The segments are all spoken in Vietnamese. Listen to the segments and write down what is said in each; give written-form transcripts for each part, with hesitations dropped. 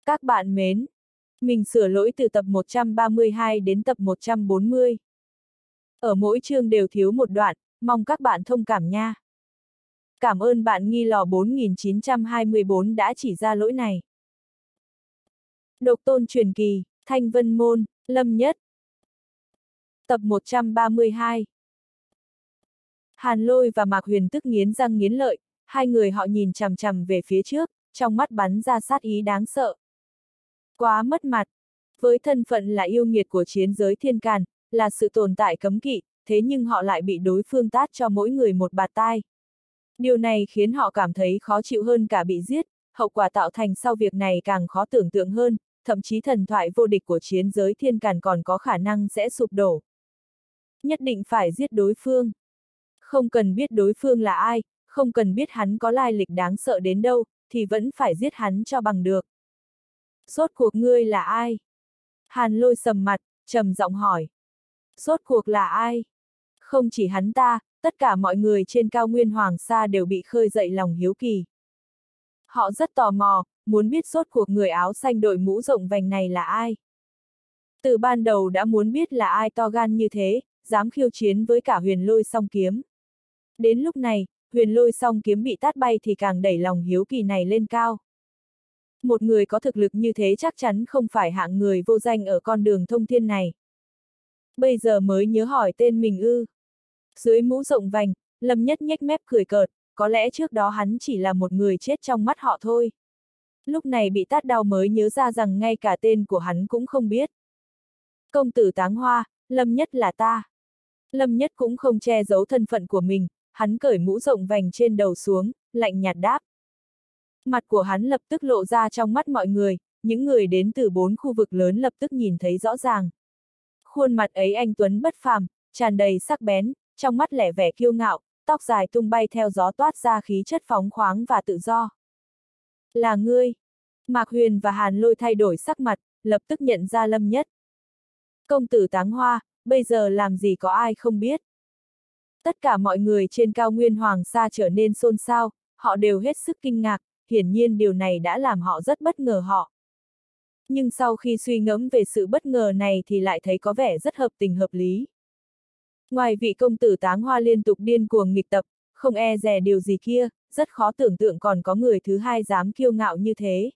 Các bạn mến, mình sửa lỗi từ tập 132 đến tập 140. Ở mỗi chương đều thiếu một đoạn, mong các bạn thông cảm nha. Cảm ơn bạn Nghi Lò 4924 đã chỉ ra lỗi này. Độc Tôn Truyền Kỳ, Thanh Vân Môn, Lâm Nhất. Tập 132. Hàn Lôi và Mạc Huyền tức nghiến răng nghiến lợi, hai người họ nhìn chằm chằm về phía trước, trong mắt bắn ra sát ý đáng sợ. Quá mất mặt. Với thân phận là yêu nghiệt của chiến giới thiên càn, là sự tồn tại cấm kỵ, thế nhưng họ lại bị đối phương tát cho mỗi người một bạt tai. Điều này khiến họ cảm thấy khó chịu hơn cả bị giết, hậu quả tạo thành sau việc này càng khó tưởng tượng hơn, thậm chí thần thoại vô địch của chiến giới thiên càn còn có khả năng sẽ sụp đổ. Nhất định phải giết đối phương. Không cần biết đối phương là ai, không cần biết hắn có lai lịch đáng sợ đến đâu, thì vẫn phải giết hắn cho bằng được. Rốt cuộc ngươi là ai? Hàn Lôi sầm mặt, trầm giọng hỏi. Rốt cuộc là ai? Không chỉ hắn ta, tất cả mọi người trên cao nguyên Hoàng Sa đều bị khơi dậy lòng hiếu kỳ. Họ rất tò mò, muốn biết rốt cuộc người áo xanh đội mũ rộng vành này là ai. Từ ban đầu đã muốn biết là ai to gan như thế, dám khiêu chiến với cả Huyền Lôi song kiếm. Đến lúc này, Huyền Lôi song kiếm bị tát bay thì càng đẩy lòng hiếu kỳ này lên cao. Một người có thực lực như thế chắc chắn không phải hạng người vô danh ở con đường thông thiên này. Bây giờ mới nhớ hỏi tên mình ư. Dưới mũ rộng vành, Lâm Nhất nhếch mép cười cợt, có lẽ trước đó hắn chỉ là một người chết trong mắt họ thôi. Lúc này bị tát đau mới nhớ ra rằng ngay cả tên của hắn cũng không biết. Công tử Táng Hoa, Lâm Nhất là ta. Lâm Nhất cũng không che giấu thân phận của mình, hắn cởi mũ rộng vành trên đầu xuống, lạnh nhạt đáp. Mặt của hắn lập tức lộ ra trong mắt mọi người, những người đến từ 4 khu vực lớn lập tức nhìn thấy rõ ràng. Khuôn mặt ấy anh tuấn bất phàm, tràn đầy sắc bén, trong mắt lẻ vẻ kiêu ngạo, tóc dài tung bay theo gió toát ra khí chất phóng khoáng và tự do. Là ngươi. Mạc Huyền và Hàn Lôi thay đổi sắc mặt, lập tức nhận ra Lâm Nhất. Công tử Táng Hoa, bây giờ làm gì có ai không biết. Tất cả mọi người trên cao nguyên Hoàng Sa trở nên xôn xao, họ đều hết sức kinh ngạc, hiển nhiên điều này đã làm họ rất bất ngờ họ. Nhưng sau khi suy ngẫm về sự bất ngờ này thì lại thấy có vẻ rất hợp tình hợp lý. Ngoài vị công tử Táng Hoa liên tục điên cuồng nghịch tập, không e dè điều gì kia, rất khó tưởng tượng còn có người thứ hai dám kiêu ngạo như thế.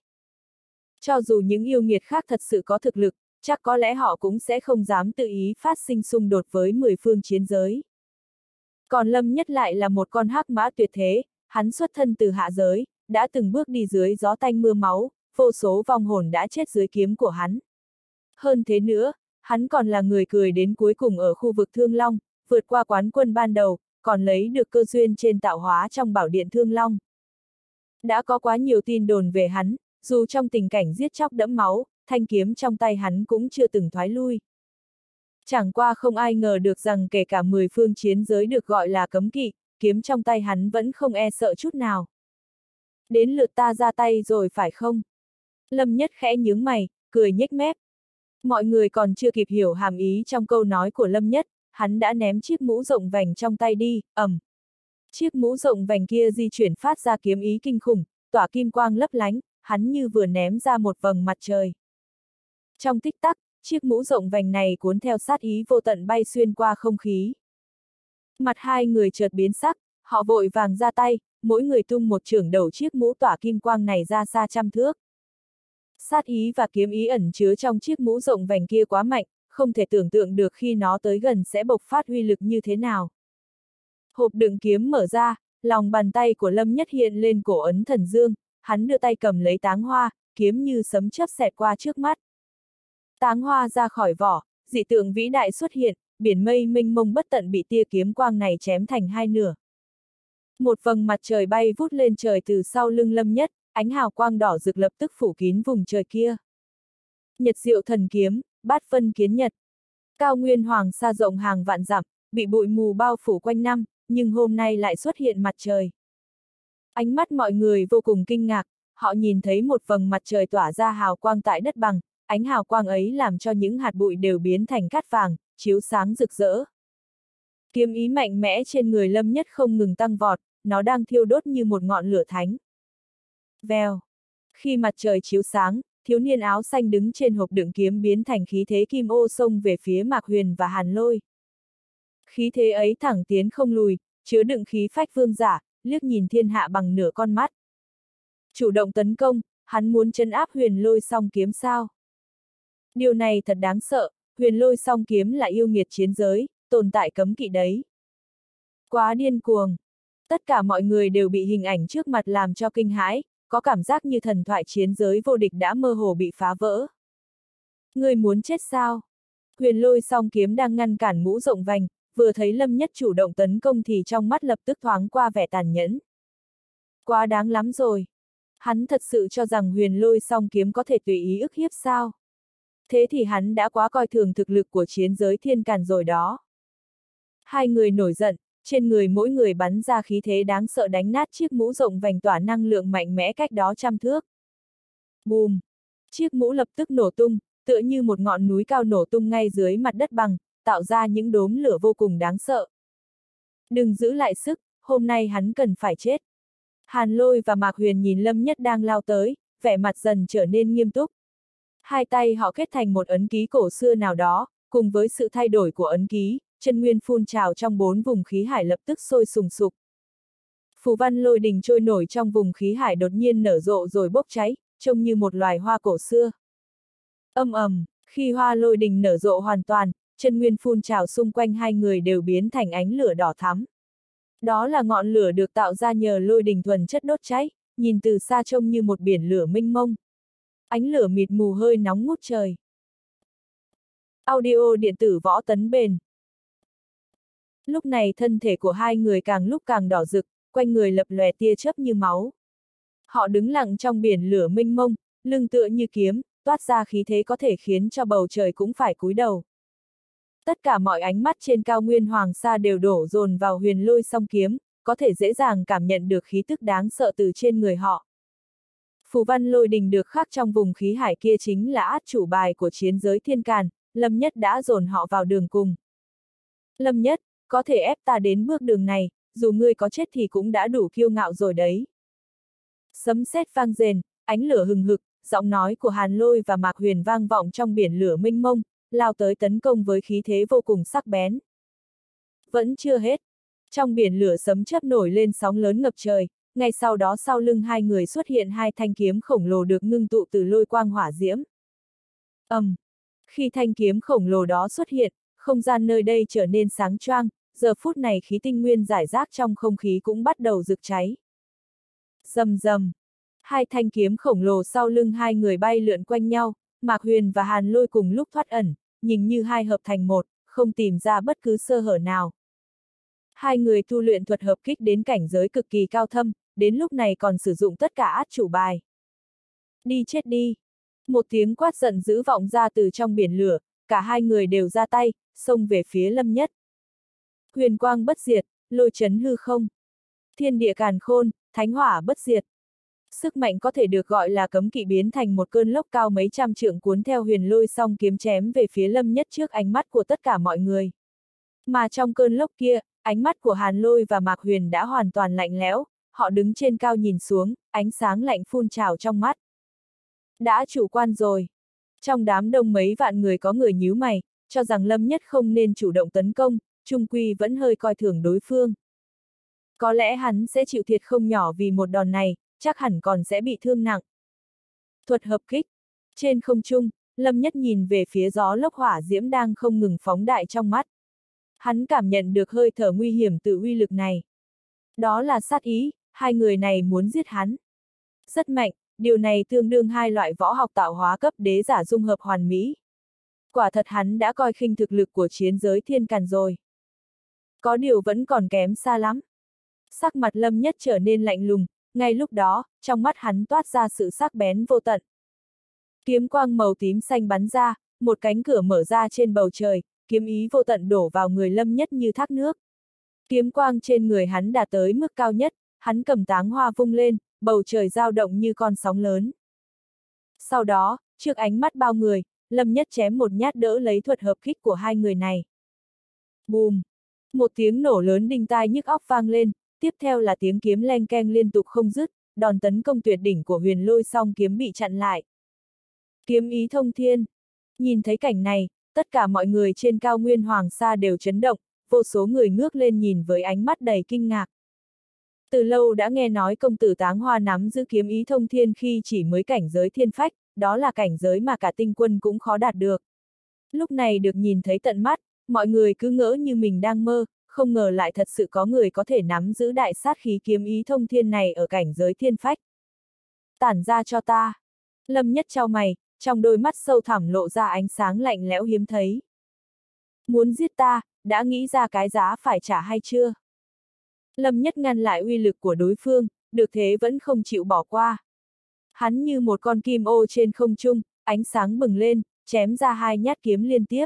Cho dù những yêu nghiệt khác thật sự có thực lực, chắc có lẽ họ cũng sẽ không dám tự ý phát sinh xung đột với 10 phương chiến giới. Còn Lâm Nhất lại là một con hắc mã tuyệt thế, hắn xuất thân từ hạ giới, đã từng bước đi dưới gió tanh mưa máu, vô số vong hồn đã chết dưới kiếm của hắn. Hơn thế nữa, hắn còn là người cười đến cuối cùng ở khu vực Thương Long, vượt qua quán quân ban đầu, còn lấy được cơ duyên trên tạo hóa trong bảo điện Thương Long. Đã có quá nhiều tin đồn về hắn, dù trong tình cảnh giết chóc đẫm máu, thanh kiếm trong tay hắn cũng chưa từng thoái lui. Chẳng qua không ai ngờ được rằng kể cả 10 phương chiến giới được gọi là cấm kỵ, kiếm trong tay hắn vẫn không e sợ chút nào. Đến lượt ta ra tay rồi phải không? Lâm Nhất khẽ nhướng mày, cười nhếch mép. Mọi người còn chưa kịp hiểu hàm ý trong câu nói của Lâm Nhất, hắn đã ném chiếc mũ rộng vành trong tay đi, ầm. Chiếc mũ rộng vành kia di chuyển phát ra kiếm ý kinh khủng, tỏa kim quang lấp lánh, hắn như vừa ném ra một vầng mặt trời. Trong tích tắc, chiếc mũ rộng vành này cuốn theo sát ý vô tận bay xuyên qua không khí. Mặt hai người chợt biến sắc, họ vội vàng ra tay, mỗi người tung một chưởng đầu chiếc mũ tỏa kim quang này ra xa trăm thước. Sát ý và kiếm ý ẩn chứa trong chiếc mũ rộng vành kia quá mạnh, không thể tưởng tượng được khi nó tới gần sẽ bộc phát uy lực như thế nào. Hộp đựng kiếm mở ra, lòng bàn tay của Lâm Nhất hiện lên cổ ấn thần dương, hắn đưa tay cầm lấy Táng Hoa, kiếm như sấm chớp xẹt qua trước mắt. Táng Hoa ra khỏi vỏ, dị tượng vĩ đại xuất hiện, biển mây mênh mông bất tận bị tia kiếm quang này chém thành hai nửa. Một vầng mặt trời bay vút lên trời từ sau lưng Lâm Nhất, ánh hào quang đỏ rực lập tức phủ kín vùng trời kia. Nhật diệu thần kiếm, bát phân kiến nhật. Cao nguyên Hoàng Sa rộng hàng vạn dặm, bị bụi mù bao phủ quanh năm, nhưng hôm nay lại xuất hiện mặt trời. Ánh mắt mọi người vô cùng kinh ngạc, họ nhìn thấy một vầng mặt trời tỏa ra hào quang tại đất bằng, ánh hào quang ấy làm cho những hạt bụi đều biến thành cát vàng, chiếu sáng rực rỡ. Kiếm ý mạnh mẽ trên người Lâm Nhất không ngừng tăng vọt, nó đang thiêu đốt như một ngọn lửa thánh. Vèo. Khi mặt trời chiếu sáng, thiếu niên áo xanh đứng trên hộp đựng kiếm biến thành khí thế kim ô xông về phía Mạc Huyền và Hàn Lôi. Khí thế ấy thẳng tiến không lùi, chứa đựng khí phách vương giả, liếc nhìn thiên hạ bằng nửa con mắt. Chủ động tấn công, hắn muốn trấn áp Huyền Lôi song kiếm sao? Điều này thật đáng sợ, Huyền Lôi song kiếm là yêu nghiệt chiến giới, tồn tại cấm kỵ đấy. Quá điên cuồng. Tất cả mọi người đều bị hình ảnh trước mặt làm cho kinh hãi, có cảm giác như thần thoại chiến giới vô địch đã mơ hồ bị phá vỡ. Người muốn chết sao? Huyền Lôi song kiếm đang ngăn cản Mũ Rộng Vành, vừa thấy Lâm Nhất chủ động tấn công thì trong mắt lập tức thoáng qua vẻ tàn nhẫn. Quá đáng lắm rồi. Hắn thật sự cho rằng Huyền Lôi song kiếm có thể tùy ý ức hiếp sao? Thế thì hắn đã quá coi thường thực lực của chiến giới thiên càn rồi đó. Hai người nổi giận, trên người mỗi người bắn ra khí thế đáng sợ đánh nát chiếc mũ rộng vành tỏa năng lượng mạnh mẽ cách đó 100 thước. Bùm! Chiếc mũ lập tức nổ tung, tựa như một ngọn núi cao nổ tung ngay dưới mặt đất bằng, tạo ra những đốm lửa vô cùng đáng sợ. Đừng giữ lại sức, hôm nay hắn cần phải chết. Hàn Lôi và Mạc Huyền nhìn Lâm Nhất đang lao tới, vẻ mặt dần trở nên nghiêm túc. Hai tay họ kết thành một ấn ký cổ xưa nào đó, cùng với sự thay đổi của ấn ký, chân nguyên phun trào trong 4 vùng khí hải lập tức sôi sùng sục. Phù văn lôi đình trôi nổi trong vùng khí hải đột nhiên nở rộ rồi bốc cháy, trông như một loài hoa cổ xưa. Âm ầm, khi hoa lôi đình nở rộ hoàn toàn, chân nguyên phun trào xung quanh hai người đều biến thành ánh lửa đỏ thắm. Đó là ngọn lửa được tạo ra nhờ lôi đình thuần chất đốt cháy, nhìn từ xa trông như một biển lửa mênh mông. Ánh lửa mịt mù hơi nóng ngút trời. Audio điện tử Võ Tấn Bền. Lúc này thân thể của hai người càng lúc càng đỏ rực, quanh người lập lòe tia chớp như máu. Họ đứng lặng trong biển lửa mênh mông, lưng tựa như kiếm, toát ra khí thế có thể khiến cho bầu trời cũng phải cúi đầu. Tất cả mọi ánh mắt trên cao nguyên Hoàng Sa đều đổ dồn vào Huyền Lôi song kiếm, có thể dễ dàng cảm nhận được khí tức đáng sợ từ trên người họ. Phù văn lôi đình được khắc trong vùng khí hải kia chính là át chủ bài của chiến giới thiên càn, Lâm Nhất đã dồn họ vào đường cùng. Lâm Nhất, có thể ép ta đến bước đường này, dù ngươi có chết thì cũng đã đủ kiêu ngạo rồi đấy. Sấm sét vang rền, ánh lửa hừng hực, giọng nói của Hàn Lôi và Mạc Huyền vang vọng trong biển lửa mênh mông, lao tới tấn công với khí thế vô cùng sắc bén. Vẫn chưa hết. Trong biển lửa sấm chớp nổi lên sóng lớn ngập trời, ngay sau đó sau lưng hai người xuất hiện hai thanh kiếm khổng lồ được ngưng tụ từ lôi quang hỏa diễm. Khi thanh kiếm khổng lồ đó xuất hiện, không gian nơi đây trở nên sáng choang, giờ phút này khí tinh nguyên rải rác trong không khí cũng bắt đầu rực cháy. Rầm rầm. Hai thanh kiếm khổng lồ sau lưng hai người bay lượn quanh nhau, Mạc Huyền và Hàn Lôi cùng lúc thoát ẩn, nhìn như hai hợp thành một, không tìm ra bất cứ sơ hở nào. Hai người tu luyện thuật hợp kích đến cảnh giới cực kỳ cao thâm, đến lúc này còn sử dụng tất cả át chủ bài. Đi chết đi! Một tiếng quát giận dữ vọng ra từ trong biển lửa, cả hai người đều ra tay, xông về phía Lâm Nhất. Huyền quang bất diệt, lôi chấn hư không. Thiên địa càn khôn, thánh hỏa bất diệt. Sức mạnh có thể được gọi là cấm kỵ biến thành một cơn lốc cao mấy trăm trượng cuốn theo Huyền Lôi song kiếm chém về phía Lâm Nhất trước ánh mắt của tất cả mọi người. Mà trong cơn lốc kia, ánh mắt của Hàn Lôi và Mạc Huyền đã hoàn toàn lạnh lẽo, họ đứng trên cao nhìn xuống, ánh sáng lạnh phun trào trong mắt. Đã chủ quan rồi. Trong đám đông mấy vạn người có người nhíu mày, cho rằng Lâm Nhất không nên chủ động tấn công, chung quy vẫn hơi coi thường đối phương. Có lẽ hắn sẽ chịu thiệt không nhỏ vì một đòn này, chắc hẳn còn sẽ bị thương nặng. Thuật hợp kích. Trên không trung, Lâm Nhất nhìn về phía gió lốc hỏa diễm đang không ngừng phóng đại trong mắt. Hắn cảm nhận được hơi thở nguy hiểm từ uy lực này. Đó là sát ý, hai người này muốn giết hắn. Rất mạnh, điều này tương đương hai loại võ học tạo hóa cấp đế giả dung hợp hoàn mỹ. Quả thật hắn đã coi khinh thực lực của chiến giới thiên càn rồi. Có điều vẫn còn kém xa lắm. Sắc mặt Lâm Nhất trở nên lạnh lùng, ngay lúc đó, trong mắt hắn toát ra sự sắc bén vô tận. Kiếm quang màu tím xanh bắn ra, một cánh cửa mở ra trên bầu trời, kiếm ý vô tận đổ vào người Lâm Nhất như thác nước. Kiếm quang trên người hắn đạt tới mức cao nhất, hắn cầm táng hoa vung lên, bầu trời dao động như con sóng lớn. Sau đó, trước ánh mắt bao người, Lâm Nhất chém một nhát đỡ lấy thuật hợp kích của hai người này. Bùm! Một tiếng nổ lớn đinh tai nhức óc vang lên, tiếp theo là tiếng kiếm leng keng liên tục không dứt, đòn tấn công tuyệt đỉnh của Huyền Lôi song kiếm bị chặn lại. Kiếm ý thông thiên. Nhìn thấy cảnh này, tất cả mọi người trên cao nguyên Hoàng Sa đều chấn động, vô số người ngước lên nhìn với ánh mắt đầy kinh ngạc. Từ lâu đã nghe nói công tử Táng Hoa nắm giữ kiếm ý thông thiên khi chỉ mới cảnh giới thiên phách, đó là cảnh giới mà cả tinh quân cũng khó đạt được. Lúc này được nhìn thấy tận mắt, mọi người cứ ngỡ như mình đang mơ, không ngờ lại thật sự có người có thể nắm giữ đại sát khí kiếm ý thông thiên này ở cảnh giới thiên phách. Tản ra cho ta. Lâm Nhất chau mày, trong đôi mắt sâu thẳm lộ ra ánh sáng lạnh lẽo hiếm thấy. Muốn giết ta, đã nghĩ ra cái giá phải trả hay chưa? Lâm Nhất ngăn lại uy lực của đối phương, được thế vẫn không chịu bỏ qua. Hắn như một con kim ô trên không trung, ánh sáng bừng lên, chém ra 2 nhát kiếm liên tiếp.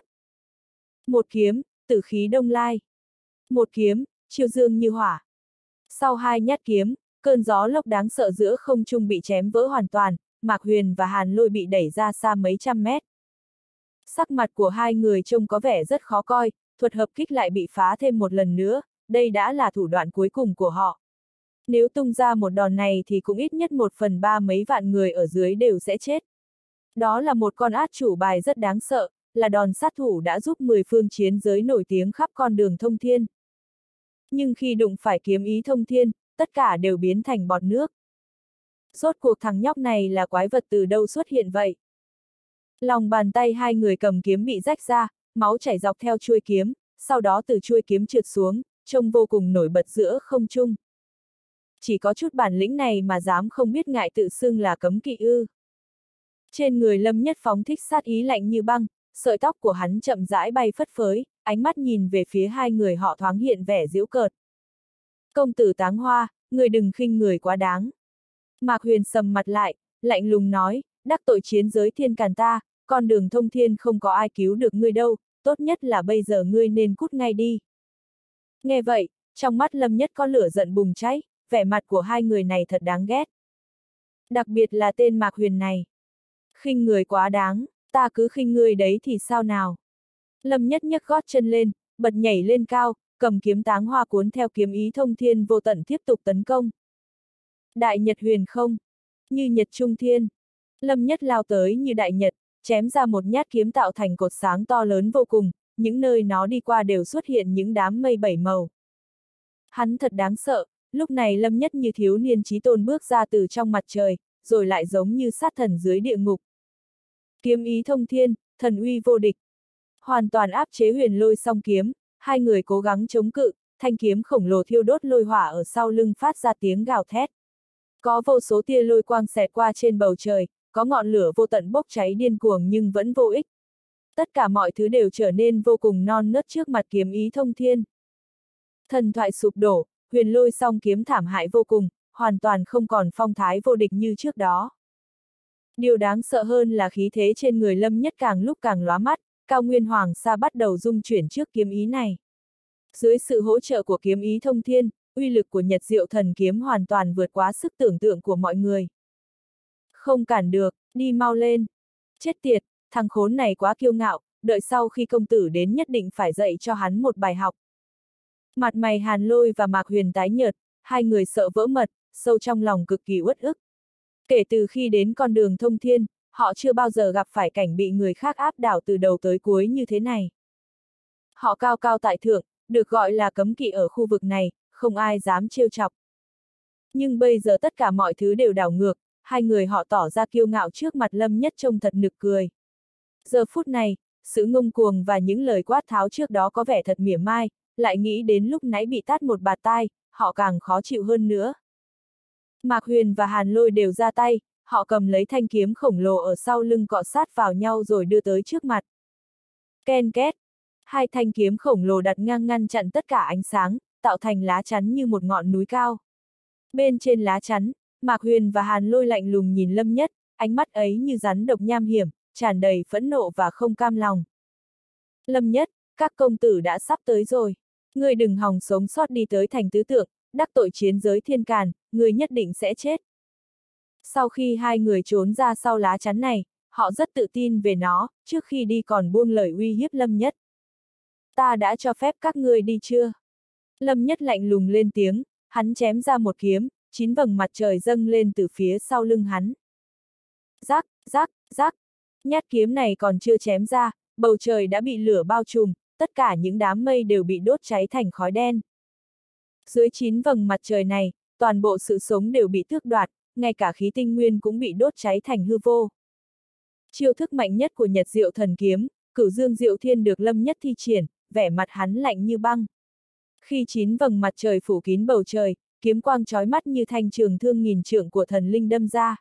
Một kiếm, tử khí đông lai. Một kiếm, chiêu dương như hỏa. Sau 2 nhát kiếm, cơn gió lốc đáng sợ giữa không trung bị chém vỡ hoàn toàn, Mạc Huyền và Hàn Lôi bị đẩy ra xa mấy trăm mét. Sắc mặt của hai người trông có vẻ rất khó coi, thuật hợp kích lại bị phá thêm một lần nữa, đây đã là thủ đoạn cuối cùng của họ. Nếu tung ra một đòn này thì cũng ít nhất 1/3 mấy vạn người ở dưới đều sẽ chết. Đó là một con át chủ bài rất đáng sợ, là đòn sát thủ đã giúp 10 phương chiến giới nổi tiếng khắp con đường thông thiên. Nhưng khi đụng phải kiếm ý thông thiên, tất cả đều biến thành bọt nước. Rốt cuộc thằng nhóc này là quái vật từ đâu xuất hiện vậy? Lòng bàn tay hai người cầm kiếm bị rách ra, máu chảy dọc theo chuôi kiếm, sau đó từ chuôi kiếm trượt xuống, trông vô cùng nổi bật giữa không trung. Chỉ có chút bản lĩnh này mà dám không biết ngại tự xưng là cấm kỵ ư? Trên người Lâm Nhất phóng thích sát ý lạnh như băng, sợi tóc của hắn chậm rãi bay phất phới, ánh mắt nhìn về phía hai người họ thoáng hiện vẻ giễu cợt. Công tử Táng Hoa, người đừng khinh người quá đáng. Mạc Huyền sầm mặt lại, lạnh lùng nói, đắc tội chiến giới thiên càn ta, con đường thông thiên không có ai cứu được ngươi đâu, tốt nhất là bây giờ ngươi nên cút ngay đi. Nghe vậy, trong mắt Lâm Nhất có lửa giận bùng cháy, vẻ mặt của hai người này thật đáng ghét. Đặc biệt là tên Mạc Huyền này. Khinh người quá đáng, ta cứ khinh ngươi đấy thì sao nào? Lâm Nhất nhấc gót chân lên, bật nhảy lên cao, cầm kiếm Táng Hoa cuốn theo kiếm ý thông thiên vô tận tiếp tục tấn công. Đại Nhật huyền không, như nhật trung thiên. Lâm Nhất lao tới như đại nhật, chém ra một nhát kiếm tạo thành cột sáng to lớn vô cùng, những nơi nó đi qua đều xuất hiện những đám mây 7 màu. Hắn thật đáng sợ, lúc này Lâm Nhất như thiếu niên chí tôn bước ra từ trong mặt trời, rồi lại giống như sát thần dưới địa ngục. Kiếm ý thông thiên, thần uy vô địch. Hoàn toàn áp chế Huyền Lôi song kiếm, hai người cố gắng chống cự, thanh kiếm khổng lồ thiêu đốt lôi hỏa ở sau lưng phát ra tiếng gào thét. Có vô số tia lôi quang xẹt qua trên bầu trời, có ngọn lửa vô tận bốc cháy điên cuồng nhưng vẫn vô ích. Tất cả mọi thứ đều trở nên vô cùng non nớt trước mặt kiếm ý thông thiên. Thần thoại sụp đổ, Huyền Lôi song kiếm thảm hại vô cùng, hoàn toàn không còn phong thái vô địch như trước đó. Điều đáng sợ hơn là khí thế trên người Lâm Nhất càng lúc càng lóa mắt, cao nguyên Hoàng Sa bắt đầu rung chuyển trước kiếm ý này. Dưới sự hỗ trợ của kiếm ý thông thiên, uy lực của Nhật Diệu Thần kiếm hoàn toàn vượt quá sức tưởng tượng của mọi người. Không cản được, đi mau lên. Chết tiệt, thằng khốn này quá kiêu ngạo, đợi sau khi công tử đến nhất định phải dạy cho hắn một bài học. Mặt mày Hàn Lôi và Mạc Huyền tái nhợt, hai người sợ vỡ mật, sâu trong lòng cực kỳ uất ức. Kể từ khi đến con đường thông thiên, họ chưa bao giờ gặp phải cảnh bị người khác áp đảo từ đầu tới cuối như thế này. Họ cao cao tại thượng, được gọi là cấm kỵ ở khu vực này, không ai dám trêu chọc. Nhưng bây giờ tất cả mọi thứ đều đảo ngược, hai người họ tỏ ra kiêu ngạo trước mặt Lâm Nhất trông thật nực cười. Giờ phút này, sự ngông cuồng và những lời quát tháo trước đó có vẻ thật mỉa mai, lại nghĩ đến lúc nãy bị tát một bạt tai, họ càng khó chịu hơn nữa. Mạc Huyền và Hàn Lôi đều ra tay, họ cầm lấy thanh kiếm khổng lồ ở sau lưng cọ sát vào nhau rồi đưa tới trước mặt. Ken két, hai thanh kiếm khổng lồ đặt ngang ngăn chặn tất cả ánh sáng, tạo thành lá chắn như một ngọn núi cao. Bên trên lá chắn, Mạc Huyền và Hàn Lôi lạnh lùng nhìn Lâm Nhất, ánh mắt ấy như rắn độc nham hiểm, tràn đầy phẫn nộ và không cam lòng. Lâm Nhất, các công tử đã sắp tới rồi. Ngươi đừng hòng sống sót đi tới thành tứ tượng, đắc tội chiến giới thiên càn, ngươi nhất định sẽ chết. Sau khi hai người trốn ra sau lá chắn này, họ rất tự tin về nó, trước khi đi còn buông lời uy hiếp Lâm Nhất. Ta đã cho phép các ngươi đi chưa? Lâm Nhất lạnh lùng lên tiếng, hắn chém ra một kiếm, 9 vầng mặt trời dâng lên từ phía sau lưng hắn. Rắc, rắc, rắc, Nhát kiếm này còn chưa chém ra, bầu trời đã bị lửa bao trùm, tất cả những đám mây đều bị đốt cháy thành khói đen. Dưới 9 vầng mặt trời này, toàn bộ sự sống đều bị tước đoạt, ngay cả khí tinh nguyên cũng bị đốt cháy thành hư vô. Chiêu thức mạnh nhất của Nhật Diệu Thần Kiếm, Cửu Dương Diệu Thiên được Lâm Nhất thi triển, vẻ mặt hắn lạnh như băng. Khi 9 vầng mặt trời phủ kín bầu trời, kiếm quang chói mắt như thanh trường thương nghìn trượng của thần linh đâm ra.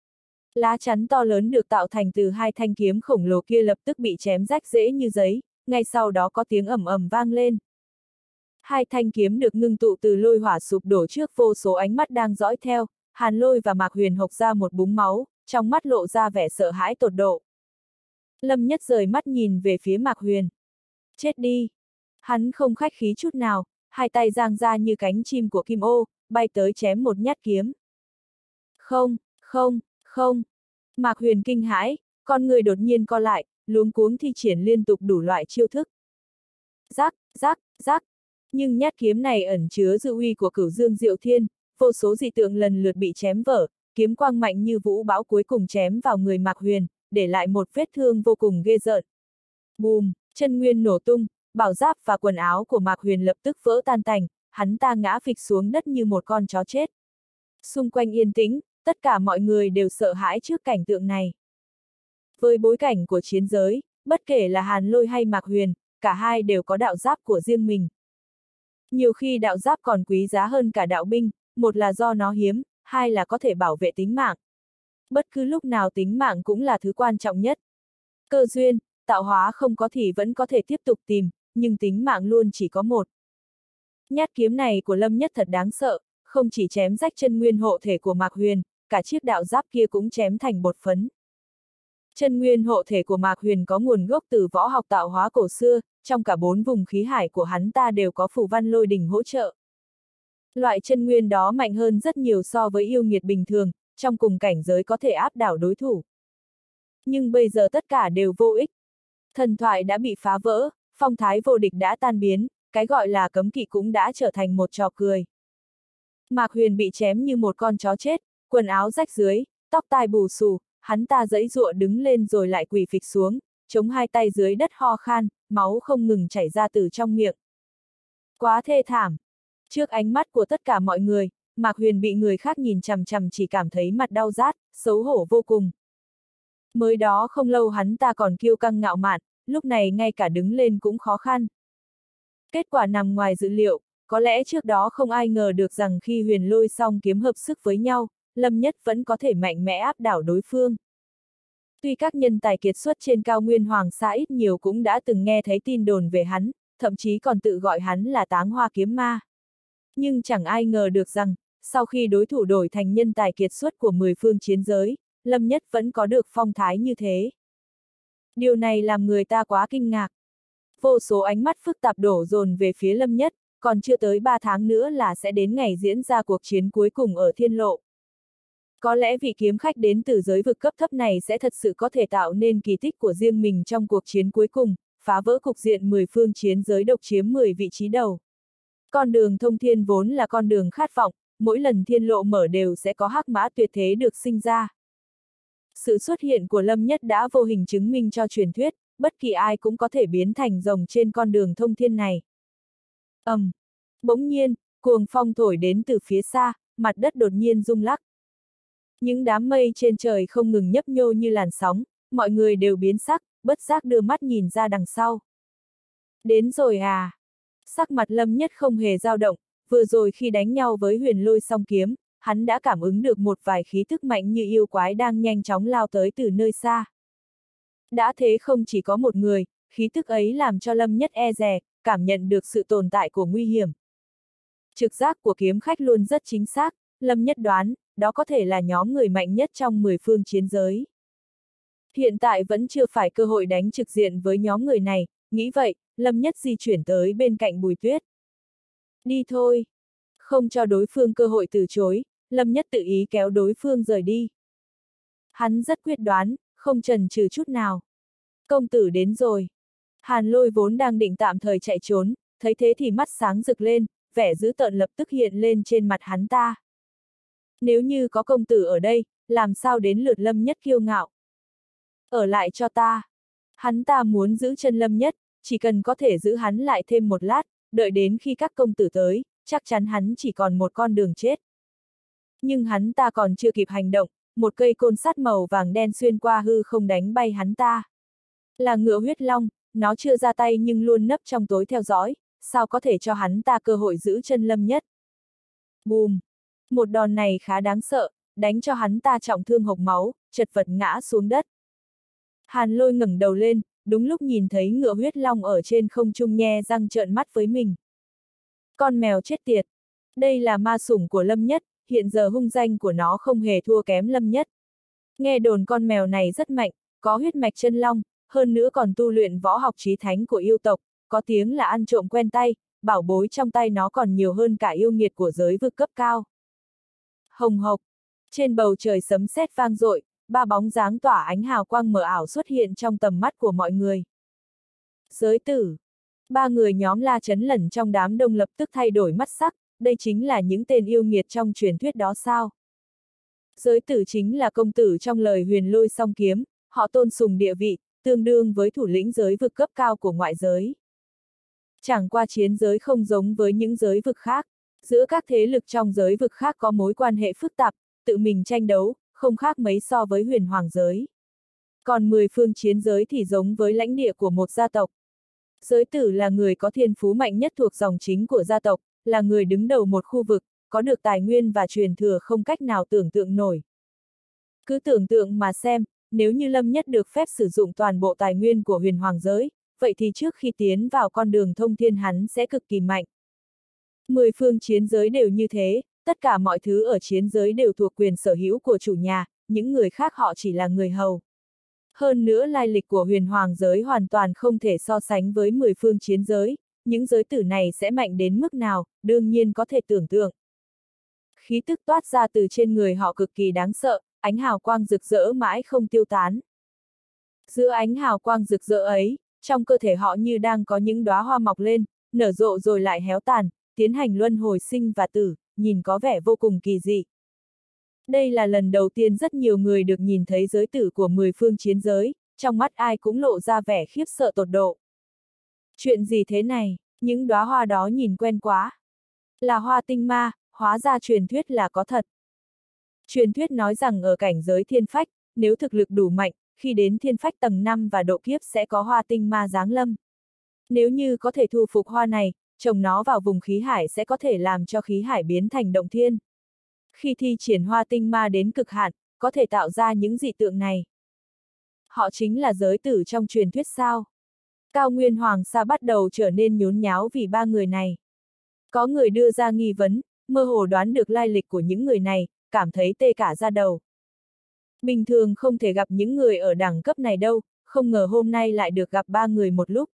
Lá chắn to lớn được tạo thành từ hai thanh kiếm khổng lồ kia lập tức bị chém rách rễ như giấy, ngay sau đó có tiếng ầm ầm vang lên. Hai thanh kiếm được ngưng tụ từ lôi hỏa sụp đổ trước vô số ánh mắt đang dõi theo, Hàn Lôi và Mạc Huyền hộc ra một búng máu, trong mắt lộ ra vẻ sợ hãi tột độ. Lâm Nhất rời mắt nhìn về phía Mạc Huyền. Chết đi! Hắn không khách khí chút nào, hai tay giang ra như cánh chim của Kim Ô, bay tới chém một nhát kiếm. Không, không, không! Mạc Huyền kinh hãi, con người đột nhiên co lại, luống cuống thi triển liên tục đủ loại chiêu thức. Rắc, rắc, rắc! Nhưng nhát kiếm này ẩn chứa dư uy của Cửu Dương Diệu Thiên, vô số dị tượng lần lượt bị chém vỡ, kiếm quang mạnh như vũ bão cuối cùng chém vào người Mạc Huyền, để lại một vết thương vô cùng ghê rợn. Bùm, chân nguyên nổ tung, bảo giáp và quần áo của Mạc Huyền lập tức vỡ tan tành, hắn ta ngã phịch xuống đất như một con chó chết. Xung quanh yên tĩnh, tất cả mọi người đều sợ hãi trước cảnh tượng này. Với bối cảnh của chiến giới, bất kể là Hàn Lôi hay Mạc Huyền, cả hai đều có đạo giáp của riêng mình. Nhiều khi đạo giáp còn quý giá hơn cả đạo binh, một là do nó hiếm, hai là có thể bảo vệ tính mạng. Bất cứ lúc nào tính mạng cũng là thứ quan trọng nhất. Cơ duyên, tạo hóa không có thì vẫn có thể tiếp tục tìm, nhưng tính mạng luôn chỉ có một. Nhát kiếm này của Lâm Nhất thật đáng sợ, không chỉ chém rách chân nguyên hộ thể của Mạc Huyền, cả chiếc đạo giáp kia cũng chém thành bột phấn. Chân nguyên hộ thể của Mạc Huyền có nguồn gốc từ võ học tạo hóa cổ xưa, trong cả 4 vùng khí hải của hắn ta đều có phù văn lôi đỉnh hỗ trợ. Loại chân nguyên đó mạnh hơn rất nhiều so với yêu nghiệt bình thường, trong cùng cảnh giới có thể áp đảo đối thủ. Nhưng bây giờ tất cả đều vô ích. Thần thoại đã bị phá vỡ, phong thái vô địch đã tan biến, cái gọi là cấm kỵ cũng đã trở thành một trò cười. Mạc Huyền bị chém như một con chó chết, quần áo rách dưới, tóc tai bù xù, hắn ta giãy giụa đứng lên rồi lại quỳ phịch xuống, chống hai tay dưới đất ho khan, máu không ngừng chảy ra từ trong miệng. Quá thê thảm! Trước ánh mắt của tất cả mọi người, Mạc Huyền bị người khác nhìn chằm chằm chỉ cảm thấy mặt đau rát, xấu hổ vô cùng. Mới đó không lâu hắn ta còn kiêu căng ngạo mạn, lúc này ngay cả đứng lên cũng khó khăn. Kết quả nằm ngoài dự liệu, có lẽ trước đó không ai ngờ được rằng khi Huyền Lôi song kiếm hợp sức với nhau, Lâm Nhất vẫn có thể mạnh mẽ áp đảo đối phương. Tuy các nhân tài kiệt xuất trên cao nguyên Hoàng Sa ít nhiều cũng đã từng nghe thấy tin đồn về hắn, thậm chí còn tự gọi hắn là Táng Hoa Kiếm Ma. Nhưng chẳng ai ngờ được rằng, sau khi đối thủ đổi thành nhân tài kiệt xuất của 10 phương chiến giới, Lâm Nhất vẫn có được phong thái như thế. Điều này làm người ta quá kinh ngạc. Vô số ánh mắt phức tạp đổ dồn về phía Lâm Nhất, còn chưa tới 3 tháng nữa là sẽ đến ngày diễn ra cuộc chiến cuối cùng ở Thiên Lộ. Có lẽ vị kiếm khách đến từ giới vực cấp thấp này sẽ thật sự có thể tạo nên kỳ tích của riêng mình trong cuộc chiến cuối cùng, phá vỡ cục diện 10 phương chiến giới độc chiếm 10 vị trí đầu. Con đường thông thiên vốn là con đường khát vọng, mỗi lần thiên lộ mở đều sẽ có hắc mã tuyệt thế được sinh ra. Sự xuất hiện của Lâm Nhất đã vô hình chứng minh cho truyền thuyết, bất kỳ ai cũng có thể biến thành rồng trên con đường thông thiên này. Bỗng nhiên, cuồng phong thổi đến từ phía xa, mặt đất đột nhiên rung lắc. Những đám mây trên trời không ngừng nhấp nhô như làn sóng, mọi người đều biến sắc, bất giác đưa mắt nhìn ra đằng sau. Đến rồi à? Sắc mặt Lâm Nhất không hề dao động, vừa rồi khi đánh nhau với Huyền Lôi song kiếm, hắn đã cảm ứng được một vài khí tức mạnh như yêu quái đang nhanh chóng lao tới từ nơi xa. Đã thế không chỉ có một người, khí tức ấy làm cho Lâm Nhất e dè, cảm nhận được sự tồn tại của nguy hiểm. Trực giác của kiếm khách luôn rất chính xác, Lâm Nhất đoán, đó có thể là nhóm người mạnh nhất trong 10 phương chiến giới. Hiện tại vẫn chưa phải cơ hội đánh trực diện với nhóm người này, nghĩ vậy, Lâm Nhất di chuyển tới bên cạnh Bùi Tuyết. Đi thôi. Không cho đối phương cơ hội từ chối, Lâm Nhất tự ý kéo đối phương rời đi. Hắn rất quyết đoán, không chần chừ chút nào. Công tử đến rồi. Hàn Lôi vốn đang định tạm thời chạy trốn, thấy thế thì mắt sáng rực lên, vẻ dữ tợn lập tức hiện lên trên mặt hắn ta. Nếu như có công tử ở đây, làm sao đến lượt Lâm Nhất kiêu ngạo. Ở lại cho ta. Hắn ta muốn giữ chân Lâm Nhất, chỉ cần có thể giữ hắn lại thêm một lát, đợi đến khi các công tử tới, chắc chắn hắn chỉ còn một con đường chết. Nhưng hắn ta còn chưa kịp hành động, một cây côn sắt màu vàng đen xuyên qua hư không đánh bay hắn ta. Là ngựa huyết long, nó chưa ra tay nhưng luôn nấp trong tối theo dõi, sao có thể cho hắn ta cơ hội giữ chân Lâm Nhất. Bùm! Một đòn này khá đáng sợ, đánh cho hắn ta trọng thương hộc máu, chật vật ngã xuống đất. Hàn Lôi ngẩng đầu lên, đúng lúc nhìn thấy ngựa huyết long ở trên không trung nhe răng trợn mắt với mình. Con mèo chết tiệt! Đây là ma sủng của Lâm Nhất, hiện giờ hung danh của nó không hề thua kém Lâm Nhất. Nghe đồn con mèo này rất mạnh, có huyết mạch chân long, hơn nữa còn tu luyện võ học chí thánh của yêu tộc, có tiếng là ăn trộm quen tay, bảo bối trong tay nó còn nhiều hơn cả yêu nghiệt của giới vực cấp cao. Hồng hộc! Trên bầu trời sấm sét vang dội, ba bóng dáng tỏa ánh hào quang mờ ảo xuất hiện trong tầm mắt của mọi người. Giới tử! Ba người nhóm La Chấn Lẩn trong đám đông lập tức thay đổi mắt sắc, đây chính là những tên yêu nghiệt trong truyền thuyết đó sao? Giới tử chính là công tử trong lời Huyền Lôi Song Kiếm, họ tôn sùng địa vị, tương đương với thủ lĩnh giới vực cấp cao của ngoại giới. Chẳng qua chiến giới không giống với những giới vực khác, giữa các thế lực trong giới vực khác có mối quan hệ phức tạp, tự mình tranh đấu, không khác mấy so với huyền hoàng giới. Còn 10 phương chiến giới thì giống với lãnh địa của một gia tộc. Giới tử là người có thiên phú mạnh nhất thuộc dòng chính của gia tộc, là người đứng đầu một khu vực, có được tài nguyên và truyền thừa không cách nào tưởng tượng nổi. Cứ tưởng tượng mà xem, nếu như Lâm Nhất được phép sử dụng toàn bộ tài nguyên của huyền hoàng giới, vậy thì trước khi tiến vào con đường thông thiên hắn sẽ cực kỳ mạnh. 10 phương chiến giới đều như thế, tất cả mọi thứ ở chiến giới đều thuộc quyền sở hữu của chủ nhà, những người khác họ chỉ là người hầu. Hơn nữa lai lịch của huyền hoàng giới hoàn toàn không thể so sánh với 10 phương chiến giới, những giới tử này sẽ mạnh đến mức nào, đương nhiên có thể tưởng tượng. Khí tức toát ra từ trên người họ cực kỳ đáng sợ, ánh hào quang rực rỡ mãi không tiêu tán. Giữa ánh hào quang rực rỡ ấy, trong cơ thể họ như đang có những đóa hoa mọc lên, nở rộ rồi lại héo tàn, tiến hành luân hồi sinh và tử, nhìn có vẻ vô cùng kỳ dị. Đây là lần đầu tiên rất nhiều người được nhìn thấy giới tử của 10 phương chiến giới, trong mắt ai cũng lộ ra vẻ khiếp sợ tột độ. Chuyện gì thế này, những đóa hoa đó nhìn quen quá. Là hoa tinh ma, hóa ra truyền thuyết là có thật. Truyền thuyết nói rằng ở cảnh giới thiên phách, nếu thực lực đủ mạnh, khi đến thiên phách tầng 5 và độ kiếp sẽ có hoa tinh ma giáng lâm. Nếu như có thể thu phục hoa này, trồng nó vào vùng khí hải sẽ có thể làm cho khí hải biến thành động thiên. Khi thi triển hoa tinh ma đến cực hạn, có thể tạo ra những dị tượng này. Họ chính là giới tử trong truyền thuyết sao? Cao Nguyên Hoàng Sa bắt đầu trở nên nhốn nháo vì ba người này. Có người đưa ra nghi vấn, mơ hồ đoán được lai lịch của những người này, cảm thấy tê cả da đầu. Bình thường không thể gặp những người ở đẳng cấp này đâu, không ngờ hôm nay lại được gặp ba người một lúc.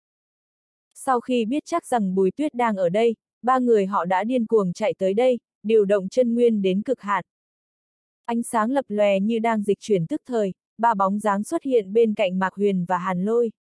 Sau khi biết chắc rằng Bùi Tuyết đang ở đây, ba người họ đã điên cuồng chạy tới đây, điều động chân nguyên đến cực hạn. Ánh sáng lập lòe như đang dịch chuyển tức thời, ba bóng dáng xuất hiện bên cạnh Mạc Huyền và Hàn Lôi.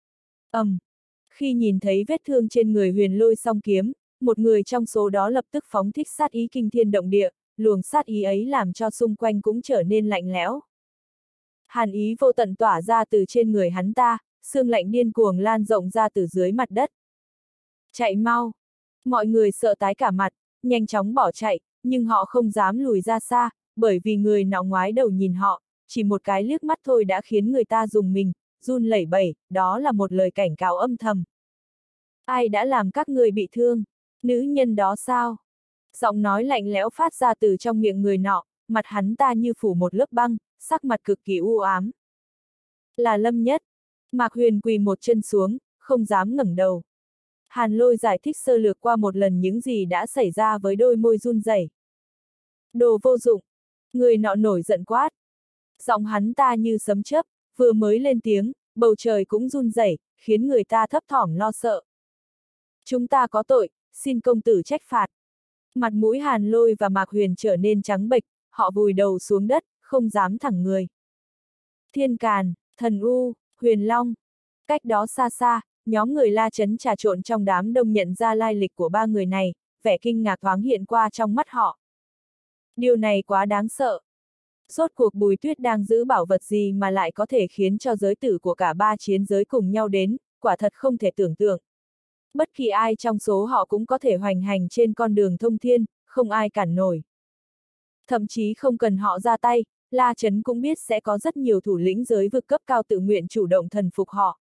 Khi nhìn thấy vết thương trên người Huyền Lôi song kiếm, một người trong số đó lập tức phóng thích sát ý kinh thiên động địa, luồng sát ý ấy làm cho xung quanh cũng trở nên lạnh lẽo. Hàn ý vô tận tỏa ra từ trên người hắn ta, xương lạnh điên cuồng lan rộng ra từ dưới mặt đất. Chạy mau! Mọi người sợ tái cả mặt, nhanh chóng bỏ chạy, nhưng họ không dám lùi ra xa, bởi vì người nọ ngoái đầu nhìn họ, chỉ một cái liếc mắt thôi đã khiến người ta rùng mình, run lẩy bẩy, đó là một lời cảnh cáo âm thầm. Ai đã làm các người bị thương? Nữ nhân đó sao? Giọng nói lạnh lẽo phát ra từ trong miệng người nọ, mặt hắn ta như phủ một lớp băng, sắc mặt cực kỳ u ám. Là Lâm Nhất. Mạc Huyền quỳ một chân xuống, không dám ngẩng đầu. Hàn Lôi giải thích sơ lược qua một lần những gì đã xảy ra với đôi môi run rẩy. Đồ vô dụng! Người nọ nổi giận quát. Giọng hắn ta như sấm chớp, vừa mới lên tiếng, bầu trời cũng run rẩy, khiến người ta thấp thỏm lo sợ. Chúng ta có tội, xin công tử trách phạt. Mặt mũi Hàn Lôi và Mạc Huyền trở nên trắng bệch, họ vùi đầu xuống đất, không dám thẳng người. Thiên Càn, Thần U, Huyền Long. Cách đó xa xa, nhóm người La Chấn trà trộn trong đám đông nhận ra lai lịch của ba người này, vẻ kinh ngạc thoáng hiện qua trong mắt họ. Điều này quá đáng sợ. Rốt cuộc Bùi Tuyết đang giữ bảo vật gì mà lại có thể khiến cho giới tử của cả ba chiến giới cùng nhau đến, quả thật không thể tưởng tượng. Bất kỳ ai trong số họ cũng có thể hoành hành trên con đường thông thiên, không ai cản nổi. Thậm chí không cần họ ra tay, La Chấn cũng biết sẽ có rất nhiều thủ lĩnh giới vực cấp cao tự nguyện chủ động thần phục họ.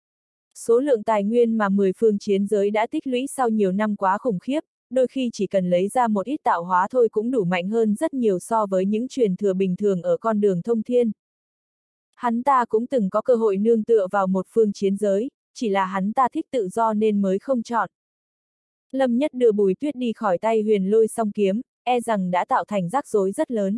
Số lượng tài nguyên mà 10 phương chiến giới đã tích lũy sau nhiều năm quá khủng khiếp, đôi khi chỉ cần lấy ra một ít tạo hóa thôi cũng đủ mạnh hơn rất nhiều so với những truyền thừa bình thường ở con đường thông thiên. Hắn ta cũng từng có cơ hội nương tựa vào một phương chiến giới, chỉ là hắn ta thích tự do nên mới không chọn. Lâm Nhất đưa Bùi Tuyết đi khỏi tay Huyền Lôi song kiếm, e rằng đã tạo thành rắc rối rất lớn.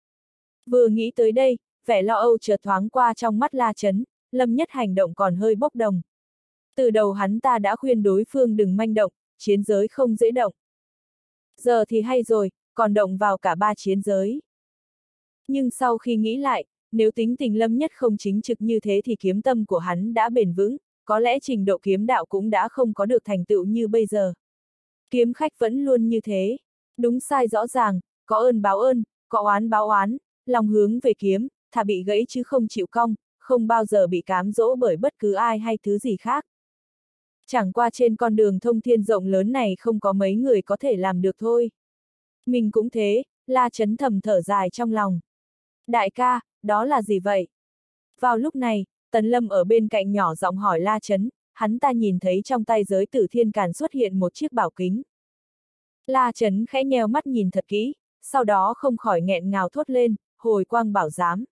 Vừa nghĩ tới đây, vẻ lo âu chợt thoáng qua trong mắt La Chấn, Lâm Nhất hành động còn hơi bốc đồng. Từ đầu hắn ta đã khuyên đối phương đừng manh động, chiến giới không dễ động. Giờ thì hay rồi, còn động vào cả ba chiến giới. Nhưng sau khi nghĩ lại, nếu tính tình Lâm Nhất không chính trực như thế thì kiếm tâm của hắn đã bền vững, có lẽ trình độ kiếm đạo cũng đã không có được thành tựu như bây giờ. Kiếm khách vẫn luôn như thế, đúng sai rõ ràng, có ơn báo ơn, có oán báo oán, lòng hướng về kiếm, thà bị gãy chứ không chịu cong, không bao giờ bị cám dỗ bởi bất cứ ai hay thứ gì khác. Chẳng qua trên con đường thông thiên rộng lớn này không có mấy người có thể làm được thôi. Mình cũng thế, La Chấn thầm thở dài trong lòng. Đại ca, đó là gì vậy? Vào lúc này, Tần Lâm ở bên cạnh nhỏ giọng hỏi La Chấn, hắn ta nhìn thấy trong tay giới tử thiên càn xuất hiện một chiếc bảo kính. La Chấn khẽ nheo mắt nhìn thật kỹ, sau đó không khỏi nghẹn ngào thốt lên, hồi quang bảo giám.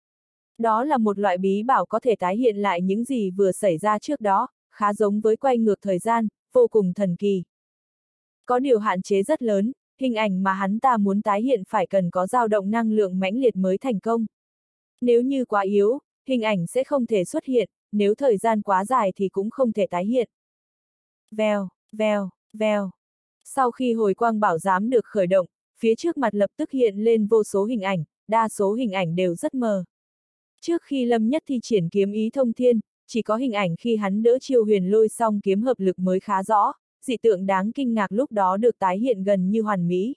Đó là một loại bí bảo có thể tái hiện lại những gì vừa xảy ra trước đó, khá giống với quay ngược thời gian, vô cùng thần kỳ. Có điều hạn chế rất lớn, hình ảnh mà hắn ta muốn tái hiện phải cần có dao động năng lượng mãnh liệt mới thành công. Nếu như quá yếu, hình ảnh sẽ không thể xuất hiện, nếu thời gian quá dài thì cũng không thể tái hiện. Vèo, vèo, vèo. Sau khi hồi quang bảo giám được khởi động, phía trước mặt lập tức hiện lên vô số hình ảnh, đa số hình ảnh đều rất mờ. Trước khi Lâm Nhất thi triển kiếm ý thông thiên, chỉ có hình ảnh khi hắn đỡ chiêu Huyền Lôi song kiếm hợp lực mới khá rõ, dị tượng đáng kinh ngạc lúc đó được tái hiện gần như hoàn mỹ.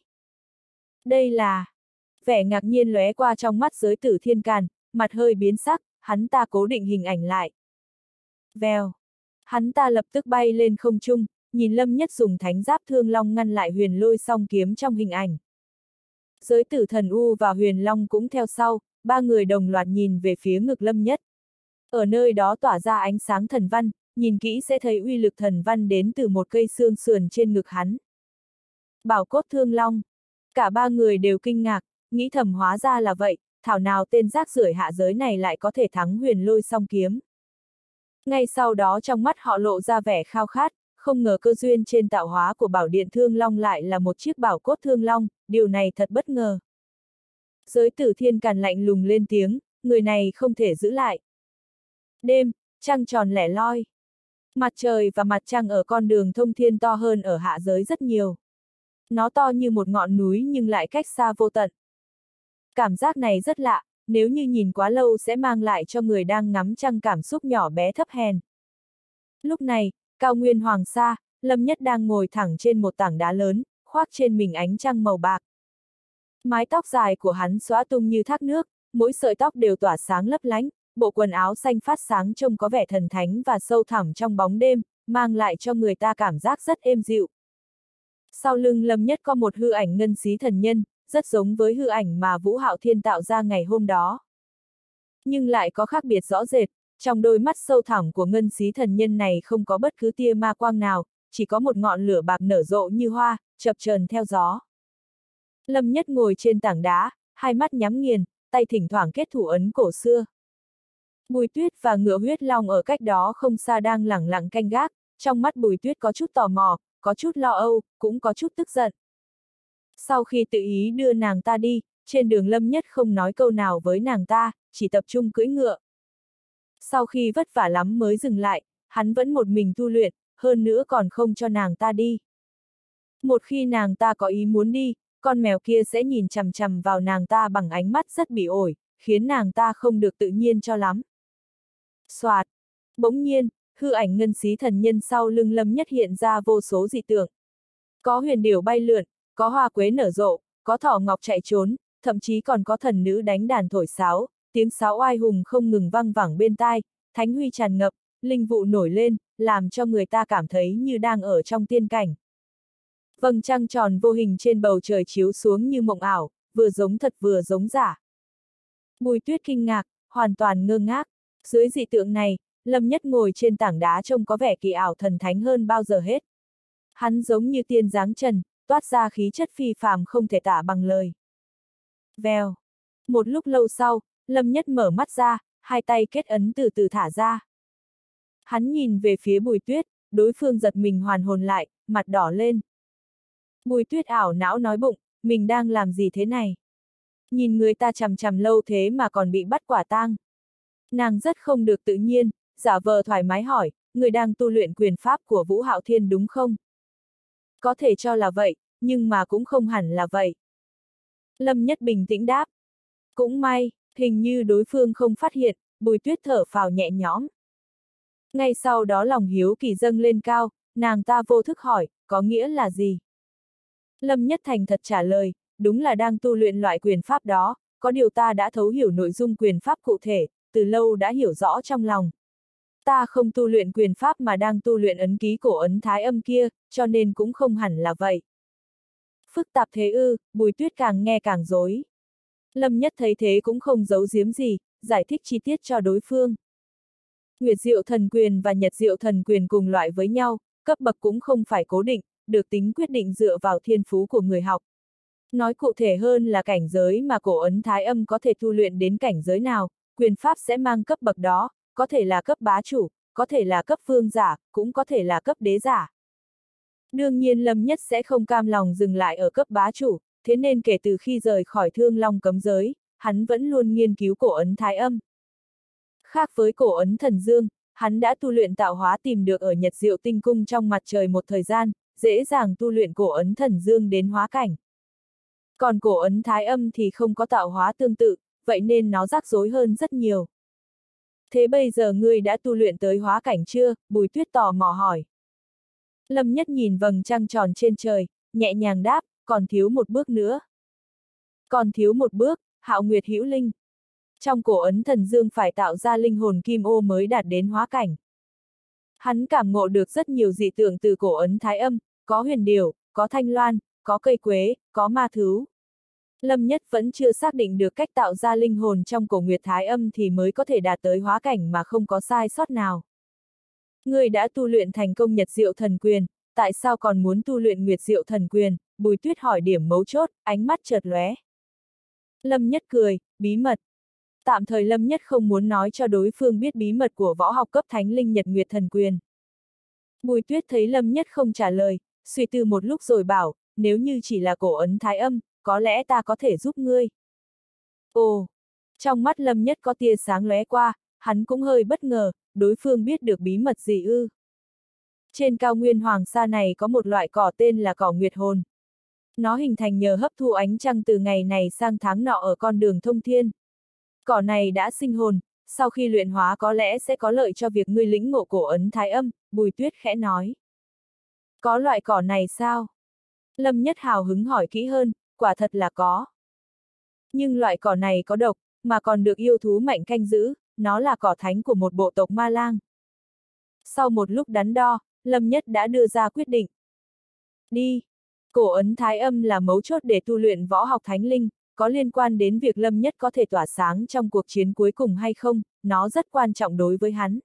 Đây là... Vẻ ngạc nhiên lóe qua trong mắt giới tử thiên càn, mặt hơi biến sắc, hắn ta cố định hình ảnh lại. Vèo. Hắn ta lập tức bay lên không trung, nhìn Lâm Nhất dùng thánh giáp thương long ngăn lại Huyền Lôi song kiếm trong hình ảnh. Giới tử thần U và Huyền Long cũng theo sau, ba người đồng loạt nhìn về phía ngực Lâm Nhất. Ở nơi đó tỏa ra ánh sáng thần văn, nhìn kỹ sẽ thấy uy lực thần văn đến từ một cây xương sườn trên ngực hắn. Bảo cốt thương long. Cả ba người đều kinh ngạc, nghĩ thầm hóa ra là vậy, thảo nào tên rác rưởi hạ giới này lại có thể thắng Huyền Lôi song kiếm. Ngay sau đó trong mắt họ lộ ra vẻ khao khát, không ngờ cơ duyên trên tạo hóa của bảo điện thương long lại là một chiếc bảo cốt thương long, điều này thật bất ngờ. Giới tử thiên càn lạnh lùng lên tiếng, người này không thể giữ lại. Đêm, trăng tròn lẻ loi. Mặt trời và mặt trăng ở con đường thông thiên to hơn ở hạ giới rất nhiều. Nó to như một ngọn núi nhưng lại cách xa vô tận. Cảm giác này rất lạ, nếu như nhìn quá lâu sẽ mang lại cho người đang ngắm trăng cảm xúc nhỏ bé thấp hèn. Lúc này, cao nguyên hoàng sa, Lâm Nhất đang ngồi thẳng trên một tảng đá lớn, khoác trên mình ánh trăng màu bạc. Mái tóc dài của hắn xõa tung như thác nước, mỗi sợi tóc đều tỏa sáng lấp lánh, bộ quần áo xanh phát sáng trông có vẻ thần thánh và sâu thẳm trong bóng đêm, mang lại cho người ta cảm giác rất êm dịu. Sau lưng Lâm Nhất có một hư ảnh ngân xí thần nhân, rất giống với hư ảnh mà Vũ Hạo Thiên tạo ra ngày hôm đó. Nhưng lại có khác biệt rõ rệt, trong đôi mắt sâu thẳm của ngân xí thần nhân này không có bất cứ tia ma quang nào, chỉ có một ngọn lửa bạc nở rộ như hoa, chập chờn theo gió. Lâm Nhất ngồi trên tảng đá, hai mắt nhắm nghiền, tay thỉnh thoảng kết thủ ấn cổ xưa. Bùi Tuyết và ngựa huyết long ở cách đó không xa đang lẳng lặng canh gác, trong mắt Bùi Tuyết có chút tò mò, có chút lo âu, cũng có chút tức giận. Sau khi tự ý đưa nàng ta đi, trên đường Lâm Nhất không nói câu nào với nàng ta, chỉ tập trung cưỡi ngựa. Sau khi vất vả lắm mới dừng lại, hắn vẫn một mình tu luyện, hơn nữa còn không cho nàng ta đi. Một khi nàng ta có ý muốn đi, con mèo kia sẽ nhìn chằm chằm vào nàng ta bằng ánh mắt rất bỉ ổi, khiến nàng ta không được tự nhiên cho lắm. Soạt! Bỗng nhiên, hư ảnh ngân xí thần nhân sau lưng Lâm Nhất hiện ra vô số dị tượng. Có huyền điểu bay lượn, có hoa quế nở rộ, có thỏ ngọc chạy trốn, thậm chí còn có thần nữ đánh đàn thổi sáo, tiếng sáo oai hùng không ngừng vang vẳng bên tai, thánh huy tràn ngập, linh vụ nổi lên, làm cho người ta cảm thấy như đang ở trong tiên cảnh. Vầng trăng tròn vô hình trên bầu trời chiếu xuống như mộng ảo, vừa giống thật vừa giống giả. Bùi Tuyết kinh ngạc, hoàn toàn ngơ ngác. Dưới dị tượng này, Lâm Nhất ngồi trên tảng đá trông có vẻ kỳ ảo thần thánh hơn bao giờ hết. Hắn giống như tiên dáng trần, toát ra khí chất phi phàm không thể tả bằng lời. Vèo. Một lúc lâu sau, Lâm Nhất mở mắt ra, hai tay kết ấn từ từ thả ra. Hắn nhìn về phía Bùi Tuyết, đối phương giật mình hoàn hồn lại, mặt đỏ lên. Bùi Tuyết ảo não nói bụng, mình đang làm gì thế này? Nhìn người ta chằm chằm lâu thế mà còn bị bắt quả tang. Nàng rất không được tự nhiên, giả vờ thoải mái hỏi, người đang tu luyện quyền pháp của Vũ Hạo Thiên đúng không? Có thể cho là vậy, nhưng mà cũng không hẳn là vậy. Lâm Nhất bình tĩnh đáp. Cũng may, hình như đối phương không phát hiện, Bùi Tuyết thở phào nhẹ nhõm. Ngay sau đó lòng hiếu kỳ dâng lên cao, nàng ta vô thức hỏi, có nghĩa là gì? Lâm Nhất thành thật trả lời, đúng là đang tu luyện loại quyền pháp đó, có điều ta đã thấu hiểu nội dung quyền pháp cụ thể, từ lâu đã hiểu rõ trong lòng. Ta không tu luyện quyền pháp mà đang tu luyện ấn ký cổ ấn thái âm kia, cho nên cũng không hẳn là vậy. Phức tạp thế ư, Bùi Tuyết càng nghe càng rối. Lâm Nhất thấy thế cũng không giấu giếm gì, giải thích chi tiết cho đối phương. Nguyệt Diệu Thần Quyền và Nhật Diệu Thần Quyền cùng loại với nhau, cấp bậc cũng không phải cố định, được tính quyết định dựa vào thiên phú của người học. Nói cụ thể hơn là cảnh giới mà cổ ấn thái âm có thể tu luyện đến cảnh giới nào, quyền pháp sẽ mang cấp bậc đó, có thể là cấp bá chủ, có thể là cấp vương giả, cũng có thể là cấp đế giả. Đương nhiên Lâm Nhất sẽ không cam lòng dừng lại ở cấp bá chủ, thế nên kể từ khi rời khỏi Thương Long cấm giới, hắn vẫn luôn nghiên cứu cổ ấn thái âm. Khác với cổ ấn thần dương, hắn đã tu luyện tạo hóa tìm được ở Nhật Diệu Tinh Cung trong mặt trời một thời gian, dễ dàng tu luyện cổ ấn thần dương đến hóa cảnh. Còn cổ ấn thái âm thì không có tạo hóa tương tự, vậy nên nó rắc rối hơn rất nhiều. Thế bây giờ ngươi đã tu luyện tới hóa cảnh chưa? Bùi Tuyết tò mò hỏi. Lâm Nhất nhìn vầng trăng tròn trên trời, nhẹ nhàng đáp, còn thiếu một bước nữa. Còn thiếu một bước, Hạo Nguyệt Hữu Linh. Trong cổ ấn thần dương phải tạo ra linh hồn kim ô mới đạt đến hóa cảnh. Hắn cảm ngộ được rất nhiều dị tượng từ cổ ấn thái âm, có huyền điểu, có thanh loan, có cây quế, có ma thú. Lâm Nhất vẫn chưa xác định được cách tạo ra linh hồn trong cổ nguyệt thái âm thì mới có thể đạt tới hóa cảnh mà không có sai sót nào. Ngươi đã tu luyện thành công Nhật Diệu Thần Quyền, tại sao còn muốn tu luyện Nguyệt Diệu Thần Quyền? Bùi Tuyết hỏi điểm mấu chốt, ánh mắt chợt lóe. Lâm Nhất cười, bí mật. Tạm thời Lâm Nhất không muốn nói cho đối phương biết bí mật của võ học cấp Thánh Linh Nhật Nguyệt Thần Quyền. Bùi Tuyết thấy Lâm Nhất không trả lời, suy tư một lúc rồi bảo, nếu như chỉ là cổ ấn thái âm, có lẽ ta có thể giúp ngươi. Ồ! Trong mắt Lâm Nhất có tia sáng lóe qua, hắn cũng hơi bất ngờ, đối phương biết được bí mật gì ư. Trên cao nguyên Hoàng Sa này có một loại cỏ tên là cỏ Nguyệt Hồn. Nó hình thành nhờ hấp thu ánh trăng từ ngày này sang tháng nọ ở con đường thông thiên. Cỏ này đã sinh hồn, sau khi luyện hóa có lẽ sẽ có lợi cho việc ngươi lĩnh ngộ cổ ấn thái âm, Bùi Tuyết khẽ nói. Có loại cỏ này sao? Lâm Nhất hào hứng hỏi kỹ hơn, quả thật là có. Nhưng loại cỏ này có độc, mà còn được yêu thú mạnh canh giữ, nó là cỏ thánh của một bộ tộc ma lang. Sau một lúc đắn đo, Lâm Nhất đã đưa ra quyết định. Đi! Cổ ấn thái âm là mấu chốt để tu luyện võ học thánh linh, có liên quan đến việc Lâm Nhất có thể tỏa sáng trong cuộc chiến cuối cùng hay không, nó rất quan trọng đối với hắn.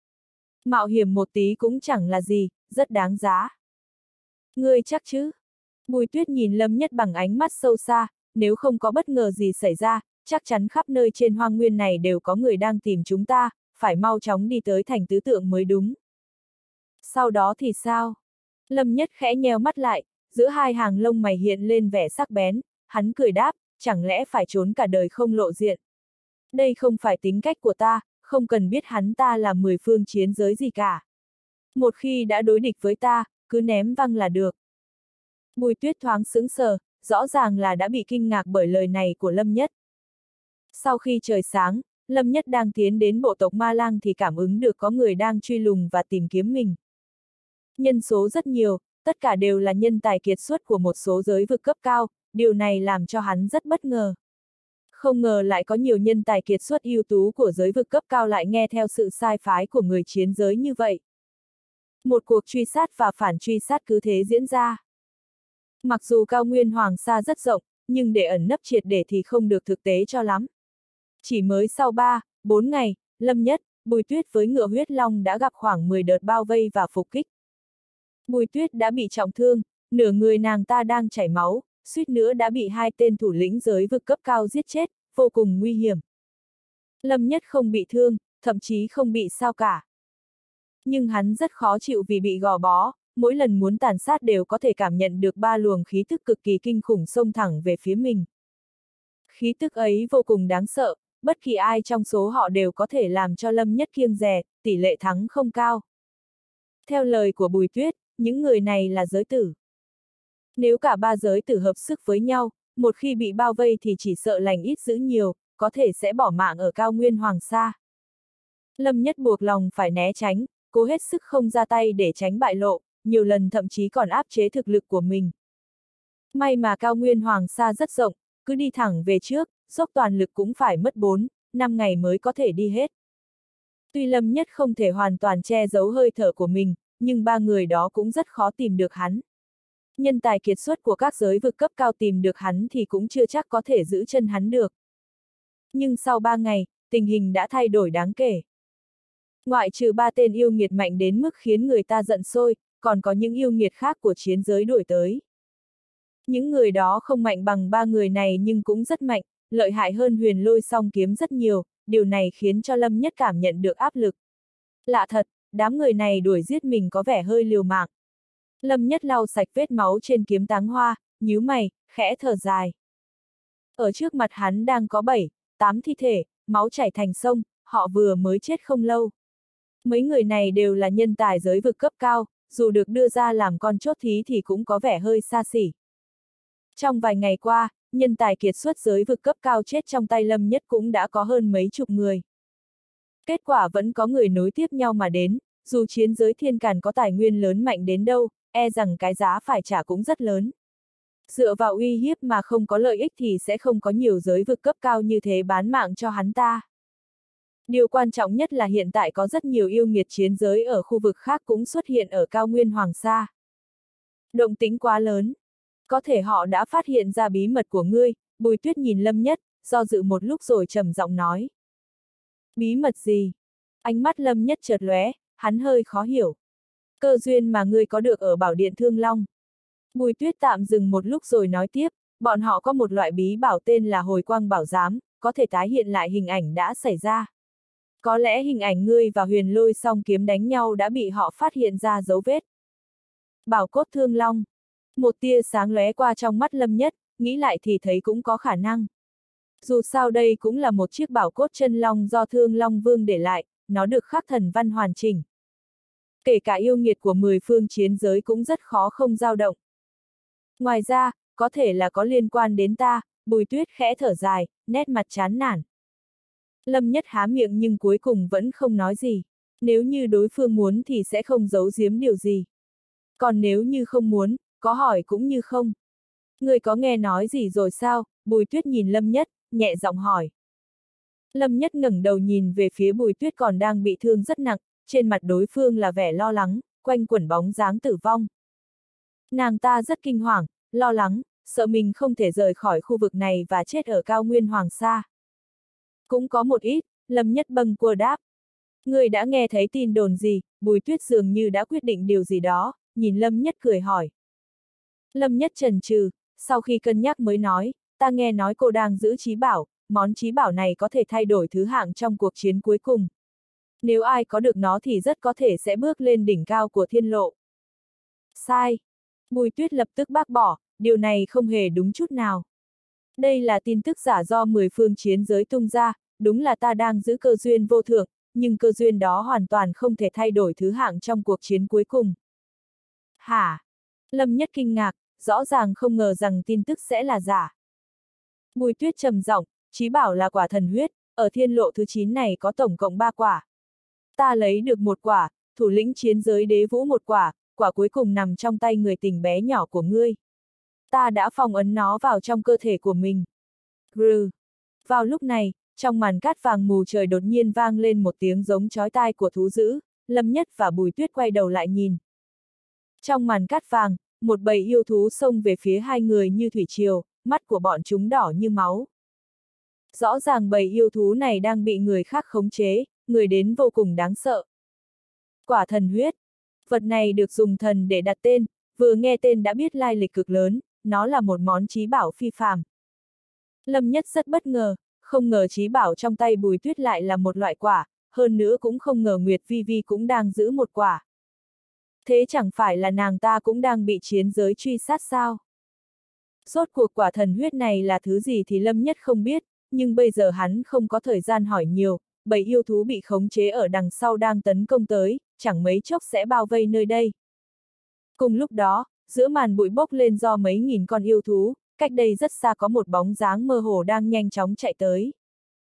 Mạo hiểm một tí cũng chẳng là gì, rất đáng giá. Ngươi chắc chứ? Bùi Tuyết nhìn Lâm Nhất bằng ánh mắt sâu xa, nếu không có bất ngờ gì xảy ra, chắc chắn khắp nơi trên hoang nguyên này đều có người đang tìm chúng ta, phải mau chóng đi tới thành tứ tượng mới đúng. Sau đó thì sao? Lâm Nhất khẽ nheo mắt lại, giữa hai hàng lông mày hiện lên vẻ sắc bén, hắn cười đáp, chẳng lẽ phải trốn cả đời không lộ diện. Đây không phải tính cách của ta, không cần biết hắn ta là 10 phương chiến giới gì cả. Một khi đã đối địch với ta, cứ ném văng là được. Bùi Tuyết thoáng sững sờ, rõ ràng là đã bị kinh ngạc bởi lời này của Lâm Nhất. Sau khi trời sáng, Lâm Nhất đang tiến đến bộ tộc Ma Lang thì cảm ứng được có người đang truy lùng và tìm kiếm mình. Nhân số rất nhiều, tất cả đều là nhân tài kiệt xuất của một số giới vực cấp cao, điều này làm cho hắn rất bất ngờ. Không ngờ lại có nhiều nhân tài kiệt xuất ưu tú của giới vực cấp cao lại nghe theo sự sai phái của người chiến giới như vậy. Một cuộc truy sát và phản truy sát cứ thế diễn ra. Mặc dù cao nguyên Hoàng Sa rất rộng, nhưng để ẩn nấp triệt để thì không được thực tế cho lắm. Chỉ mới sau 3-4 ngày, Lâm Nhất, Bùi Tuyết với ngựa huyết long đã gặp khoảng 10 đợt bao vây và phục kích. Bùi Tuyết đã bị trọng thương, nửa người nàng ta đang chảy máu, suýt nữa đã bị 2 tên thủ lĩnh giới vực cấp cao giết chết, vô cùng nguy hiểm. Lâm Nhất không bị thương, thậm chí không bị sao cả. Nhưng hắn rất khó chịu vì bị gò bó, mỗi lần muốn tàn sát đều có thể cảm nhận được 3 luồng khí tức cực kỳ kinh khủng xông thẳng về phía mình. Khí tức ấy vô cùng đáng sợ, bất kỳ ai trong số họ đều có thể làm cho Lâm Nhất kiêng dè, tỷ lệ thắng không cao. Theo lời của Bùi Tuyết, những người này là giới tử. Nếu cả 3 giới tử hợp sức với nhau, một khi bị bao vây thì chỉ sợ lành ít dữ nhiều, có thể sẽ bỏ mạng ở cao nguyên Hoàng Sa. Lâm Nhất buộc lòng phải né tránh, cố hết sức không ra tay để tránh bại lộ, nhiều lần thậm chí còn áp chế thực lực của mình. May mà cao nguyên Hoàng Sa rất rộng, cứ đi thẳng về trước, dốc toàn lực cũng phải mất 4-5 ngày mới có thể đi hết. Tuy Lâm Nhất không thể hoàn toàn che giấu hơi thở của mình, nhưng 3 người đó cũng rất khó tìm được hắn. Nhân tài kiệt xuất của các giới vực cấp cao tìm được hắn thì cũng chưa chắc có thể giữ chân hắn được. Nhưng sau 3 ngày, tình hình đã thay đổi đáng kể. Ngoại trừ 3 tên yêu nghiệt mạnh đến mức khiến người ta giận sôi, còn có những yêu nghiệt khác của chiến giới đuổi tới. Những người đó không mạnh bằng 3 người này nhưng cũng rất mạnh, lợi hại hơn Huyền Lôi Song Kiếm rất nhiều, điều này khiến cho Lâm Nhất cảm nhận được áp lực. Lạ thật, đám người này đuổi giết mình có vẻ hơi liều mạng. Lâm Nhất lau sạch vết máu trên kiếm táng hoa, nhíu mày, khẽ thở dài. Ở trước mặt hắn đang có 7-8 thi thể, máu chảy thành sông, họ vừa mới chết không lâu. Mấy người này đều là nhân tài giới vực cấp cao, dù được đưa ra làm con chốt thí thì cũng có vẻ hơi xa xỉ. Trong vài ngày qua, nhân tài kiệt xuất giới vực cấp cao chết trong tay Lâm Nhất cũng đã có hơn mấy chục người. Kết quả vẫn có người nối tiếp nhau mà đến, dù chiến giới thiên càn có tài nguyên lớn mạnh đến đâu, e rằng cái giá phải trả cũng rất lớn. Dựa vào uy hiếp mà không có lợi ích thì sẽ không có nhiều giới vực cấp cao như thế bán mạng cho hắn ta. Điều quan trọng nhất là hiện tại có rất nhiều yêu nghiệt chiến giới ở khu vực khác cũng xuất hiện ở cao nguyên Hoàng Sa. Động tĩnh quá lớn. Có thể họ đã phát hiện ra bí mật của ngươi, Bùi Tuyết nhìn Lâm Nhất, do dự một lúc rồi trầm giọng nói. Bí mật gì? Ánh mắt Lâm Nhất chợt lóe, hắn hơi khó hiểu. Cơ duyên mà ngươi có được ở Bảo Điện Thương Long. Bùi Tuyết tạm dừng một lúc rồi nói tiếp, bọn họ có một loại bí bảo tên là hồi quang bảo giám, có thể tái hiện lại hình ảnh đã xảy ra. Có lẽ hình ảnh ngươi và Huyền Lôi Song Kiếm đánh nhau đã bị họ phát hiện ra dấu vết. Bảo cốt Thương Long. Một tia sáng lóe qua trong mắt Lâm Nhất, nghĩ lại thì thấy cũng có khả năng. Dù sao đây cũng là một chiếc bảo cốt chân long do Thương Long Vương để lại, nó được khắc thần văn hoàn chỉnh. Kể cả yêu nghiệt của 10 phương chiến giới cũng rất khó không dao động. Ngoài ra, có thể là có liên quan đến ta, Bùi Tuyết khẽ thở dài, nét mặt chán nản. Lâm Nhất há miệng nhưng cuối cùng vẫn không nói gì. Nếu như đối phương muốn thì sẽ không giấu giếm điều gì. Còn nếu như không muốn, có hỏi cũng như không. Người có nghe nói gì rồi sao? Bùi Tuyết nhìn Lâm Nhất, nhẹ giọng hỏi. Lâm Nhất ngẩng đầu nhìn về phía Bùi Tuyết còn đang bị thương rất nặng, trên mặt đối phương là vẻ lo lắng, quanh quẩn bóng dáng tử vong. Nàng ta rất kinh hoàng, lo lắng, sợ mình không thể rời khỏi khu vực này và chết ở cao nguyên Hoàng Sa. Cũng có một ít, Lâm Nhất bâng quơ đáp. Người đã nghe thấy tin đồn gì? Bùi Tuyết dường như đã quyết định điều gì đó, nhìn Lâm Nhất cười hỏi. Lâm Nhất chần chừ, sau khi cân nhắc mới nói, ta nghe nói cô đang giữ trí bảo, món trí bảo này có thể thay đổi thứ hạng trong cuộc chiến cuối cùng. Nếu ai có được nó thì rất có thể sẽ bước lên đỉnh cao của thiên lộ. Sai. Bùi Tuyết lập tức bác bỏ, điều này không hề đúng chút nào. Đây là tin tức giả do 10 phương chiến giới tung ra, đúng là ta đang giữ cơ duyên vô thượng, nhưng cơ duyên đó hoàn toàn không thể thay đổi thứ hạng trong cuộc chiến cuối cùng. Hả? Lâm Nhất kinh ngạc, rõ ràng không ngờ rằng tin tức sẽ là giả. Bùi Tuyết trầm giọng, trí bảo là quả thần huyết, ở thiên lộ thứ 9 này có tổng cộng 3 quả. Ta lấy được 1 quả, thủ lĩnh chiến giới đế vũ 1 quả, quả cuối cùng nằm trong tay người tình bé nhỏ của ngươi. Ta đã phong ấn nó vào trong cơ thể của mình. Rừ. Vào lúc này, trong màn cát vàng mù trời đột nhiên vang lên một tiếng giống chói tai của thú dữ, Lâm Nhất và Bùi Tuyết quay đầu lại nhìn. Trong màn cát vàng, một bầy yêu thú xông về phía hai người như thủy triều, mắt của bọn chúng đỏ như máu. Rõ ràng bầy yêu thú này đang bị người khác khống chế, người đến vô cùng đáng sợ. Quả thần huyết. Vật này được dùng thần để đặt tên, vừa nghe tên đã biết lai lịch cực lớn, nó là một món chí bảo phi phàm. Lâm Nhất rất bất ngờ, không ngờ chí bảo trong tay Bùi Tuyết lại là một loại quả, hơn nữa cũng không ngờ Nguyệt Vi Vi cũng đang giữ một quả. Thế chẳng phải là nàng ta cũng đang bị chiến giới truy sát sao? Rốt cuộc quả thần huyết này là thứ gì thì Lâm Nhất không biết, nhưng bây giờ hắn không có thời gian hỏi nhiều, bầy yêu thú bị khống chế ở đằng sau đang tấn công tới, chẳng mấy chốc sẽ bao vây nơi đây. Cùng lúc đó, giữa màn bụi bốc lên do mấy nghìn con yêu thú, cách đây rất xa có một bóng dáng mơ hồ đang nhanh chóng chạy tới.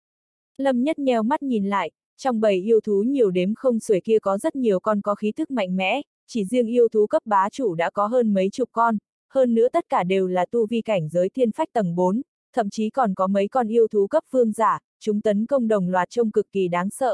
Lâm Nhất nheo mắt nhìn lại, trong bầy yêu thú nhiều đếm không xuể kia có rất nhiều con có khí thức mạnh mẽ, chỉ riêng yêu thú cấp bá chủ đã có hơn mấy chục con, hơn nữa tất cả đều là tu vi cảnh giới thiên phách tầng 4, thậm chí còn có mấy con yêu thú cấp vương giả, chúng tấn công đồng loạt trông cực kỳ đáng sợ.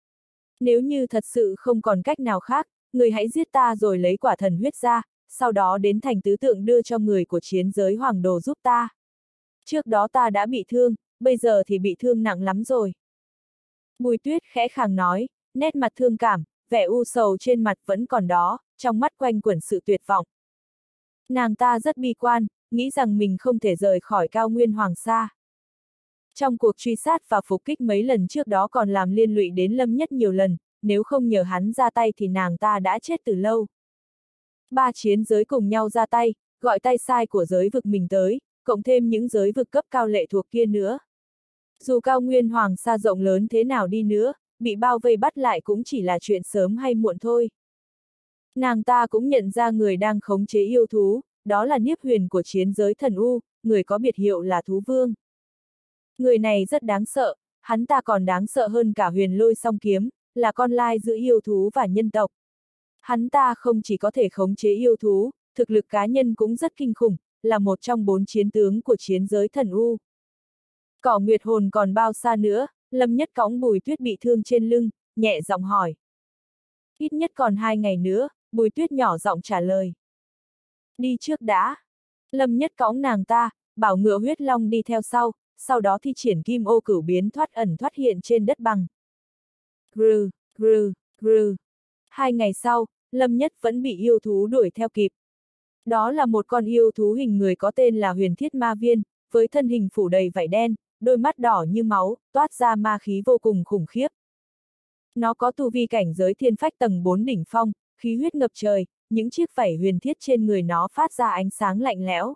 Nếu như thật sự không còn cách nào khác, người hãy giết ta rồi lấy quả thần huyết ra, sau đó đến thành tứ tượng đưa cho người của chiến giới hoàng đồ giúp ta. Trước đó ta đã bị thương, bây giờ thì bị thương nặng lắm rồi. Bùi Tuyết khẽ khàng nói, nét mặt thương cảm, vẻ u sầu trên mặt vẫn còn đó, trong mắt quanh quẩn sự tuyệt vọng. Nàng ta rất bi quan, nghĩ rằng mình không thể rời khỏi cao nguyên Hoàng Sa. Trong cuộc truy sát và phục kích mấy lần trước đó còn làm liên lụy đến Lâm Nhất nhiều lần, nếu không nhờ hắn ra tay thì nàng ta đã chết từ lâu. Ba chiến giới cùng nhau ra tay, gọi tay sai của giới vực mình tới, cộng thêm những giới vực cấp cao lệ thuộc kia nữa. Dù cao nguyên Hoàng Sa rộng lớn thế nào đi nữa, bị bao vây bắt lại cũng chỉ là chuyện sớm hay muộn thôi. Nàng ta cũng nhận ra người đang khống chế yêu thú, đó là Niếp Huyền của chiến giới thần U, người có biệt hiệu là Thú Vương. Người này rất đáng sợ, hắn ta còn đáng sợ hơn cả Huyền Lôi Song Kiếm, là con lai giữa yêu thú và nhân tộc. Hắn ta không chỉ có thể khống chế yêu thú, thực lực cá nhân cũng rất kinh khủng, là một trong 4 chiến tướng của chiến giới thần U. Cỏ Nguyệt Hồn còn bao xa nữa, Lâm Nhất cõng Bùi Tuyết bị thương trên lưng, nhẹ giọng hỏi. Ít nhất còn 2 ngày nữa, Bùi Tuyết nhỏ giọng trả lời. Đi trước đã. Lâm Nhất cõng nàng ta, bảo ngựa huyết long đi theo sau đó thi triển kim ô cửu biến thoát ẩn thoát hiện trên đất bằng. Grừ, grừ, grừ. 2 ngày sau, Lâm Nhất vẫn bị yêu thú đuổi theo kịp. Đó là một con yêu thú hình người có tên là Huyền Thiết Ma Viên, với thân hình phủ đầy vảy đen, đôi mắt đỏ như máu, toát ra ma khí vô cùng khủng khiếp. Nó có tu vi cảnh giới thiên phách tầng 4 đỉnh phong, khí huyết ngập trời, những chiếc vảy huyền thiết trên người nó phát ra ánh sáng lạnh lẽo.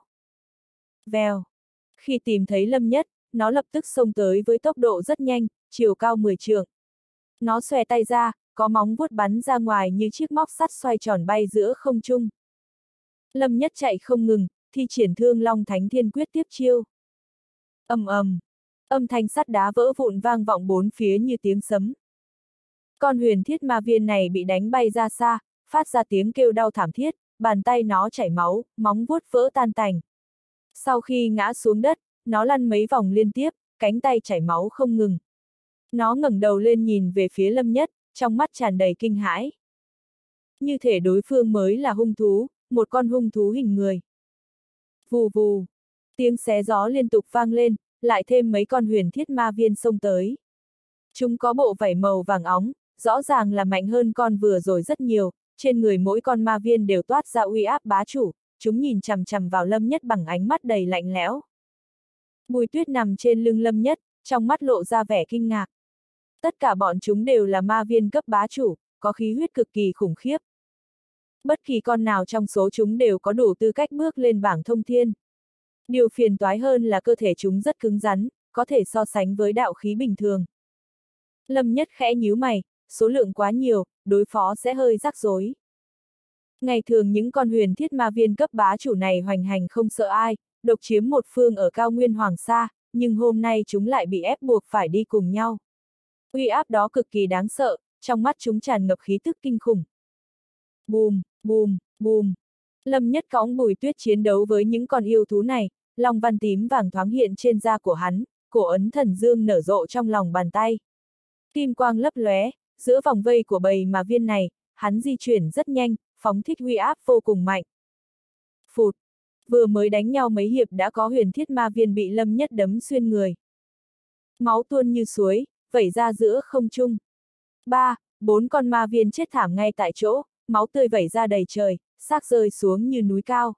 Vèo. Khi tìm thấy Lâm Nhất, nó lập tức xông tới với tốc độ rất nhanh, chiều cao 10 trượng. Nó xòe tay ra, có móng vuốt bắn ra ngoài như chiếc móc sắt xoay tròn bay giữa không trung. Lâm Nhất chạy không ngừng, thi triển Thương Long Thánh Thiên Quyết tiếp chiêu. Ầm ầm, âm thanh sắt đá vỡ vụn vang vọng bốn phía như tiếng sấm. Con huyền thiết ma viên này bị đánh bay ra xa, phát ra tiếng kêu đau thảm thiết, bàn tay nó chảy máu, móng vuốt vỡ tan tành. Sau khi ngã xuống đất, nó lăn mấy vòng liên tiếp, cánh tay chảy máu không ngừng. Nó ngẩng đầu lên nhìn về phía Lâm Nhất, trong mắt tràn đầy kinh hãi. Như thể đối phương mới là hung thú, một con hung thú hình người. Vù vù, tiếng xé gió liên tục vang lên, lại thêm mấy con huyền thiết ma viên xông tới. Chúng có bộ vảy màu vàng óng, rõ ràng là mạnh hơn con vừa rồi rất nhiều, trên người mỗi con ma viên đều toát ra uy áp bá chủ, chúng nhìn chằm chằm vào Lâm Nhất bằng ánh mắt đầy lạnh lẽo. Bùi Tuyết nằm trên lưng Lâm Nhất, trong mắt lộ ra vẻ kinh ngạc. Tất cả bọn chúng đều là ma viên cấp bá chủ, có khí huyết cực kỳ khủng khiếp. Bất kỳ con nào trong số chúng đều có đủ tư cách bước lên bảng thông thiên. Điều phiền toái hơn là cơ thể chúng rất cứng rắn, có thể so sánh với đạo khí bình thường. Lâm Nhất khẽ nhíu mày, số lượng quá nhiều, đối phó sẽ hơi rắc rối. Ngày thường những con huyền thiết ma viên cấp bá chủ này hoành hành không sợ ai, độc chiếm một phương ở cao nguyên Hoàng Sa, nhưng hôm nay chúng lại bị ép buộc phải đi cùng nhau. Uy áp đó cực kỳ đáng sợ, trong mắt chúng tràn ngập khí tức kinh khủng. Bùm, bùm, bùm. Lâm Nhất cõng Bùi Tuyết chiến đấu với những con yêu thú này, long văn tím vàng thoáng hiện trên da của hắn, cổ ấn thần dương nở rộ trong lòng bàn tay. Kim quang lấp lóe, giữa vòng vây của bầy ma viên này, hắn di chuyển rất nhanh, phóng thích uy áp vô cùng mạnh. Phụt! Vừa mới đánh nhau mấy hiệp đã có huyền thiết ma viên bị Lâm Nhất đấm xuyên người. Máu tuôn như suối, vẩy ra giữa không trung. 4 con ma viên chết thảm ngay tại chỗ, máu tươi vẩy ra đầy trời, xác rơi xuống như núi cao.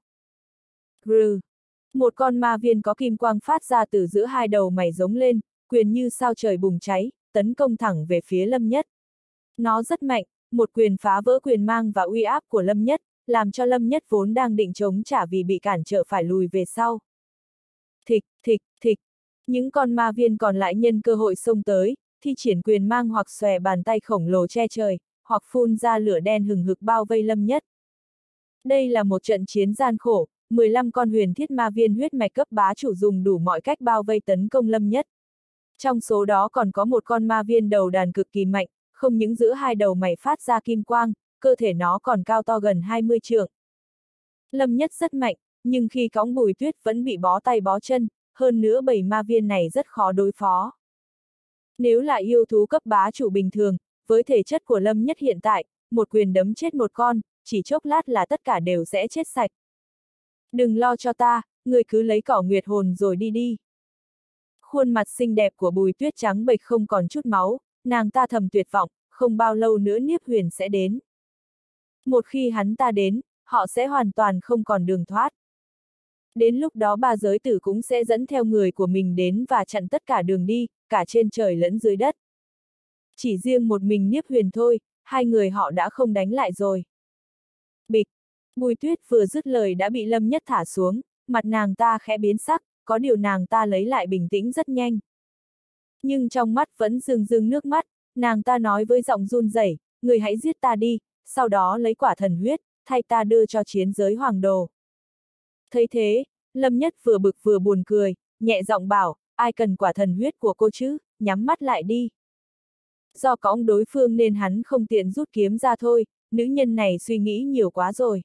Grừ! Một con ma viên có kim quang phát ra từ giữa hai đầu mày giống lên, quyền như sao trời bùng cháy, tấn công thẳng về phía Lâm Nhất. Nó rất mạnh, một quyền phá vỡ quyền mang và uy áp của Lâm Nhất, làm cho Lâm Nhất vốn đang định chống trả vì bị cản trở phải lùi về sau. Thịch, thịch, thịch. Những con ma viên còn lại nhân cơ hội xông tới, thi triển quyền mang hoặc xòe bàn tay khổng lồ che trời, hoặc phun ra lửa đen hừng hực bao vây Lâm Nhất. Đây là một trận chiến gian khổ, 15 con huyền thiết ma viên huyết mạch cấp bá chủ dùng đủ mọi cách bao vây tấn công Lâm Nhất. Trong số đó còn có một con ma viên đầu đàn cực kỳ mạnh, không những giữa hai đầu mày phát ra kim quang, cơ thể nó còn cao to gần 20 trượng. Lâm Nhất rất mạnh, nhưng khi cõng Bùi Tuyết vẫn bị bó tay bó chân, hơn nữa bầy ma viên này rất khó đối phó. Nếu là yêu thú cấp bá chủ bình thường, với thể chất của Lâm Nhất hiện tại, một quyền đấm chết một con, chỉ chốc lát là tất cả đều sẽ chết sạch. Đừng lo cho ta, người cứ lấy cỏ nguyệt hồn rồi đi đi. Khuôn mặt xinh đẹp của Bùi Tuyết trắng bệch không còn chút máu, nàng ta thầm tuyệt vọng, không bao lâu nữa Niếp Huyền sẽ đến. Một khi hắn ta đến, họ sẽ hoàn toàn không còn đường thoát. Đến lúc đó ba giới tử cũng sẽ dẫn theo người của mình đến và chặn tất cả đường đi, cả trên trời lẫn dưới đất. Chỉ riêng một mình Niếp Huyền thôi, hai người họ đã không đánh lại rồi. Bịch! Bùi Tuyết vừa dứt lời đã bị Lâm Nhất thả xuống, mặt nàng ta khẽ biến sắc, có điều nàng ta lấy lại bình tĩnh rất nhanh. Nhưng trong mắt vẫn rưng rưng nước mắt, nàng ta nói với giọng run rẩy, người hãy giết ta đi, sau đó lấy quả thần huyết, thay ta đưa cho chiến giới hoàng đồ. Thấy thế, Lâm Nhất vừa bực vừa buồn cười, nhẹ giọng bảo, ai cần quả thần huyết của cô chứ, nhắm mắt lại đi. Do cõng đối phương nên hắn không tiện rút kiếm ra thôi, nữ nhân này suy nghĩ nhiều quá rồi.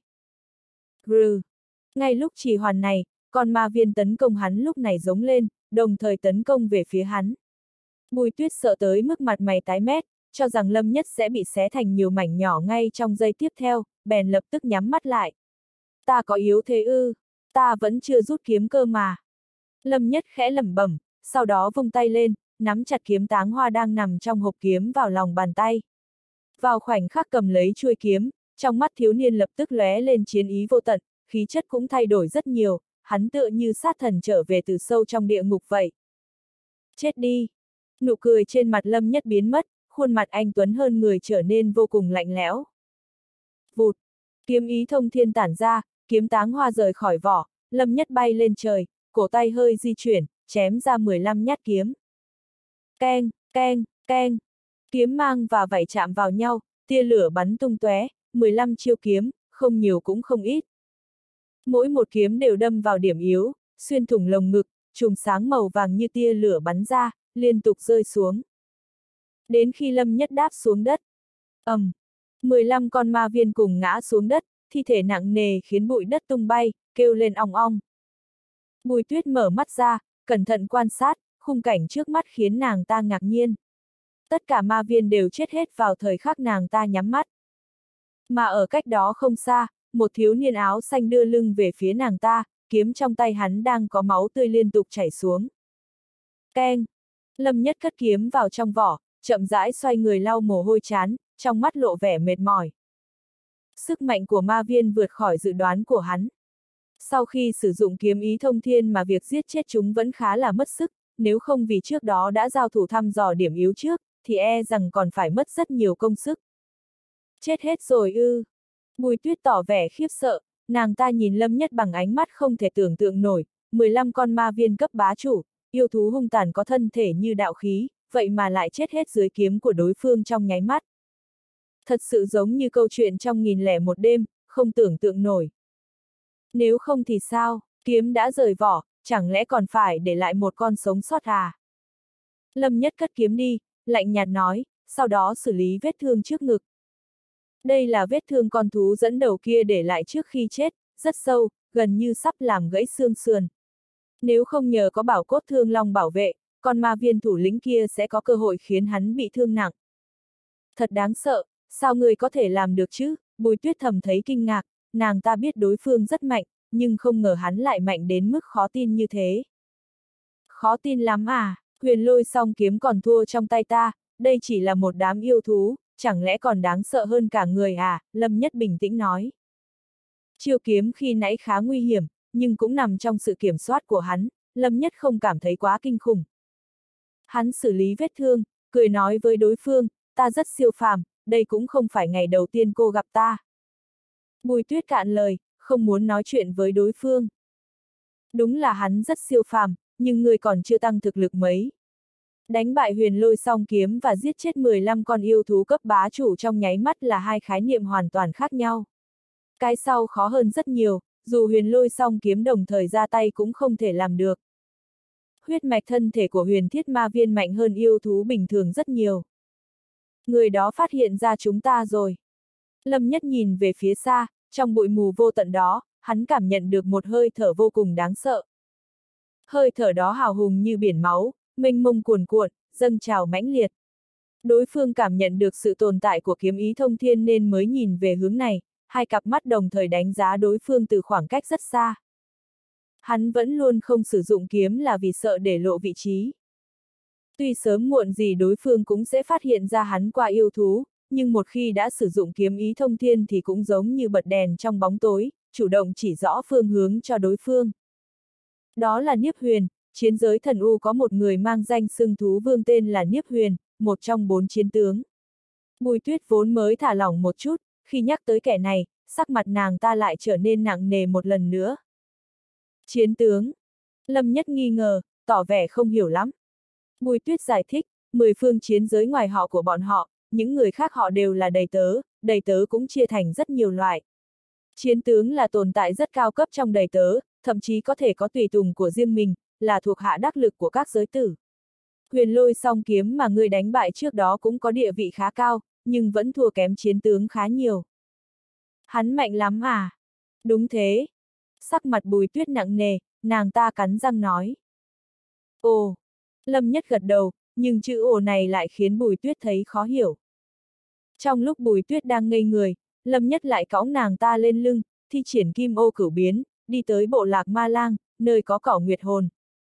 Grừ! Ngay lúc trì hoãn này, con ma viên tấn công hắn lúc này giống lên, đồng thời tấn công về phía hắn. Bùi Tuyết sợ tới mức mặt mày tái mét, cho rằng Lâm Nhất sẽ bị xé thành nhiều mảnh nhỏ ngay trong giây tiếp theo, bèn lập tức nhắm mắt lại. Ta có yếu thế ư? Ta vẫn chưa rút kiếm cơ mà. Lâm Nhất khẽ lẩm bẩm, sau đó vung tay lên, nắm chặt kiếm táng hoa đang nằm trong hộp kiếm vào lòng bàn tay. Vào khoảnh khắc cầm lấy chuôi kiếm, trong mắt thiếu niên lập tức lóe lên chiến ý vô tận, khí chất cũng thay đổi rất nhiều, hắn tựa như sát thần trở về từ sâu trong địa ngục vậy. Chết đi! Nụ cười trên mặt Lâm Nhất biến mất, khuôn mặt anh tuấn hơn người trở nên vô cùng lạnh lẽo. Vụt! Kiếm ý thông thiên tản ra, kiếm táng hoa rời khỏi vỏ, Lâm Nhất bay lên trời, cổ tay hơi di chuyển, chém ra 15 nhát kiếm. Keng, keng, keng! Kiếm mang và vảy chạm vào nhau, tia lửa bắn tung tóe, 15 chiêu kiếm, không nhiều cũng không ít. Mỗi một kiếm đều đâm vào điểm yếu, xuyên thủng lồng ngực, chùm sáng màu vàng như tia lửa bắn ra, liên tục rơi xuống. Đến khi Lâm Nhất đáp xuống đất, 15 con ma viên cùng ngã xuống đất, thi thể nặng nề khiến bụi đất tung bay, kêu lên ong ong. Bùi Tuyết mở mắt ra, cẩn thận quan sát, khung cảnh trước mắt khiến nàng ta ngạc nhiên. Tất cả ma viên đều chết hết vào thời khắc nàng ta nhắm mắt. Mà ở cách đó không xa, một thiếu niên áo xanh đưa lưng về phía nàng ta, kiếm trong tay hắn đang có máu tươi liên tục chảy xuống. Keng! Lâm Nhất cất kiếm vào trong vỏ, chậm rãi xoay người lau mồ hôi trán, trong mắt lộ vẻ mệt mỏi. Sức mạnh của ma viên vượt khỏi dự đoán của hắn. Sau khi sử dụng kiếm ý thông thiên mà việc giết chết chúng vẫn khá là mất sức, nếu không vì trước đó đã giao thủ thăm dò điểm yếu trước, thì e rằng còn phải mất rất nhiều công sức. Chết hết rồi ư? Bùi Tuyết tỏ vẻ khiếp sợ, nàng ta nhìn Lâm Nhất bằng ánh mắt không thể tưởng tượng nổi, 15 con ma viên cấp bá chủ, yêu thú hung tàn có thân thể như đạo khí, vậy mà lại chết hết dưới kiếm của đối phương trong nháy mắt. Thật sự giống như câu chuyện trong 1001 đêm, không tưởng tượng nổi. Nếu không thì sao, kiếm đã rời vỏ, chẳng lẽ còn phải để lại một con sống sót à? Lâm Nhất cất kiếm đi, lạnh nhạt nói, sau đó xử lý vết thương trước ngực. Đây là vết thương con thú dẫn đầu kia để lại trước khi chết, rất sâu, gần như sắp làm gãy xương sườn. Nếu không nhờ có bảo cốt thương long bảo vệ, con ma viên thủ lĩnh kia sẽ có cơ hội khiến hắn bị thương nặng. Thật đáng sợ, sao người có thể làm được chứ? Bùi Tuyết thầm thấy kinh ngạc, nàng ta biết đối phương rất mạnh, nhưng không ngờ hắn lại mạnh đến mức khó tin như thế. Khó tin lắm à, Huyền Lôi song kiếm còn thua trong tay ta, đây chỉ là một đám yêu thú, chẳng lẽ còn đáng sợ hơn cả người à, Lâm Nhất bình tĩnh nói. Chiêu kiếm khi nãy khá nguy hiểm, nhưng cũng nằm trong sự kiểm soát của hắn, Lâm Nhất không cảm thấy quá kinh khủng. Hắn xử lý vết thương, cười nói với đối phương, ta rất siêu phàm, đây cũng không phải ngày đầu tiên cô gặp ta. Bùi Tuyết cạn lời, không muốn nói chuyện với đối phương. Đúng là hắn rất siêu phàm, nhưng người còn chưa tăng thực lực mấy. Đánh bại Huyền Lôi song kiếm và giết chết 15 con yêu thú cấp bá chủ trong nháy mắt là hai khái niệm hoàn toàn khác nhau. Cái sau khó hơn rất nhiều, dù Huyền Lôi song kiếm đồng thời ra tay cũng không thể làm được. Huyết mạch thân thể của Huyền Thiết Ma Viên mạnh hơn yêu thú bình thường rất nhiều. Người đó phát hiện ra chúng ta rồi. Lâm Nhất nhìn về phía xa, trong bụi mù vô tận đó, hắn cảm nhận được một hơi thở vô cùng đáng sợ. Hơi thở đó hào hùng như biển máu, mênh mông cuồn cuộn, dâng trào mãnh liệt. Đối phương cảm nhận được sự tồn tại của kiếm ý thông thiên nên mới nhìn về hướng này, hai cặp mắt đồng thời đánh giá đối phương từ khoảng cách rất xa. Hắn vẫn luôn không sử dụng kiếm là vì sợ để lộ vị trí. Tuy sớm muộn gì đối phương cũng sẽ phát hiện ra hắn qua yêu thú, nhưng một khi đã sử dụng kiếm ý thông thiên thì cũng giống như bật đèn trong bóng tối, chủ động chỉ rõ phương hướng cho đối phương. Đó là Niếp Huyền, chiến giới thần U có một người mang danh xưng thú vương tên là Niếp Huyền, một trong 4 chiến tướng. Bùi Tuyết vốn mới thả lỏng một chút, khi nhắc tới kẻ này, sắc mặt nàng ta lại trở nên nặng nề một lần nữa. Chiến tướng. Lâm Nhất nghi ngờ, tỏ vẻ không hiểu lắm. Bùi Tuyết giải thích, 10 phương chiến giới ngoài họ của bọn họ, những người khác họ đều là đầy tớ cũng chia thành rất nhiều loại. Chiến tướng là tồn tại rất cao cấp trong đầy tớ, thậm chí có thể có tùy tùng của riêng mình, là thuộc hạ đắc lực của các giới tử. Huyền Lôi song kiếm mà ngươi đánh bại trước đó cũng có địa vị khá cao, nhưng vẫn thua kém chiến tướng khá nhiều. Hắn mạnh lắm à? Đúng thế. Sắc mặt Bùi Tuyết nặng nề, nàng ta cắn răng nói. Ồ! Lâm Nhất gật đầu, nhưng chữ ồ này lại khiến Bùi Tuyết thấy khó hiểu. Trong lúc Bùi Tuyết đang ngây người, Lâm Nhất lại cõng nàng ta lên lưng, thi triển kim ô cửu biến, đi tới bộ lạc Ma Lang, nơi có cỏ nguyệt hồn.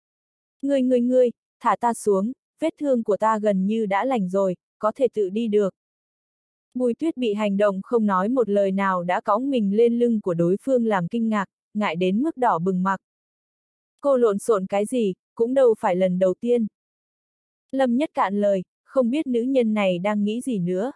Ngươi, thả ta xuống, vết thương của ta gần như đã lành rồi, có thể tự đi được. Bùi Tuyết bị hành động không nói một lời nào đã cõng mình lên lưng của đối phương làm kinh ngạc, ngại đến mức đỏ bừng mặt. Cô lộn xộn cái gì, cũng đâu phải lần đầu tiên. Lâm Nhất cạn lời, không biết nữ nhân này đang nghĩ gì nữa.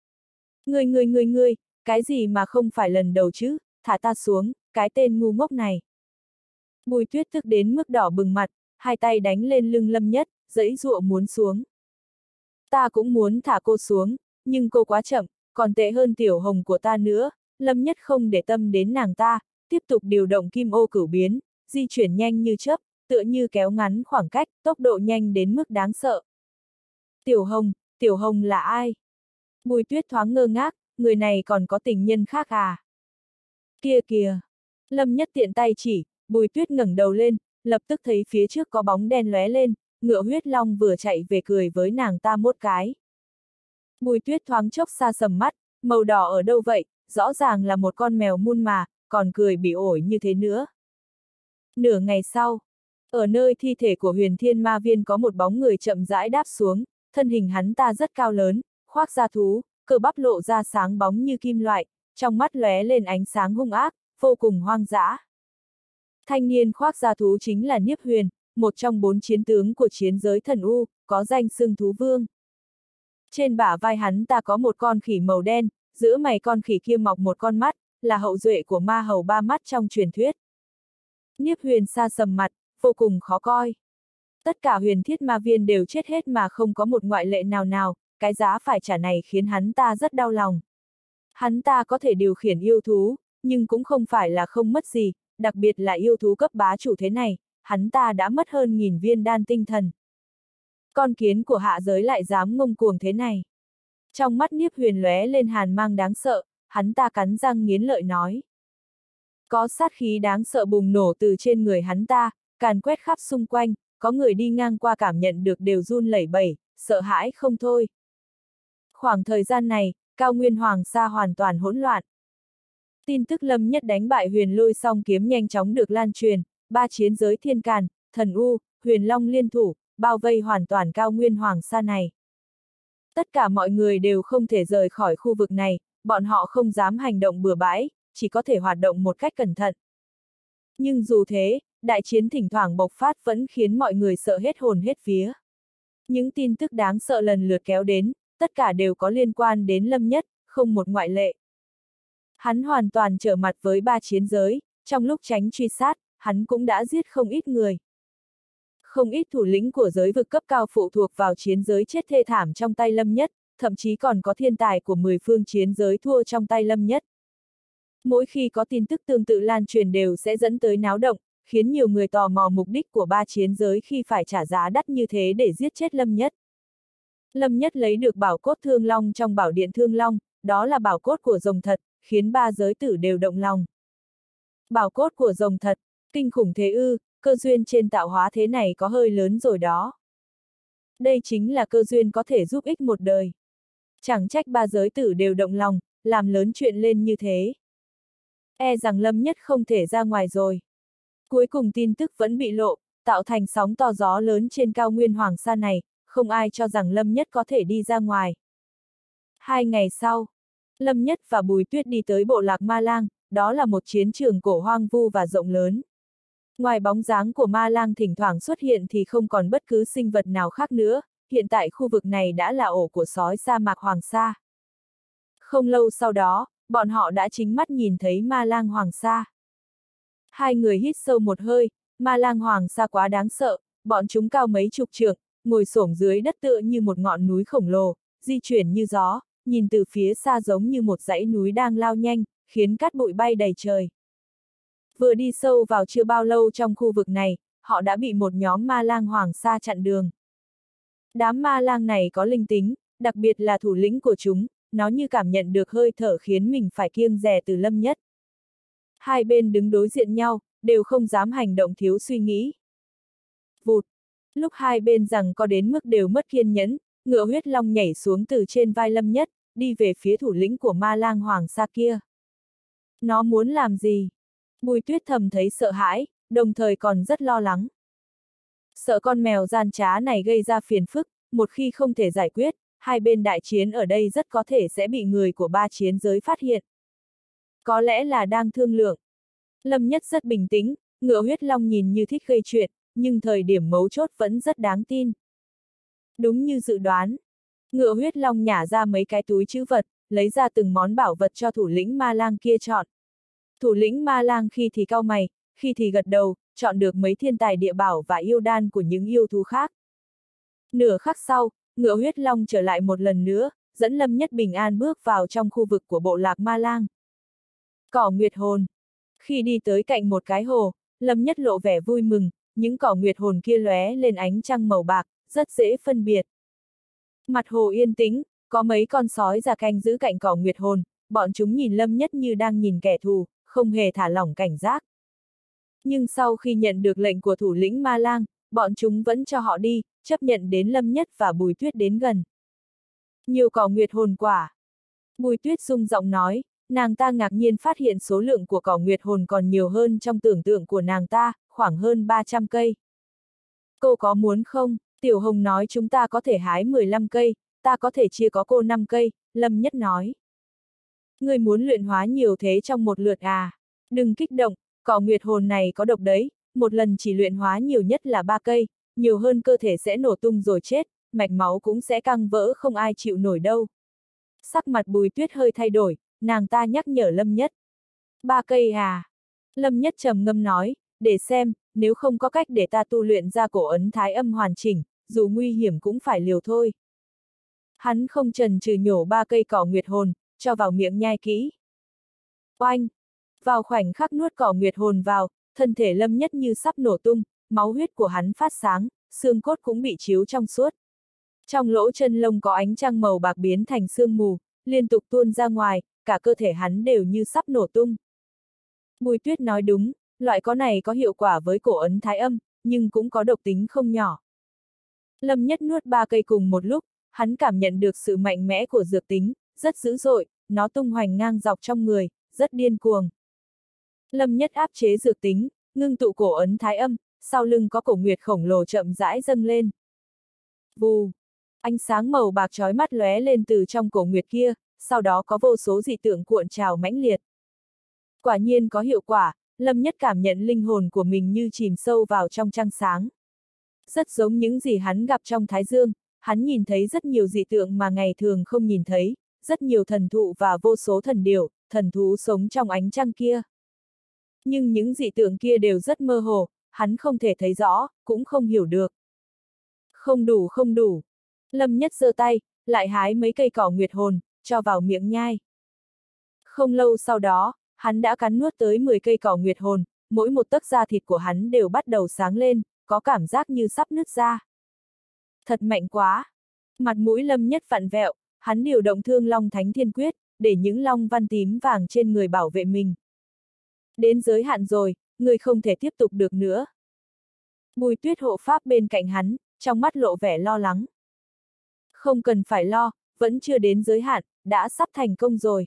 Ngươi, cái gì mà không phải lần đầu chứ, thả ta xuống, cái tên ngu ngốc này. Bùi Tuyết tức đến mức đỏ bừng mặt, hai tay đánh lên lưng Lâm Nhất, giãy giụa muốn xuống. Ta cũng muốn thả cô xuống, nhưng cô quá chậm, còn tệ hơn Tiểu Hồng của ta nữa. Lâm Nhất không để tâm đến nàng ta, tiếp tục điều động kim ô cửu biến, di chuyển nhanh như chớp, tựa như kéo ngắn khoảng cách, tốc độ nhanh đến mức đáng sợ. Tiểu Hồng là ai? Bùi Tuyết thoáng ngơ ngác, người này còn có tình nhân khác à? Kia kìa! Lâm Nhất tiện tay chỉ, Bùi Tuyết ngẩng đầu lên, lập tức thấy phía trước có bóng đen lóe lên, ngựa huyết long vừa chạy về cười với nàng ta một cái. Bùi Tuyết thoáng chốc xa sầm mắt, màu đỏ ở đâu vậy, rõ ràng là một con mèo mun mà, còn cười bị ổi như thế nữa. Nửa ngày sau, ở nơi thi thể của Huyền Thiên Ma Viên có một bóng người chậm rãi đáp xuống, thân hình hắn ta rất cao lớn, khoác da thú, cơ bắp lộ ra sáng bóng như kim loại, trong mắt lóe lên ánh sáng hung ác, vô cùng hoang dã. Thanh niên khoác da thú chính là Niếp Huyền, một trong 4 chiến tướng của chiến giới thần U, có danh xưng thú vương. Trên bả vai hắn ta có một con khỉ màu đen, giữa mày con khỉ kia mọc một con mắt, là hậu duệ của ma hầu ba mắt trong truyền thuyết. Niếp Huyền sa sầm mặt, vô cùng khó coi. Tất cả Huyền Thiết Ma Viên đều chết hết mà không có một ngoại lệ nào, cái giá phải trả này khiến hắn ta rất đau lòng. Hắn ta có thể điều khiển yêu thú, nhưng cũng không phải là không mất gì, đặc biệt là yêu thú cấp bá chủ thế này, hắn ta đã mất hơn 1000 viên đan tinh thần. Con kiến của hạ giới lại dám ngông cuồng thế này. Trong mắt Niếp Huyền lóe lên hàn mang đáng sợ, hắn ta cắn răng nghiến lợi nói. Có sát khí đáng sợ bùng nổ từ trên người hắn ta, càn quét khắp xung quanh, có người đi ngang qua cảm nhận được đều run lẩy bẩy, sợ hãi không thôi. Khoảng thời gian này, cao nguyên Hoàng Sa hoàn toàn hỗn loạn. Tin tức Lâm Nhất đánh bại Huyền Lôi song kiếm nhanh chóng được lan truyền, ba chiến giới Thiên Càn, Thần U, Huyền Long liên thủ, bao vây hoàn toàn cao nguyên Hoàng Sa này. Tất cả mọi người đều không thể rời khỏi khu vực này, bọn họ không dám hành động bừa bãi, chỉ có thể hoạt động một cách cẩn thận. Nhưng dù thế, đại chiến thỉnh thoảng bộc phát vẫn khiến mọi người sợ hết hồn hết vía. Những tin tức đáng sợ lần lượt kéo đến, tất cả đều có liên quan đến Lâm Nhất, không một ngoại lệ. Hắn hoàn toàn trở mặt với ba chiến giới, trong lúc tránh truy sát, hắn cũng đã giết không ít người. Không ít thủ lĩnh của giới vực cấp cao phụ thuộc vào chiến giới chết thê thảm trong tay Lâm Nhất, thậm chí còn có thiên tài của 10 phương chiến giới thua trong tay Lâm Nhất. Mỗi khi có tin tức tương tự lan truyền đều sẽ dẫn tới náo động, khiến nhiều người tò mò mục đích của ba chiến giới khi phải trả giá đắt như thế để giết chết Lâm Nhất. Lâm Nhất lấy được bảo cốt Thương Long trong bảo điện Thương Long, đó là bảo cốt của rồng thật, khiến ba giới tử đều động lòng. Bảo cốt của rồng thật, kinh khủng thế ư, cơ duyên trên tạo hóa thế này có hơi lớn rồi đó. Đây chính là cơ duyên có thể giúp ích một đời. Chẳng trách ba giới tử đều động lòng, làm lớn chuyện lên như thế. E rằng Lâm Nhất không thể ra ngoài rồi. Cuối cùng tin tức vẫn bị lộ, tạo thành sóng to gió lớn trên cao nguyên Hoàng Sa này, không ai cho rằng Lâm Nhất có thể đi ra ngoài. 2 ngày sau, Lâm Nhất và Bùi Tuyết đi tới bộ lạc Ma Lang, đó là một chiến trường cổ hoang vu và rộng lớn. Ngoài bóng dáng của Ma Lang thỉnh thoảng xuất hiện thì không còn bất cứ sinh vật nào khác nữa, hiện tại khu vực này đã là ổ của sói sa mạc Hoàng Sa. Không lâu sau đó, bọn họ đã chính mắt nhìn thấy Ma Lang Hoàng Sa. Hai người hít sâu một hơi, Ma Lang Hoàng Sa quá đáng sợ, bọn chúng cao mấy chục trượng, ngồi xổm dưới đất tựa như một ngọn núi khổng lồ, di chuyển như gió, nhìn từ phía xa giống như một dãy núi đang lao nhanh, khiến cát bụi bay đầy trời. Vừa đi sâu vào chưa bao lâu trong khu vực này, họ đã bị một nhóm Ma Lang Hoàng Sa chặn đường. Đám Ma Lang này có linh tính, đặc biệt là thủ lĩnh của chúng, nó như cảm nhận được hơi thở khiến mình phải kiêng dè từ Lâm Nhất. Hai bên đứng đối diện nhau, đều không dám hành động thiếu suy nghĩ. Vụt! Lúc hai bên rằng có đến mức đều mất kiên nhẫn, ngựa huyết long nhảy xuống từ trên vai Lâm Nhất, đi về phía thủ lĩnh của Ma Lang Hoàng Sa kia. Nó muốn làm gì? Bùi Tuyết thầm thấy sợ hãi, đồng thời còn rất lo lắng. Sợ con mèo gian trá này gây ra phiền phức, một khi không thể giải quyết, hai bên đại chiến ở đây rất có thể sẽ bị người của ba chiến giới phát hiện. Có lẽ là đang thương lượng. Lâm Nhất rất bình tĩnh, ngựa huyết long nhìn như thích gây chuyện, nhưng thời điểm mấu chốt vẫn rất đáng tin. Đúng như dự đoán, ngựa huyết long nhả ra mấy cái túi trữ vật, lấy ra từng món bảo vật cho thủ lĩnh Ma Lang kia chọn. Thủ lĩnh Ma Lang khi thì cau mày, khi thì gật đầu, chọn được mấy thiên tài địa bảo và yêu đan của những yêu thú khác. Nửa khắc sau, ngựa huyết long trở lại một lần nữa, dẫn Lâm Nhất bình an bước vào trong khu vực của bộ lạc Ma Lang. Cỏ nguyệt hồn. Khi đi tới cạnh một cái hồ, Lâm Nhất lộ vẻ vui mừng, những cỏ nguyệt hồn kia lóe lên ánh trăng màu bạc, rất dễ phân biệt. Mặt hồ yên tĩnh, có mấy con sói già canh giữ cạnh cỏ nguyệt hồn, bọn chúng nhìn Lâm Nhất như đang nhìn kẻ thù, không hề thả lỏng cảnh giác. Nhưng sau khi nhận được lệnh của thủ lĩnh Ma Lang, bọn chúng vẫn cho họ đi, chấp nhận đến Lâm Nhất và Bùi Tuyết đến gần. Nhiều cỏ nguyệt hồn quả. Bùi Tuyết rung giọng nói, nàng ta ngạc nhiên phát hiện số lượng của cỏ nguyệt hồn còn nhiều hơn trong tưởng tượng của nàng ta, khoảng hơn 300 cây. Cô có muốn không? Tiểu Hồng nói chúng ta có thể hái 15 cây, ta có thể chia có cô 5 cây, Lâm Nhất nói. Người muốn luyện hóa nhiều thế trong một lượt à? Đừng kích động, cỏ nguyệt hồn này có độc đấy, một lần chỉ luyện hóa nhiều nhất là 3 cây, nhiều hơn cơ thể sẽ nổ tung rồi chết, mạch máu cũng sẽ căng vỡ không ai chịu nổi đâu. Sắc mặt Bùi Tuyết hơi thay đổi, nàng ta nhắc nhở Lâm Nhất. 3 cây à? Lâm Nhất trầm ngâm nói, để xem, nếu không có cách để ta tu luyện ra cổ ấn thái âm hoàn chỉnh, dù nguy hiểm cũng phải liều thôi. Hắn không chần chừ nhổ 3 cây cỏ nguyệt hồn, cho vào miệng nhai kỹ. Oanh! Vào khoảnh khắc nuốt cỏ nguyệt hồn vào, thân thể Lâm Nhất như sắp nổ tung, máu huyết của hắn phát sáng, xương cốt cũng bị chiếu trong suốt. Trong lỗ chân lông có ánh trăng màu bạc biến thành sương mù, liên tục tuôn ra ngoài, cả cơ thể hắn đều như sắp nổ tung. Bùi Tuyết nói đúng, loại có này có hiệu quả với cổ ấn thái âm, nhưng cũng có độc tính không nhỏ. Lâm Nhất nuốt 3 cây cùng một lúc, hắn cảm nhận được sự mạnh mẽ của dược tính, rất dữ dội, nó tung hoành ngang dọc trong người, rất điên cuồng. Lâm Nhất áp chế dược tính, ngưng tụ cổ ấn thái âm, sau lưng có cổ nguyệt khổng lồ chậm rãi dâng lên. Vù! Ánh sáng màu bạc chói mắt lóe lên từ trong cổ nguyệt kia, sau đó có vô số dị tượng cuộn trào mãnh liệt. Quả nhiên có hiệu quả, Lâm Nhất cảm nhận linh hồn của mình như chìm sâu vào trong trăng sáng. Rất giống những gì hắn gặp trong Thái Dương, hắn nhìn thấy rất nhiều dị tượng mà ngày thường không nhìn thấy, rất nhiều thần thụ và vô số thần điểu, thần thú sống trong ánh trăng kia. Nhưng những dị tượng kia đều rất mơ hồ, hắn không thể thấy rõ, cũng không hiểu được. Không đủ không đủ. Lâm Nhất giơ tay, lại hái mấy cây cỏ nguyệt hồn, cho vào miệng nhai. Không lâu sau đó, hắn đã cắn nuốt tới 10 cây cỏ nguyệt hồn, mỗi một tấc da thịt của hắn đều bắt đầu sáng lên, có cảm giác như sắp nứt ra. Thật mạnh quá! Mặt mũi Lâm Nhất vặn vẹo, hắn điều động Thương Long Thánh Thiên Quyết, để những long văn tím vàng trên người bảo vệ mình. Đến giới hạn rồi, người không thể tiếp tục được nữa. Bùi Tuyết hộ pháp bên cạnh hắn, trong mắt lộ vẻ lo lắng. Không cần phải lo, vẫn chưa đến giới hạn, đã sắp thành công rồi.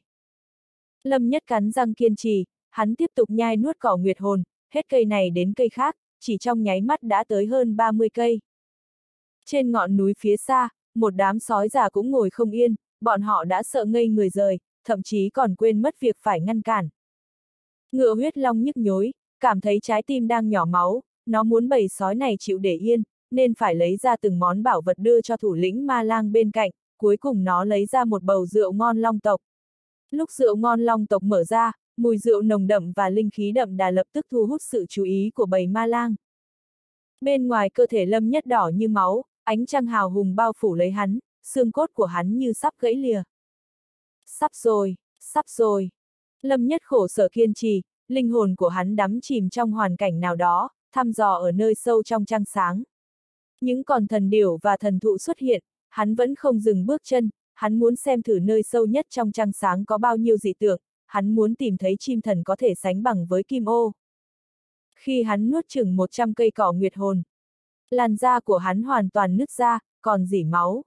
Lâm Nhất cắn răng kiên trì, hắn tiếp tục nhai nuốt cỏ nguyệt hồn, hết cây này đến cây khác, chỉ trong nháy mắt đã tới hơn 30 cây. Trên ngọn núi phía xa, một đám sói già cũng ngồi không yên, bọn họ đã sợ ngây người rời, thậm chí còn quên mất việc phải ngăn cản. Ngựa huyết long nhức nhối, cảm thấy trái tim đang nhỏ máu, nó muốn bầy sói này chịu để yên, nên phải lấy ra từng món bảo vật đưa cho thủ lĩnh ma lang bên cạnh, cuối cùng nó lấy ra một bầu rượu ngon long tộc. Lúc rượu ngon long tộc mở ra, mùi rượu nồng đậm và linh khí đậm đà lập tức thu hút sự chú ý của bầy ma lang. Bên ngoài cơ thể Lâm Nhất đỏ như máu, ánh trăng hào hùng bao phủ lấy hắn, xương cốt của hắn như sắp gãy lìa. Sắp rồi, sắp rồi. Lâm Nhất khổ sở kiên trì, linh hồn của hắn đắm chìm trong hoàn cảnh nào đó, thăm dò ở nơi sâu trong trăng sáng. Những con thần điểu và thần thụ xuất hiện, hắn vẫn không dừng bước chân, hắn muốn xem thử nơi sâu nhất trong trăng sáng có bao nhiêu dị tượng, hắn muốn tìm thấy chim thần có thể sánh bằng với kim ô. Khi hắn nuốt chừng 100 cây cỏ nguyệt hồn, làn da của hắn hoàn toàn nứt ra, còn rỉ máu.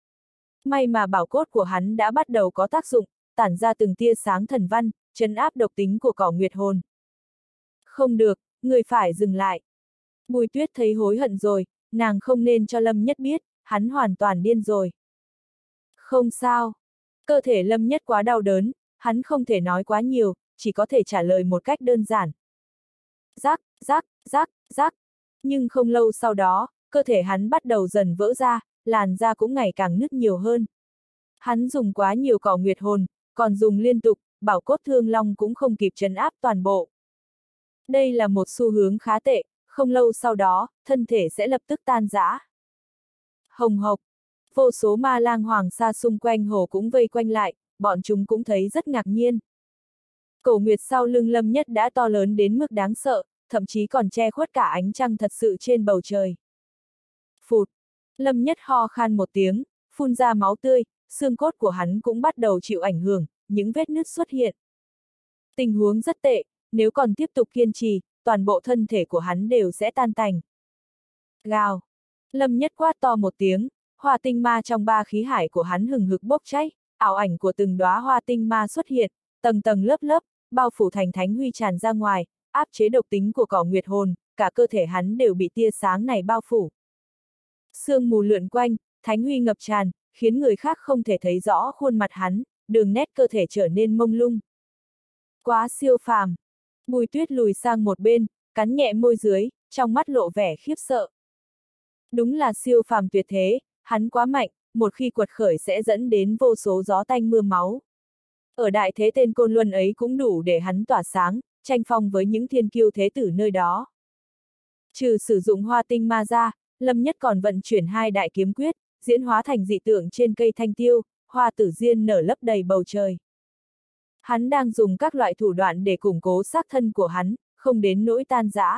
May mà bảo cốt của hắn đã bắt đầu có tác dụng, tản ra từng tia sáng thần văn, trấn áp độc tính của cỏ nguyệt hồn. Không được, người phải dừng lại. Bùi Tuyết thấy hối hận rồi, nàng không nên cho Lâm Nhất biết, hắn hoàn toàn điên rồi. Không sao. Cơ thể Lâm Nhất quá đau đớn, hắn không thể nói quá nhiều, chỉ có thể trả lời một cách đơn giản. Rắc, rắc, rắc, rắc. Nhưng không lâu sau đó, cơ thể hắn bắt đầu dần vỡ ra, làn da cũng ngày càng nứt nhiều hơn. Hắn dùng quá nhiều cỏ nguyệt hồn, còn dùng liên tục, bảo cốt thương long cũng không kịp trấn áp toàn bộ. Đây là một xu hướng khá tệ, không lâu sau đó, thân thể sẽ lập tức tan rã. Hồng hộc, vô số ma lang hoàng sa xung quanh hồ cũng vây quanh lại, bọn chúng cũng thấy rất ngạc nhiên. Cổ nguyệt sau lưng Lâm Nhất đã to lớn đến mức đáng sợ, thậm chí còn che khuất cả ánh trăng thật sự trên bầu trời. Phụt! Lâm Nhất ho khan một tiếng, phun ra máu tươi, xương cốt của hắn cũng bắt đầu chịu ảnh hưởng, những vết nứt xuất hiện. Tình huống rất tệ, nếu còn tiếp tục kiên trì, toàn bộ thân thể của hắn đều sẽ tan tành. Gào! Lâm Nhất quát to một tiếng, hỏa tinh ma trong ba khí hải của hắn hừng hực bốc cháy, ảo ảnh của từng đóa hỏa tinh ma xuất hiện, tầng tầng lớp lớp, bao phủ thành thánh huy tràn ra ngoài, áp chế độc tính của cỏ nguyệt hồn, cả cơ thể hắn đều bị tia sáng này bao phủ. Sương mù lượn quanh, thánh huy ngập tràn, khiến người khác không thể thấy rõ khuôn mặt hắn, đường nét cơ thể trở nên mông lung. Quá siêu phàm! Bùi Tuyết lùi sang một bên, cắn nhẹ môi dưới, trong mắt lộ vẻ khiếp sợ. Đúng là siêu phàm tuyệt thế, hắn quá mạnh, một khi quật khởi sẽ dẫn đến vô số gió tanh mưa máu. Ở đại thế tên Côn Luân ấy cũng đủ để hắn tỏa sáng, tranh phong với những thiên kiêu thế tử nơi đó. Trừ sử dụng hoa tinh ma ra, Lâm Nhất còn vận chuyển 2 đại kiếm quyết, diễn hóa thành dị tượng trên cây thanh tiêu, hoa tử diên nở lấp đầy bầu trời. Hắn đang dùng các loại thủ đoạn để củng cố xác thân của hắn, không đến nỗi tan rã.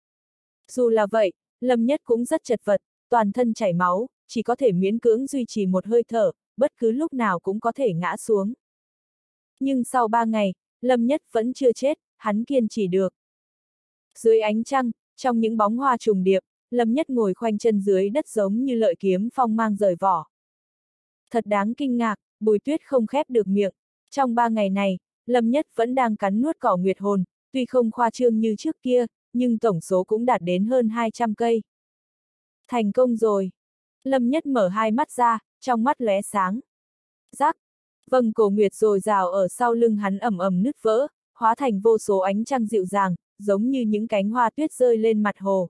Dù là vậy, Lâm Nhất cũng rất chật vật, toàn thân chảy máu, chỉ có thể miễn cưỡng duy trì một hơi thở, bất cứ lúc nào cũng có thể ngã xuống. Nhưng sau 3 ngày, Lâm Nhất vẫn chưa chết, hắn kiên trì được. Dưới ánh trăng, Trong những bóng hoa trùng điệp, Lâm Nhất ngồi khoanh chân dưới đất giống như lợi kiếm phong mang rời vỏ. Thật đáng kinh ngạc, Bùi Tuyết không khép được miệng. Trong 3 ngày này, Lâm Nhất vẫn đang cắn nuốt cỏ nguyệt hồn, tuy không khoa trương như trước kia, nhưng tổng số cũng đạt đến hơn 200 cây. Thành công rồi. Lâm Nhất mở hai mắt ra, trong mắt lóe sáng. Rắc. Vầng cổ nguyệt dồi dào ở sau lưng hắn ầm ầm nứt vỡ, hóa thành vô số ánh trăng dịu dàng, giống như những cánh hoa tuyết rơi lên mặt hồ.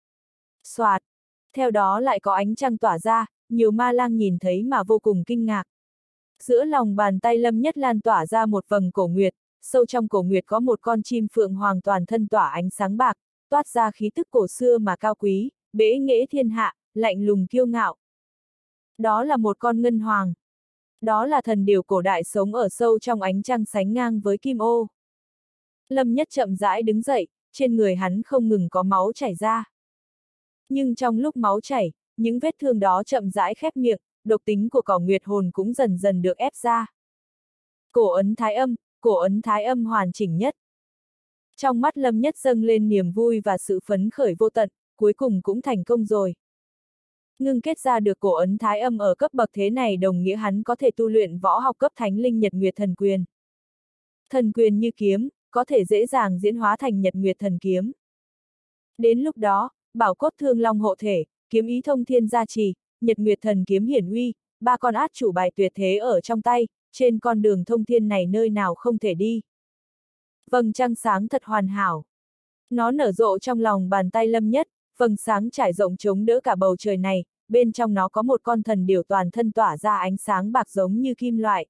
Soạt. Theo đó lại có ánh trăng tỏa ra, nhiều ma lang nhìn thấy mà vô cùng kinh ngạc. Giữa lòng bàn tay Lâm Nhất lan tỏa ra một vầng cổ nguyệt, sâu trong cổ nguyệt có một con chim phượng hoàng toàn thân tỏa ánh sáng bạc, toát ra khí tức cổ xưa mà cao quý, bẽ nghễ thiên hạ, lạnh lùng kiêu ngạo. Đó là một con ngân hoàng. Đó là thần điểu cổ đại sống ở sâu trong ánh trăng sánh ngang với kim ô. Lâm Nhất chậm rãi đứng dậy, trên người hắn không ngừng có máu chảy ra. Nhưng trong lúc máu chảy, những vết thương đó chậm rãi khép miệng, độc tính của cỏ nguyệt hồn cũng dần dần được ép ra. Cổ ấn thái âm hoàn chỉnh nhất. Trong mắt Lâm Nhất dâng lên niềm vui và sự phấn khởi vô tận, cuối cùng cũng thành công rồi. Ngưng kết ra được cổ ấn thái âm ở cấp bậc thế này đồng nghĩa hắn có thể tu luyện võ học cấp thánh linh nhật nguyệt thần quyền. Thần quyền như kiếm, có thể dễ dàng diễn hóa thành nhật nguyệt thần kiếm. Đến lúc đó, bảo cốt thương long hộ thể, kiếm ý thông thiên gia trì, nhật nguyệt thần kiếm hiển uy, 3 con át chủ bài tuyệt thế ở trong tay, trên con đường thông thiên này nơi nào không thể đi. Vầng trăng sáng thật hoàn hảo. Nó nở rộ trong lòng bàn tay Lâm Nhất, vầng sáng trải rộng chống đỡ cả bầu trời này, bên trong nó có một con thần điểu toàn thân tỏa ra ánh sáng bạc giống như kim loại.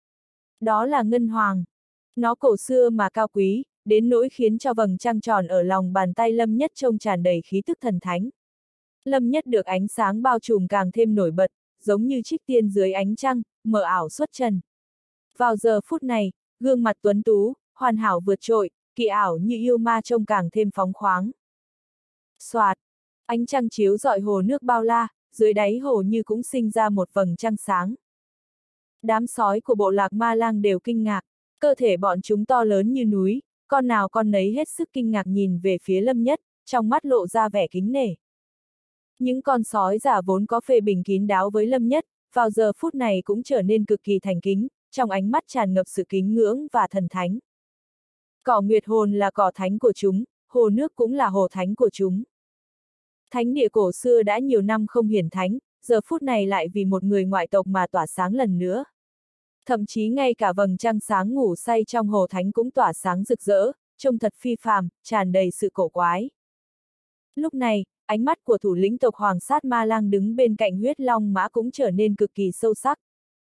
Đó là ngân hoàng. Nó cổ xưa mà cao quý, đến nỗi khiến cho vầng trăng tròn ở lòng bàn tay Lâm Nhất trông tràn đầy khí tức thần thánh. Lâm Nhất được ánh sáng bao trùm càng thêm nổi bật, giống như trích tiên dưới ánh trăng, mờ ảo xuất trần. Vào giờ phút này, gương mặt tuấn tú, hoàn hảo vượt trội, kỳ ảo như yêu ma trông càng thêm phóng khoáng. Soạt, ánh trăng chiếu rọi hồ nước bao la, dưới đáy hồ như cũng sinh ra một vầng trăng sáng. Đám sói của bộ lạc ma lang đều kinh ngạc, cơ thể bọn chúng to lớn như núi, con nào con nấy hết sức kinh ngạc nhìn về phía Lâm Nhất, trong mắt lộ ra vẻ kính nể. Những con sói già vốn có phê bình kín đáo với Lâm Nhất, vào giờ phút này cũng trở nên cực kỳ thành kính, trong ánh mắt tràn ngập sự kính ngưỡng và thần thánh. Cỏ nguyệt hồn là cỏ thánh của chúng, hồ nước cũng là hồ thánh của chúng. Thánh địa cổ xưa đã nhiều năm không hiển thánh, giờ phút này lại vì một người ngoại tộc mà tỏa sáng lần nữa. Thậm chí ngay cả vầng trăng sáng ngủ say trong hồ thánh cũng tỏa sáng rực rỡ, trông thật phi phàm, tràn đầy sự cổ quái. Lúc này, ánh mắt của thủ lĩnh tộc Hoàng Sát Ma Lang đứng bên cạnh huyết long mã cũng trở nên cực kỳ sâu sắc.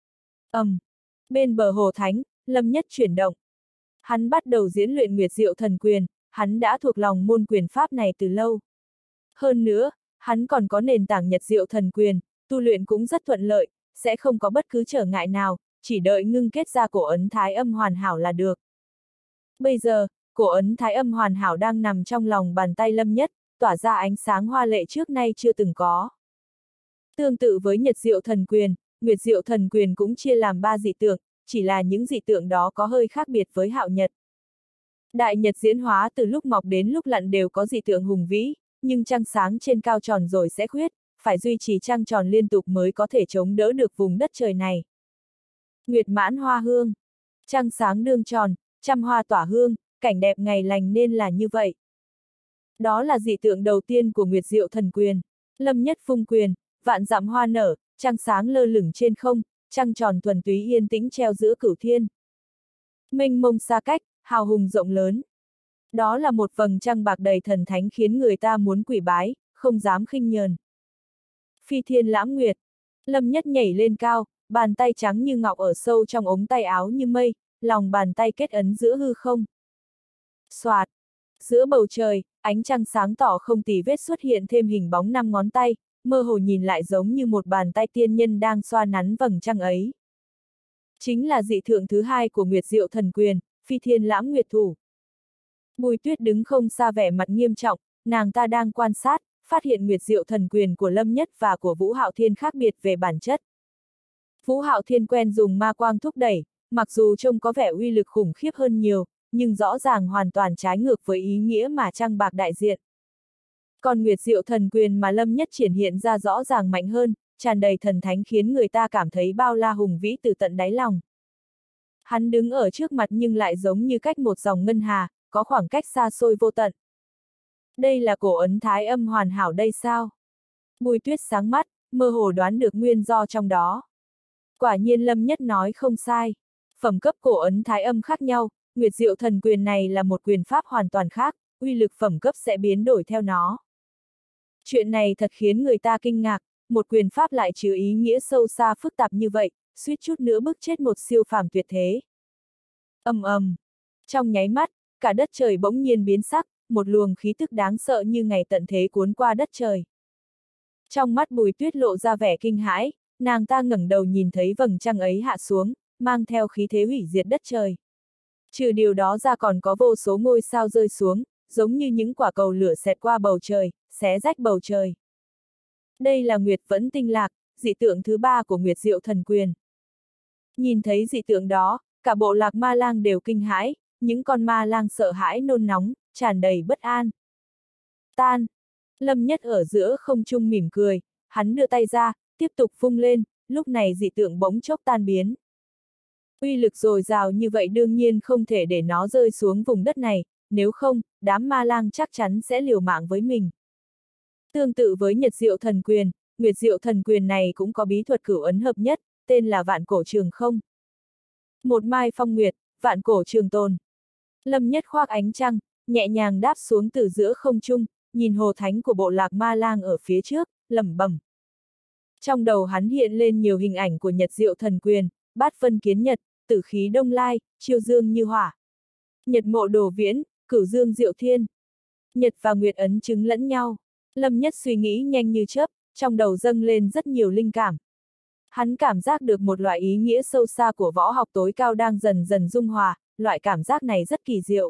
Bên bờ hồ thánh, Lâm Nhất chuyển động. Hắn bắt đầu diễn luyện Nguyệt Diệu Thần Quyền, hắn đã thuộc lòng môn quyền pháp này từ lâu. Hơn nữa, hắn còn có nền tảng Nhật Diệu Thần Quyền, tu luyện cũng rất thuận lợi, sẽ không có bất cứ trở ngại nào, chỉ đợi ngưng kết ra cổ ấn thái âm hoàn hảo là được. Bây giờ, cổ ấn thái âm hoàn hảo đang nằm trong lòng bàn tay Lâm Nhất, tỏa ra ánh sáng hoa lệ trước nay chưa từng có. Tương tự với Nhật Diệu Thần Quyền, Nguyệt Diệu Thần Quyền cũng chia làm 3 dị tượng, chỉ là những dị tượng đó có hơi khác biệt với Hạo Nhật. Đại Nhật diễn hóa từ lúc mọc đến lúc lặn đều có dị tượng hùng vĩ, nhưng trăng sáng trên cao tròn rồi sẽ khuyết, phải duy trì trăng tròn liên tục mới có thể chống đỡ được vùng đất trời này. Nguyệt mãn hoa hương. Trăng sáng đương tròn, trăm hoa tỏa hương, cảnh đẹp ngày lành nên là như vậy. Đó là dị tượng đầu tiên của Nguyệt Diệu Thần Quyền. Lâm Nhất vung quyền, vạn dặm hoa nở, trăng sáng lơ lửng trên không, trăng tròn thuần túy yên tĩnh treo giữa cửu thiên. Mênh mông xa cách, hào hùng rộng lớn. Đó là một vầng trăng bạc đầy thần thánh khiến người ta muốn quỳ bái, không dám khinh nhờn. Phi thiên lãm nguyệt. Lâm Nhất nhảy lên cao, bàn tay trắng như ngọc ở sâu trong ống tay áo như mây, lòng bàn tay kết ấn giữa hư không. Soạt. Giữa bầu trời, ánh trăng sáng tỏ không tì vết xuất hiện thêm hình bóng 5 ngón tay, mơ hồ nhìn lại giống như một bàn tay tiên nhân đang xoa nắn vầng trăng ấy. Chính là dị tượng thứ hai của Nguyệt Diệu Thần Quyền, Phi thiên lãm nguyệt thủ. Bùi Tuyết đứng không xa vẻ mặt nghiêm trọng, nàng ta đang quan sát, phát hiện Nguyệt Diệu Thần Quyền của Lâm Nhất và của Vũ Hạo Thiên khác biệt về bản chất. Vũ Hạo Thiên quen dùng ma quang thúc đẩy, mặc dù trông có vẻ uy lực khủng khiếp hơn nhiều, nhưng rõ ràng hoàn toàn trái ngược với ý nghĩa mà trăng bạc đại diện. Còn Nguyệt Diệu thần quyền mà Lâm Nhất triển hiện ra rõ ràng mạnh hơn, tràn đầy thần thánh khiến người ta cảm thấy bao la hùng vĩ từ tận đáy lòng. Hắn đứng ở trước mặt nhưng lại giống như cách một dòng ngân hà, có khoảng cách xa xôi vô tận. Đây là cổ ấn thái âm hoàn hảo đây sao? Bùi Tuyết sáng mắt, mơ hồ đoán được nguyên do trong đó. Quả nhiên Lâm Nhất nói không sai. Phẩm cấp cổ ấn thái âm khác nhau, Nguyệt Diệu thần quyền này là một quyền pháp hoàn toàn khác, uy lực phẩm cấp sẽ biến đổi theo nó. Chuyện này thật khiến người ta kinh ngạc, một quyền pháp lại chứa ý nghĩa sâu xa phức tạp như vậy, suýt chút nữa bức chết một siêu phàm tuyệt thế. Ầm ầm. Trong nháy mắt, cả đất trời bỗng nhiên biến sắc, một luồng khí tức đáng sợ như ngày tận thế cuốn qua đất trời. Trong mắt Bùi Tuyết lộ ra vẻ kinh hãi, nàng ta ngẩng đầu nhìn thấy vầng trăng ấy hạ xuống, mang theo khí thế hủy diệt đất trời. Trừ điều đó ra còn có vô số ngôi sao rơi xuống, giống như những quả cầu lửa xẹt qua bầu trời, xé rách bầu trời. Đây là Nguyệt Vẫn Tinh Lạc, dị tượng thứ ba của Nguyệt Diệu thần quyền. Nhìn thấy dị tượng đó, cả bộ lạc ma lang đều kinh hãi, những con ma lang sợ hãi nôn nóng, tràn đầy bất an. Tan! Lâm Nhất ở giữa không trung mỉm cười, hắn đưa tay ra, tiếp tục vung lên, lúc này dị tượng bỗng chốc tan biến. Uy lực dồi dào như vậy đương nhiên không thể để nó rơi xuống vùng đất này, nếu không, đám ma lang chắc chắn sẽ liều mạng với mình. Tương tự với Nhật Diệu thần quyền, Nguyệt Diệu thần quyền này cũng có bí thuật cửu ấn hợp nhất, tên là Vạn Cổ Trường Không. Một mai phong nguyệt, vạn cổ trường tồn. Lâm Nhất khoác ánh trăng, nhẹ nhàng đáp xuống từ giữa không trung, nhìn hồ thánh của bộ lạc ma lang ở phía trước, lẩm bẩm. Trong đầu hắn hiện lên nhiều hình ảnh của Nhật Diệu thần quyền, bát phân kiến nhật, tử khí đông lai, chiêu dương như hỏa. Nhật mộ đồ viễn, cửu dương diệu thiên. Nhật và nguyệt ấn chứng lẫn nhau. Lâm Nhất suy nghĩ nhanh như chớp, trong đầu dâng lên rất nhiều linh cảm. Hắn cảm giác được một loại ý nghĩa sâu xa của võ học tối cao đang dần dần dung hòa, loại cảm giác này rất kỳ diệu.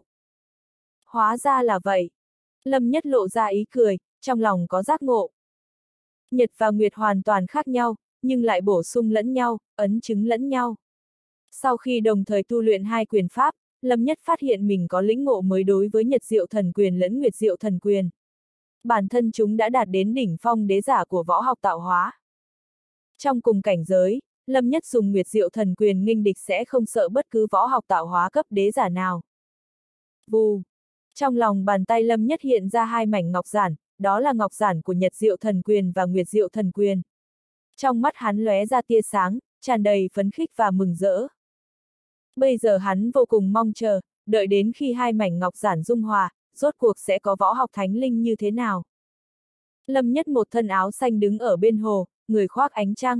Hóa ra là vậy. Lâm Nhất lộ ra ý cười, trong lòng có giác ngộ. Nhật và Nguyệt hoàn toàn khác nhau, nhưng lại bổ sung lẫn nhau, ấn chứng lẫn nhau. Sau khi đồng thời tu luyện hai quyền pháp, Lâm Nhất phát hiện mình có lĩnh ngộ mới đối với Nhật Diệu thần quyền lẫn Nguyệt Diệu thần quyền. Bản thân chúng đã đạt đến đỉnh phong đế giả của võ học tạo hóa. Trong cùng cảnh giới, Lâm Nhất dùng Nguyệt Diệu thần quyền nghênh địch sẽ không sợ bất cứ võ học tạo hóa cấp đế giả nào. Vù! Trong lòng bàn tay Lâm Nhất hiện ra hai mảnh ngọc giản, đó là ngọc giản của Nhật Diệu thần quyền và Nguyệt Diệu thần quyền. Trong mắt hắn lóe ra tia sáng, tràn đầy phấn khích và mừng rỡ. Bây giờ hắn vô cùng mong chờ, đợi đến khi hai mảnh ngọc giản dung hòa, rốt cuộc sẽ có võ học thánh linh như thế nào. Lâm Nhất một thân áo xanh đứng ở bên hồ, người khoác ánh trăng.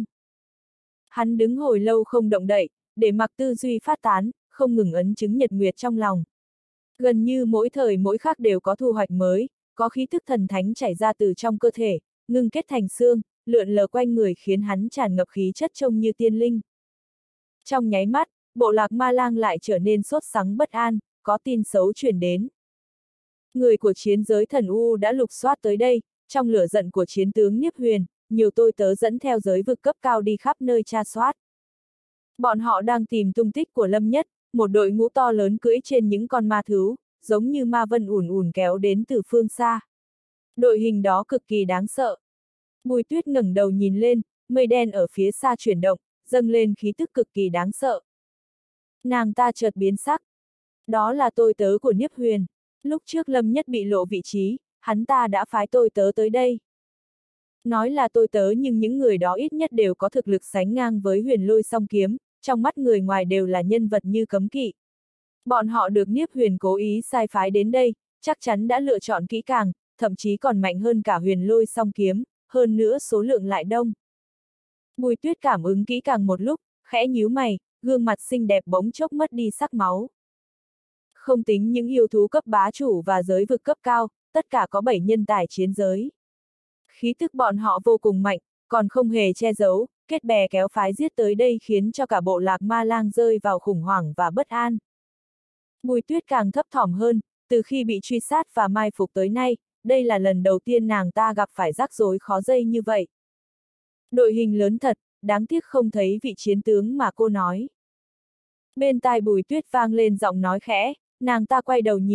Hắn đứng hồi lâu không động đậy, để mặc tư duy phát tán, không ngừng ấn chứng nhật nguyệt trong lòng. Gần như mỗi thời mỗi khắc đều có thu hoạch mới, có khí thức thần thánh chảy ra từ trong cơ thể, ngưng kết thành xương, lượn lờ quanh người khiến hắn tràn ngập khí chất trông như tiên linh. Trong nháy mắt, bộ lạc ma lang lại trở nên sốt sắng bất an, có tin xấu truyền đến. Người của chiến giới thần U đã lục soát tới đây, trong lửa giận của chiến tướng Niếp Huyền, nhiều tôi tớ dẫn theo giới vực cấp cao đi khắp nơi tra soát. Bọn họ đang tìm tung tích của Lâm Nhất, một đội ngũ to lớn cưỡi trên những con ma thú, giống như ma vân ùn ùn kéo đến từ phương xa. Đội hình đó cực kỳ đáng sợ. Bùi Tuyết ngẩng đầu nhìn lên, mây đen ở phía xa chuyển động, dâng lên khí tức cực kỳ đáng sợ. Nàng ta chợt biến sắc. Đó là tôi tớ của Niếp Huyền. Lúc trước Lâm Nhất bị lộ vị trí, hắn ta đã phái tôi tớ tới đây. Nói là tôi tớ nhưng những người đó ít nhất đều có thực lực sánh ngang với Huyền Lôi song kiếm, trong mắt người ngoài đều là nhân vật như cấm kỵ. Bọn họ được Niếp Huyền cố ý sai phái đến đây, chắc chắn đã lựa chọn kỹ càng, thậm chí còn mạnh hơn cả Huyền Lôi song kiếm, hơn nữa số lượng lại đông. Bùi Tuyết cảm ứng kỹ càng một lúc, khẽ nhíu mày, gương mặt xinh đẹp bỗng chốc mất đi sắc máu. Không tính những yêu thú cấp bá chủ và giới vực cấp cao, tất cả có 7 nhân tài chiến giới. Khí tức bọn họ vô cùng mạnh, còn không hề che giấu, kết bè kéo phái giết tới đây khiến cho cả bộ lạc ma lang rơi vào khủng hoảng và bất an. Bùi Tuyết càng thấp thỏm hơn, từ khi bị truy sát và mai phục tới nay, đây là lần đầu tiên nàng ta gặp phải rắc rối khó dây như vậy. Đội hình lớn thật, đáng tiếc không thấy vị chiến tướng mà cô nói. Bên tai Bùi Tuyết vang lên giọng nói khẽ, nàng ta quay đầu nhìn,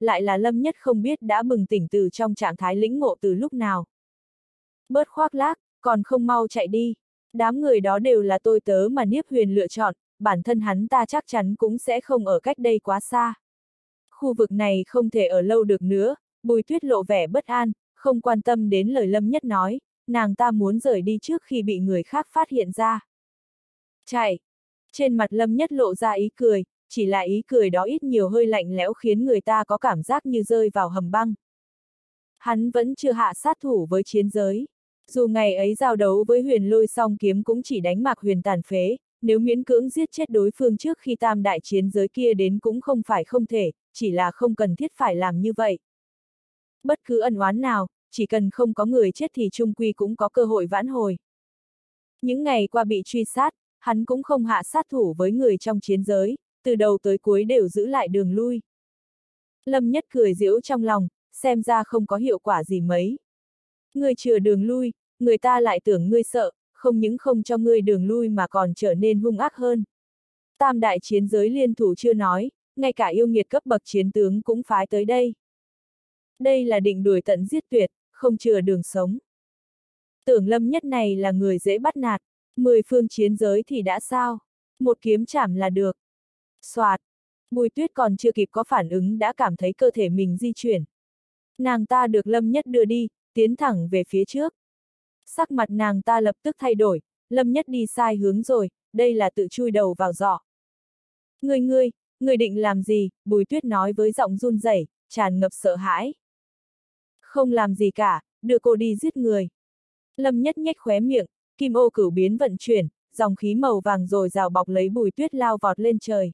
lại là Lâm Nhất không biết đã bừng tỉnh từ trong trạng thái lĩnh ngộ từ lúc nào. Bớt khoác lác, còn không mau chạy đi. Đám người đó đều là tôi tớ mà Niếp Huyền lựa chọn, bản thân hắn ta chắc chắn cũng sẽ không ở cách đây quá xa. Khu vực này không thể ở lâu được nữa, Bùi Tuyết lộ vẻ bất an, không quan tâm đến lời Lâm Nhất nói, nàng ta muốn rời đi trước khi bị người khác phát hiện ra. Chạy! Trên mặt Lâm Nhất lộ ra ý cười, chỉ là ý cười đó ít nhiều hơi lạnh lẽo khiến người ta có cảm giác như rơi vào hầm băng. Hắn vẫn chưa hạ sát thủ với chiến giới. Dù ngày ấy giao đấu với Huyền Lôi song kiếm cũng chỉ đánh Mạc Huyền tàn phế, nếu miễn cưỡng giết chết đối phương trước khi tam đại chiến giới kia đến cũng không phải không thể, chỉ là không cần thiết phải làm như vậy. Bất cứ ân oán nào, chỉ cần không có người chết thì chung quy cũng có cơ hội vãn hồi. Những ngày qua bị truy sát, hắn cũng không hạ sát thủ với người trong chiến giới, từ đầu tới cuối đều giữ lại đường lui. Lâm Nhất cười giễu trong lòng, xem ra không có hiệu quả gì mấy. Ngươi chừa đường lui, người ta lại tưởng ngươi sợ, không những không cho ngươi đường lui mà còn trở nên hung ác hơn. Tam đại chiến giới liên thủ chưa nói, ngay cả yêu nghiệt cấp bậc chiến tướng cũng phái tới đây. Đây là định đuổi tận giết tuyệt, không chừa đường sống. Tưởng Lâm Nhất này là người dễ bắt nạt, 10 phương chiến giới thì đã sao? Một kiếm chảm là được. Soạt, Bùi Tuyết còn chưa kịp có phản ứng đã cảm thấy cơ thể mình di chuyển. Nàng ta được Lâm Nhất đưa đi, tiến thẳng về phía trước. Sắc mặt nàng ta lập tức thay đổi, Lâm Nhất đi sai hướng rồi, đây là tự chui đầu vào giỏ. Ngươi định làm gì? Bùi Tuyết nói với giọng run rẩy, tràn ngập sợ hãi. Không làm gì cả, đưa cô đi giết người. Lâm Nhất nhếch khóe miệng, kim ô cửu biến vận chuyển, dòng khí màu vàng rồi rào bọc lấy Bùi Tuyết lao vọt lên trời.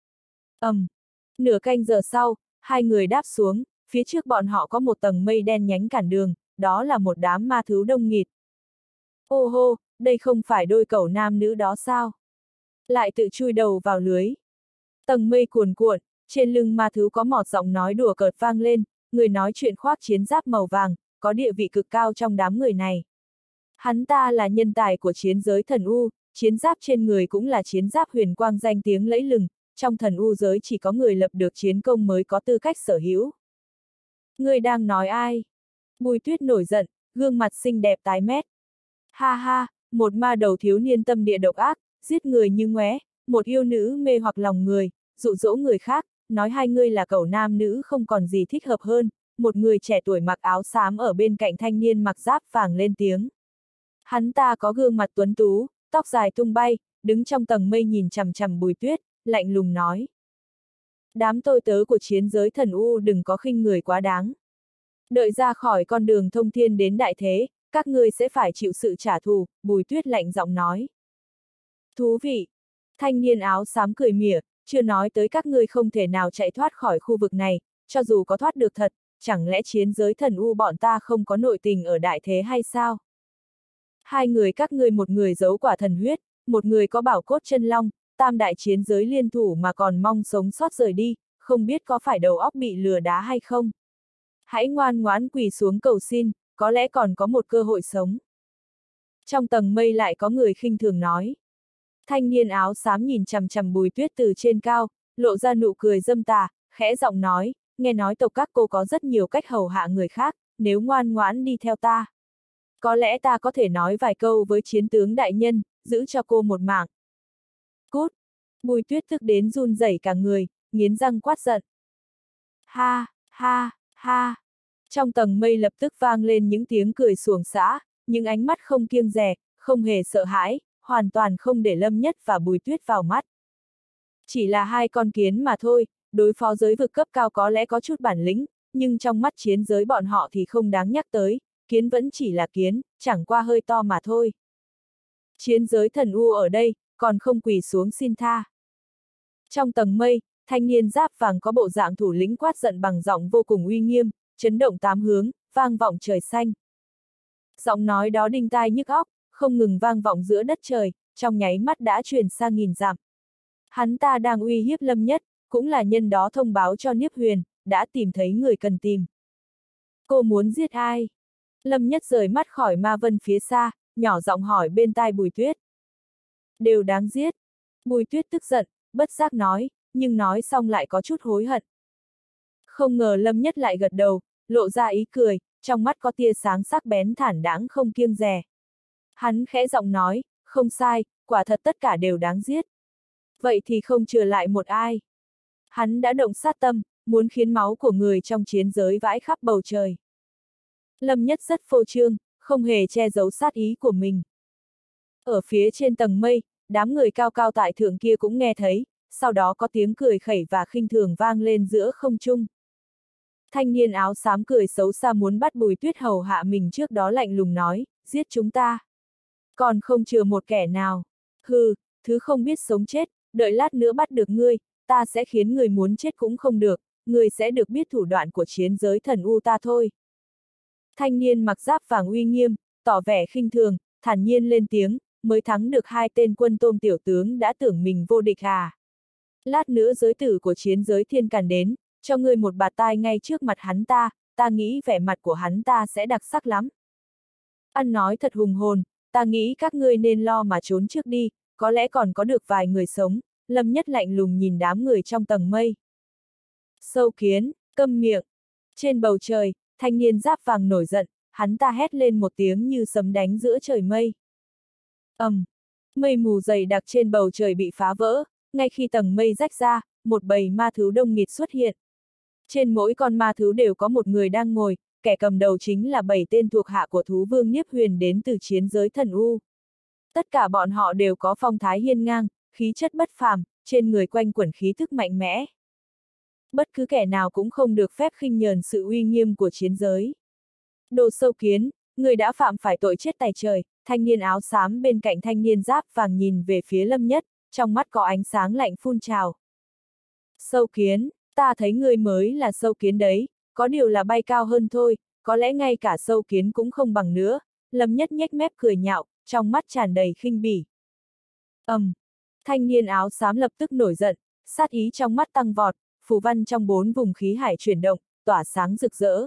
Nửa canh giờ sau, hai người đáp xuống, phía trước bọn họ có một tầng mây đen nhánh cản đường, đó là một đám ma thú đông nghịt. Ô hô, đây không phải đôi cẩu nam nữ đó sao? Lại tự chui đầu vào lưới. Tầng mây cuồn cuộn, trên lưng ma thú có một giọng nói đùa cợt vang lên, người nói chuyện khoác chiến giáp màu vàng, có địa vị cực cao trong đám người này. Hắn ta là nhân tài của chiến giới thần U, chiến giáp trên người cũng là chiến giáp huyền quang danh tiếng lẫy lừng, trong thần U giới chỉ có người lập được chiến công mới có tư cách sở hữu. Ngươi đang nói ai? Bùi Tuyết nổi giận, gương mặt xinh đẹp tái mét. Ha ha, một ma đầu thiếu niên tâm địa độc ác, giết người như ngoé, một yêu nữ mê hoặc lòng người, dụ dỗ người khác, nói hai ngươi là cẩu nam nữ không còn gì thích hợp hơn, một người trẻ tuổi mặc áo xám ở bên cạnh thanh niên mặc giáp vàng lên tiếng. Hắn ta có gương mặt tuấn tú, tóc dài tung bay, đứng trong tầng mây nhìn chằm chằm Bùi Tuyết, lạnh lùng nói. Đám tôi tớ của chiến giới thần U đừng có khinh người quá đáng. Đợi ra khỏi con đường thông thiên đến đại thế, các ngươi sẽ phải chịu sự trả thù, Bùi Tuyết lạnh giọng nói. Thú vị! Thanh niên áo xám cười mỉa, chưa nói tới các ngươi không thể nào chạy thoát khỏi khu vực này, cho dù có thoát được thật, chẳng lẽ chiến giới thần U bọn ta không có nội tình ở đại thế hay sao? Hai người các ngươi một người giấu quả thần huyết, một người có bảo cốt chân long, tam đại chiến giới liên thủ mà còn mong sống sót rời đi, không biết có phải đầu óc bị lừa đá hay không? Hãy ngoan ngoãn quỳ xuống cầu xin, có lẽ còn có một cơ hội sống. Trong tầng mây lại có người khinh thường nói. Thanh niên áo xám nhìn chằm chằm Bùi Tuyết từ trên cao, lộ ra nụ cười dâm tà, khẽ giọng nói, nghe nói tộc các cô có rất nhiều cách hầu hạ người khác, nếu ngoan ngoãn đi theo ta. Có lẽ ta có thể nói vài câu với chiến tướng đại nhân, giữ cho cô một mạng. Cút! Bùi Tuyết tức đến run rẩy cả người, nghiến răng quát giận. Ha, ha, ha! Trong tầng mây lập tức vang lên những tiếng cười xuồng xã, những ánh mắt không kiêng dè, không hề sợ hãi, hoàn toàn không để Lâm Nhất và Bùi Tuyết vào mắt. Chỉ là hai con kiến mà thôi, đối phó giới vực cấp cao có lẽ có chút bản lĩnh, nhưng trong mắt chiến giới bọn họ thì không đáng nhắc tới, kiến vẫn chỉ là kiến, chẳng qua hơi to mà thôi. Chiến giới thần U ở đây, còn không quỳ xuống xin tha. Trong tầng mây, thanh niên giáp vàng có bộ dạng thủ lĩnh quát giận bằng giọng vô cùng uy nghiêm, chấn động tám hướng, vang vọng trời xanh. Giọng nói đó đinh tai nhức óc, không ngừng vang vọng giữa đất trời, trong nháy mắt đã truyền sang nghìn dặm. Hắn ta đang uy hiếp Lâm Nhất, cũng là nhân đó thông báo cho Niếp Huyền, đã tìm thấy người cần tìm. Cô muốn giết ai? Lâm Nhất rời mắt khỏi ma vân phía xa, nhỏ giọng hỏi bên tai Bùi Tuyết. Đều đáng giết. Bùi Tuyết tức giận, bất giác nói, nhưng nói xong lại có chút hối hận. Không ngờ Lâm Nhất lại gật đầu, lộ ra ý cười, trong mắt có tia sáng sắc bén thản đáng không kiêng dè. Hắn khẽ giọng nói, không sai, quả thật tất cả đều đáng giết. Vậy thì không trừ lại một ai. Hắn đã động sát tâm, muốn khiến máu của người trong chiến giới vãi khắp bầu trời. Lâm Nhất rất phô trương, không hề che giấu sát ý của mình. Ở phía trên tầng mây, đám người cao cao tại thượng kia cũng nghe thấy, sau đó có tiếng cười khẩy và khinh thường vang lên giữa không trung. Thanh niên áo xám cười xấu xa muốn bắt Bùi Tuyết hầu hạ mình trước đó lạnh lùng nói, giết chúng ta. Còn không chừa một kẻ nào. Hừ, thứ không biết sống chết, đợi lát nữa bắt được ngươi, ta sẽ khiến người muốn chết cũng không được, ngươi sẽ được biết thủ đoạn của chiến giới thần u ta thôi. Thanh niên mặc giáp vàng uy nghiêm, tỏ vẻ khinh thường, thản nhiên lên tiếng, mới thắng được 2 tên quân tôm tiểu tướng đã tưởng mình vô địch à. Lát nữa giới tử của chiến giới thiên càn đến, cho ngươi một bạt tai ngay trước mặt hắn ta nghĩ vẻ mặt của hắn ta sẽ đặc sắc lắm. Ăn nói thật hùng hồn, ta nghĩ các ngươi nên lo mà trốn trước đi, có lẽ còn có được vài người sống. Lâm Nhất lạnh lùng nhìn đám người trong tầng mây. Sâu kiến, câm miệng. Trên bầu trời, thanh niên giáp vàng nổi giận, hắn ta hét lên một tiếng như sấm đánh giữa trời mây. Mây mù dày đặc trên bầu trời bị phá vỡ, ngay khi tầng mây rách ra, một bầy ma thú đông nghịt xuất hiện. Trên mỗi con ma thú đều có một người đang ngồi, kẻ cầm đầu chính là 7 tên thuộc hạ của thú vương Niếp Huyền đến từ chiến giới thần U. Tất cả bọn họ đều có phong thái hiên ngang, khí chất bất phàm, trên người quanh quẩn khí thức mạnh mẽ. Bất cứ kẻ nào cũng không được phép khinh nhờn sự uy nghiêm của chiến giới. Đồ sâu kiến, người đã phạm phải tội chết tày trời. Thanh niên áo xám bên cạnh thanh niên giáp vàng nhìn về phía Lâm Nhất, trong mắt có ánh sáng lạnh phun trào. Sâu kiến, ta thấy ngươi mới là sâu kiến đấy, có điều là bay cao hơn thôi, có lẽ ngay cả sâu kiến cũng không bằng nữa. Lâm Nhất nhếch mép cười nhạo, trong mắt tràn đầy khinh bỉ. Thanh niên áo xám lập tức nổi giận, sát ý trong mắt tăng vọt, phù văn trong 4 vùng khí hải chuyển động, tỏa sáng rực rỡ.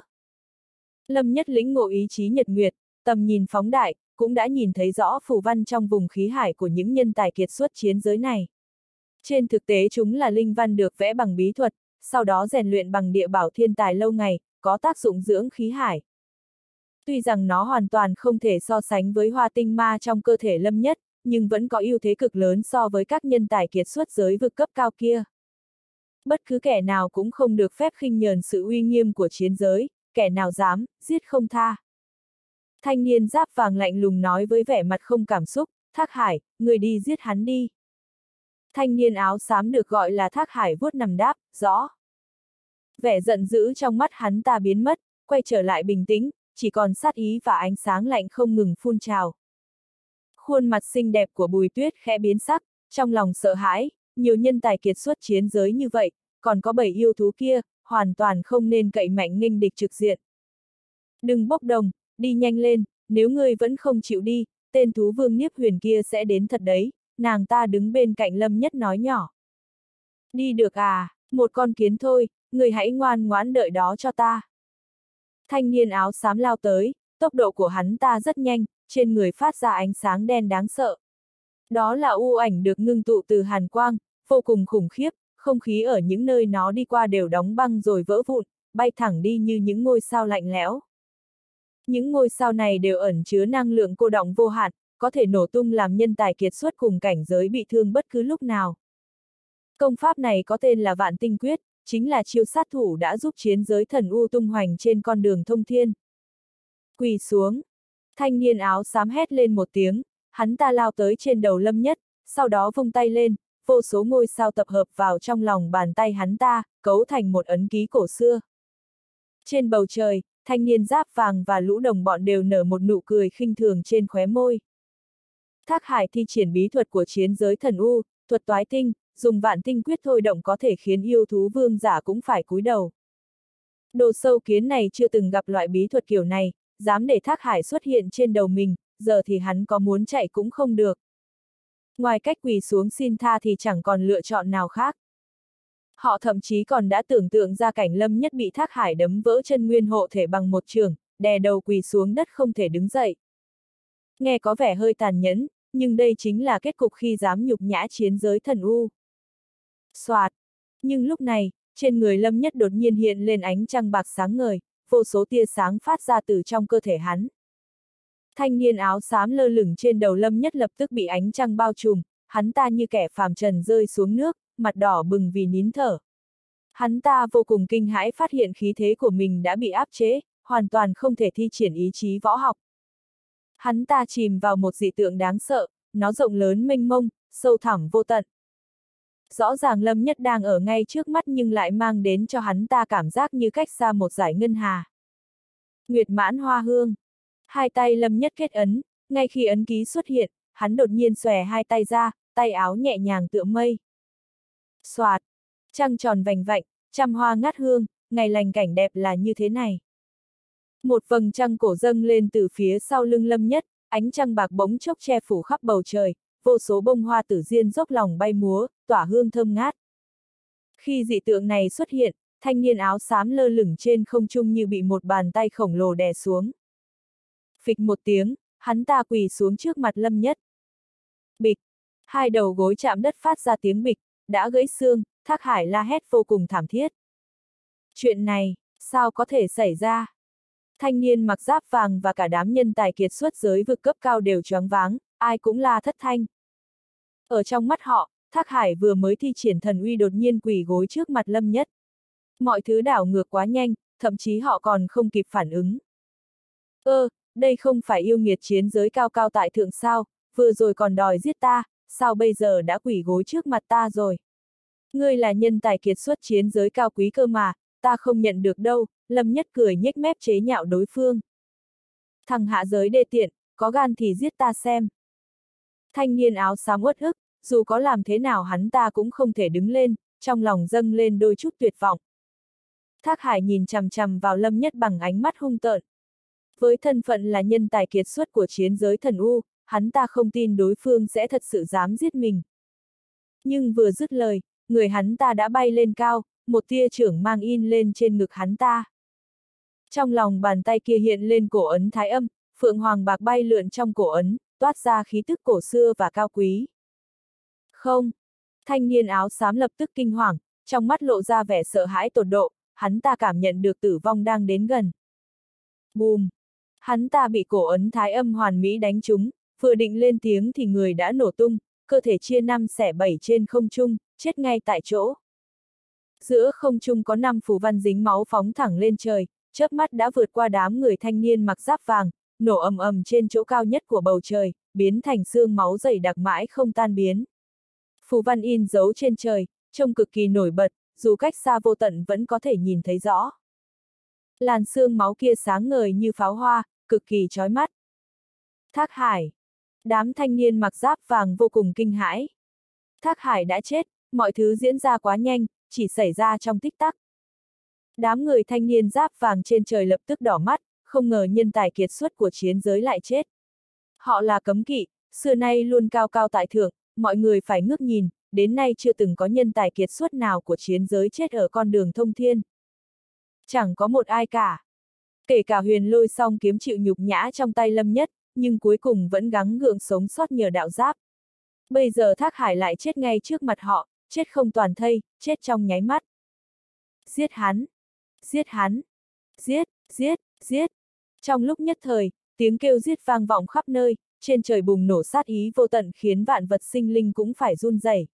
Lâm Nhất lĩnh ngộ ý chí nhật nguyệt, tầm nhìn phóng đại, cũng đã nhìn thấy rõ phù văn trong vùng khí hải của những nhân tài kiệt xuất chiến giới này. Trên thực tế chúng là linh văn được vẽ bằng bí thuật, sau đó rèn luyện bằng địa bảo thiên tài lâu ngày, có tác dụng dưỡng khí hải. Tuy rằng nó hoàn toàn không thể so sánh với hoa tinh ma trong cơ thể Lâm Nhất, nhưng vẫn có ưu thế cực lớn so với các nhân tài kiệt xuất giới vực cấp cao kia. Bất cứ kẻ nào cũng không được phép khinh nhờn sự uy nghiêm của chiến giới, kẻ nào dám, giết không tha. Thanh niên giáp vàng lạnh lùng nói với vẻ mặt không cảm xúc, Thác Hải, người đi giết hắn đi. Thanh niên áo xám được gọi là Thác Hải vuốt nằm đáp, rõ. Vẻ giận dữ trong mắt hắn ta biến mất, quay trở lại bình tĩnh, chỉ còn sát ý và ánh sáng lạnh không ngừng phun trào. Khuôn mặt xinh đẹp của Bùi Tuyết khẽ biến sắc, trong lòng sợ hãi, nhiều nhân tài kiệt xuất chiến giới như vậy, còn có 7 yêu thú kia, hoàn toàn không nên cậy mạnh nghênh địch trực diện. Đừng bốc đồng, đi nhanh lên, nếu ngươi vẫn không chịu đi, tên thú vương Niếp Huyền kia sẽ đến thật đấy, nàng ta đứng bên cạnh Lâm Nhất nói nhỏ. Đi được à, một con kiến thôi, ngươi hãy ngoan ngoãn đợi đó cho ta. Thanh niên áo xám lao tới, tốc độ của hắn ta rất nhanh, trên người phát ra ánh sáng đen đáng sợ. Đó là u ảnh được ngưng tụ từ hàn quang, vô cùng khủng khiếp, không khí ở những nơi nó đi qua đều đóng băng rồi vỡ vụn, bay thẳng đi như những ngôi sao lạnh lẽo. Những ngôi sao này đều ẩn chứa năng lượng cô đọng vô hạn, có thể nổ tung làm nhân tài kiệt xuất cùng cảnh giới bị thương bất cứ lúc nào. Công pháp này có tên là Vạn Tinh Quyết, chính là chiêu sát thủ đã giúp chiến giới thần u tung hoành trên con đường thông thiên. Quỳ xuống. Thanh niên áo xám hét lên một tiếng, hắn ta lao tới trên đầu Lâm Nhất, sau đó vung tay lên, vô số ngôi sao tập hợp vào trong lòng bàn tay hắn ta, cấu thành một ấn ký cổ xưa. Trên bầu trời, thanh niên giáp vàng và lũ đồng bọn đều nở một nụ cười khinh thường trên khóe môi. Thác Hải thi triển bí thuật của chiến giới thần u, thuật toái tinh, dùng Vạn Tinh Quyết thôi động có thể khiến yêu thú vương giả cũng phải cúi đầu. Đồ sâu kiến này chưa từng gặp loại bí thuật kiểu này, dám để Thác Hải xuất hiện trên đầu mình, giờ thì hắn có muốn chạy cũng không được. Ngoài cách quỳ xuống xin tha thì chẳng còn lựa chọn nào khác. Họ thậm chí còn đã tưởng tượng ra cảnh Lâm Nhất bị Thác Hải đấm vỡ chân nguyên hộ thể bằng một chưởng, đè đầu quỳ xuống đất không thể đứng dậy. Nghe có vẻ hơi tàn nhẫn, nhưng đây chính là kết cục khi dám nhục nhã chiến giới thần u. Soạt! Nhưng lúc này, trên người Lâm Nhất đột nhiên hiện lên ánh trăng bạc sáng ngời, vô số tia sáng phát ra từ trong cơ thể hắn. Thanh niên áo xám lơ lửng trên đầu Lâm Nhất lập tức bị ánh trăng bao trùm, hắn ta như kẻ phàm trần rơi xuống nước, mặt đỏ bừng vì nín thở. Hắn ta vô cùng kinh hãi phát hiện khí thế của mình đã bị áp chế, hoàn toàn không thể thi triển ý chí võ học. Hắn ta chìm vào một dị tượng đáng sợ, nó rộng lớn mênh mông, sâu thẳm vô tận. Rõ ràng Lâm Nhất đang ở ngay trước mắt nhưng lại mang đến cho hắn ta cảm giác như cách xa một dải ngân hà. Nguyệt mãn hoa hương. Hai tay Lâm Nhất kết ấn, ngay khi ấn ký xuất hiện, hắn đột nhiên xòe hai tay ra, tay áo nhẹ nhàng tựa mây. Xoạt, trăng tròn vành vạnh, trăm hoa ngát hương, ngày lành cảnh đẹp là như thế này. Một vầng trăng cổ dâng lên từ phía sau lưng Lâm Nhất, ánh trăng bạc bỗng chốc che phủ khắp bầu trời, vô số bông hoa tử diên dốc lòng bay múa, tỏa hương thơm ngát. Khi dị tượng này xuất hiện, thanh niên áo xám lơ lửng trên không trung như bị một bàn tay khổng lồ đè xuống. Phịch một tiếng, hắn ta quỳ xuống trước mặt Lâm Nhất. Bịch, hai đầu gối chạm đất phát ra tiếng bịch, đã gãy xương, Thác Hải la hét vô cùng thảm thiết. Chuyện này, sao có thể xảy ra? Thanh niên mặc giáp vàng và cả đám nhân tài kiệt xuất giới vực cấp cao đều choáng váng, ai cũng la thất thanh. Ở trong mắt họ, Thác Hải vừa mới thi triển thần uy đột nhiên quỳ gối trước mặt Lâm Nhất. Mọi thứ đảo ngược quá nhanh, thậm chí họ còn không kịp phản ứng. Đây không phải yêu nghiệt chiến giới cao cao tại thượng sao, vừa rồi còn đòi giết ta, sao bây giờ đã quỳ gối trước mặt ta rồi? Ngươi là nhân tài kiệt xuất chiến giới cao quý cơ mà, ta không nhận được đâu, Lâm Nhất cười nhếch mép chế nhạo đối phương. Thằng hạ giới đê tiện, có gan thì giết ta xem. Thanh niên áo xám uất ức, dù có làm thế nào hắn ta cũng không thể đứng lên, trong lòng dâng lên đôi chút tuyệt vọng. Thác Hải nhìn chằm chằm vào Lâm Nhất bằng ánh mắt hung tợn. Với thân phận là nhân tài kiệt xuất của chiến giới thần U, hắn ta không tin đối phương sẽ thật sự dám giết mình. Nhưng vừa dứt lời, người hắn ta đã bay lên cao, một tia chưởng mang in lên trên ngực hắn ta. Trong lòng bàn tay kia hiện lên cổ ấn thái âm, phượng hoàng bạc bay lượn trong cổ ấn, toát ra khí tức cổ xưa và cao quý. Không! Thanh niên áo xám lập tức kinh hoàng, trong mắt lộ ra vẻ sợ hãi tột độ, hắn ta cảm nhận được tử vong đang đến gần. Bùm! Hắn ta bị cổ ấn thái âm hoàn mỹ đánh trúng, vừa định lên tiếng thì người đã nổ tung, cơ thể chia 5 xẻ 7 trên không trung, chết ngay tại chỗ. Giữa không trung có 5 phù văn dính máu phóng thẳng lên trời, chớp mắt đã vượt qua đám người thanh niên mặc giáp vàng, nổ ầm ầm trên chỗ cao nhất của bầu trời, biến thành xương máu dày đặc mãi không tan biến. Phù văn in dấu trên trời, trông cực kỳ nổi bật, dù cách xa vô tận vẫn có thể nhìn thấy rõ. Làn xương máu kia sáng ngời như pháo hoa, cực kỳ chói mắt. Thác Hải. Đám thanh niên mặc giáp vàng vô cùng kinh hãi. Thác Hải đã chết, mọi thứ diễn ra quá nhanh, chỉ xảy ra trong tích tắc. Đám người thanh niên giáp vàng trên trời lập tức đỏ mắt, không ngờ nhân tài kiệt xuất của chiến giới lại chết. Họ là cấm kỵ, xưa nay luôn cao cao tại thượng, mọi người phải ngước nhìn, đến nay chưa từng có nhân tài kiệt xuất nào của chiến giới chết ở con đường thông thiên. Chẳng có một ai cả. Kể cả Huyền Lôi Song kiếm chịu nhục nhã trong tay Lâm Nhất, nhưng cuối cùng vẫn gắng gượng sống sót nhờ đạo giáp. Bây giờ Thác Hải lại chết ngay trước mặt họ, chết không toàn thây, chết trong nháy mắt. Giết hắn! Giết hắn! Giết! Giết! Giết! Trong lúc nhất thời, tiếng kêu giết vang vọng khắp nơi, trên trời bùng nổ sát ý vô tận khiến vạn vật sinh linh cũng phải run rẩy.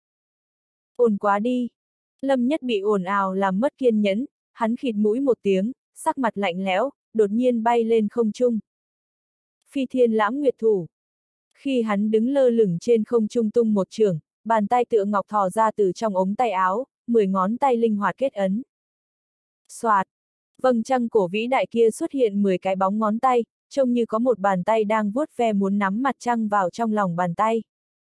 Ồn quá đi! Lâm Nhất bị ồn ào làm mất kiên nhẫn, hắn khịt mũi một tiếng, sắc mặt lạnh lẽo, đột nhiên bay lên không trung. Phi Thiên Lãm Nguyệt Thủ. Khi hắn đứng lơ lửng trên không trung tung một chưởng, bàn tay tựa ngọc thò ra từ trong ống tay áo, 10 ngón tay linh hoạt kết ấn. Xoạt! Vầng trăng cổ vĩ đại kia xuất hiện 10 cái bóng ngón tay, trông như có một bàn tay đang vuốt ve muốn nắm mặt trăng vào trong lòng bàn tay.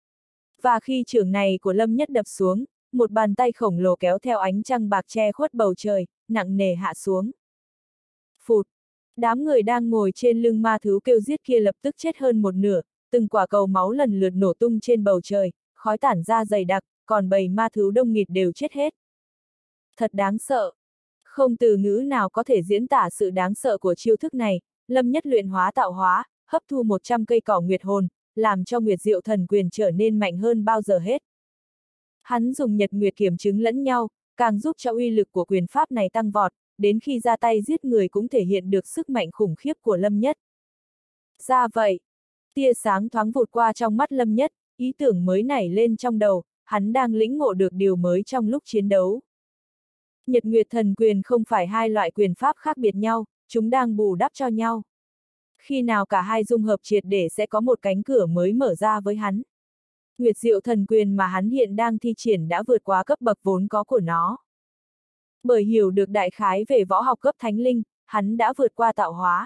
Và khi chưởng này của Lâm Nhất đập xuống, một bàn tay khổng lồ kéo theo ánh trăng bạc che khuất bầu trời, nặng nề hạ xuống. Phụt! Đám người đang ngồi trên lưng ma thú kêu giết kia lập tức chết hơn một nửa, từng quả cầu máu lần lượt nổ tung trên bầu trời, khói tản ra dày đặc, còn bầy ma thú đông nghịt đều chết hết. Thật đáng sợ! Không từ ngữ nào có thể diễn tả sự đáng sợ của chiêu thức này, Lâm Nhất luyện hóa tạo hóa, hấp thu 100 cây cỏ nguyệt hồn, làm cho Nguyệt Diệu Thần Quyền trở nên mạnh hơn bao giờ hết. Hắn dùng nhật nguyệt kiểm chứng lẫn nhau, càng giúp cho uy lực của quyền pháp này tăng vọt, đến khi ra tay giết người cũng thể hiện được sức mạnh khủng khiếp của Lâm Nhất. Ra vậy, tia sáng thoáng vụt qua trong mắt Lâm Nhất, ý tưởng mới nảy lên trong đầu, hắn đang lĩnh ngộ được điều mới trong lúc chiến đấu. Nhật Nguyệt Thần Quyền không phải hai loại quyền pháp khác biệt nhau, chúng đang bù đắp cho nhau. Khi nào cả hai dung hợp triệt để sẽ có một cánh cửa mới mở ra với hắn. Nguyệt Diệu Thần Quyền mà hắn hiện đang thi triển đã vượt quá cấp bậc vốn có của nó. Bởi hiểu được đại khái về võ học cấp thánh linh, hắn đã vượt qua tạo hóa.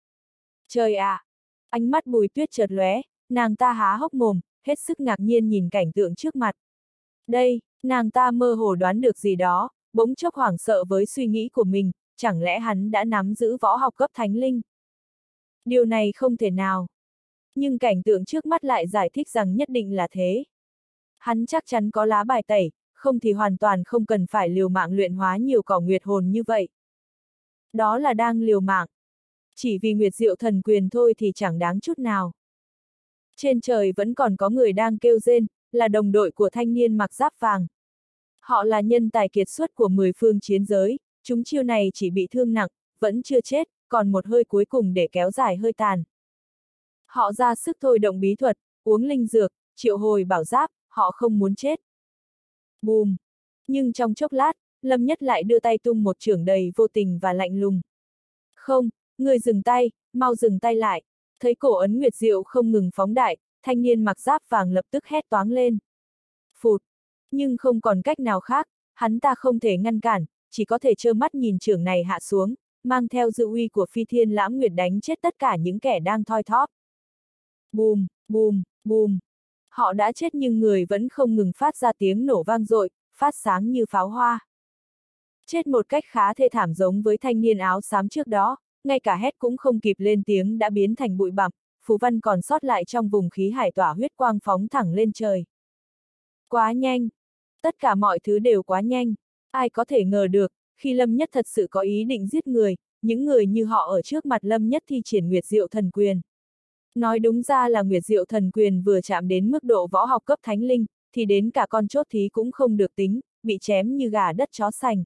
Trời ạ! Ánh mắt Bùi Tuyết chợt lóe, nàng ta há hốc mồm, hết sức ngạc nhiên nhìn cảnh tượng trước mặt. Đây, nàng ta mơ hồ đoán được gì đó, bỗng chốc hoảng sợ với suy nghĩ của mình, chẳng lẽ hắn đã nắm giữ võ học cấp thánh linh? Điều này không thể nào. Nhưng cảnh tượng trước mắt lại giải thích rằng nhất định là thế. Hắn chắc chắn có lá bài tẩy, không thì hoàn toàn không cần phải liều mạng luyện hóa nhiều cỏ nguyệt hồn như vậy. Đó là đang liều mạng. Chỉ vì Nguyệt Diệu Thần Quyền thôi thì chẳng đáng chút nào. Trên trời vẫn còn có người đang kêu rên, là đồng đội của thanh niên mặc giáp vàng. Họ là nhân tài kiệt xuất của 10 phương chiến giới, chúng chiêu này chỉ bị thương nặng, vẫn chưa chết, còn một hơi cuối cùng để kéo dài hơi tàn. Họ ra sức thôi động bí thuật, uống linh dược, triệu hồi bảo giáp, họ không muốn chết. Bùm! Nhưng trong chốc lát, Lâm Nhất lại đưa tay tung một chưởng đầy vô tình và lạnh lùng. Không, người dừng tay, mau dừng tay lại. Thấy cổ ấn Nguyệt Diệu không ngừng phóng đại, thanh niên mặc giáp vàng lập tức hét toáng lên. Phụt! Nhưng không còn cách nào khác, hắn ta không thể ngăn cản, chỉ có thể trơ mắt nhìn chưởng này hạ xuống, mang theo dư uy của Phi Thiên Lãm Nguyệt đánh chết tất cả những kẻ đang thoi thóp. Bùm, bùm, bùm. Họ đã chết nhưng người vẫn không ngừng phát ra tiếng nổ vang dội, phát sáng như pháo hoa. Chết một cách khá thê thảm giống với thanh niên áo xám trước đó, ngay cả hét cũng không kịp lên tiếng đã biến thành bụi bặm, phù văn còn sót lại trong vùng khí hải tỏa huyết quang phóng thẳng lên trời. Quá nhanh! Tất cả mọi thứ đều quá nhanh. Ai có thể ngờ được, khi Lâm Nhất thật sự có ý định giết người, những người như họ ở trước mặt Lâm Nhất thi triển Nguyệt Diệu Thần Quyền. Nói đúng ra là Nguyệt Diệu Thần Quyền vừa chạm đến mức độ võ học cấp thánh linh, thì đến cả con chốt thí cũng không được tính, bị chém như gà đất chó sành.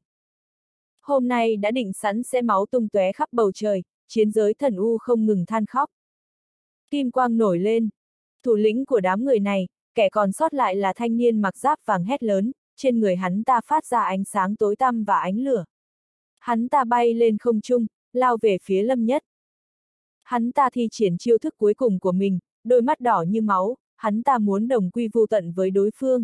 Hôm nay đã định sẵn sẽ máu tung tóe khắp bầu trời, chiến giới thần u không ngừng than khóc. Kim quang nổi lên. Thủ lĩnh của đám người này, kẻ còn sót lại là thanh niên mặc giáp vàng hét lớn, trên người hắn ta phát ra ánh sáng tối tăm và ánh lửa. Hắn ta bay lên không trung, lao về phía Lâm Nhất. Hắn ta thi triển chiêu thức cuối cùng của mình, đôi mắt đỏ như máu, hắn ta muốn đồng quy vu tận với đối phương.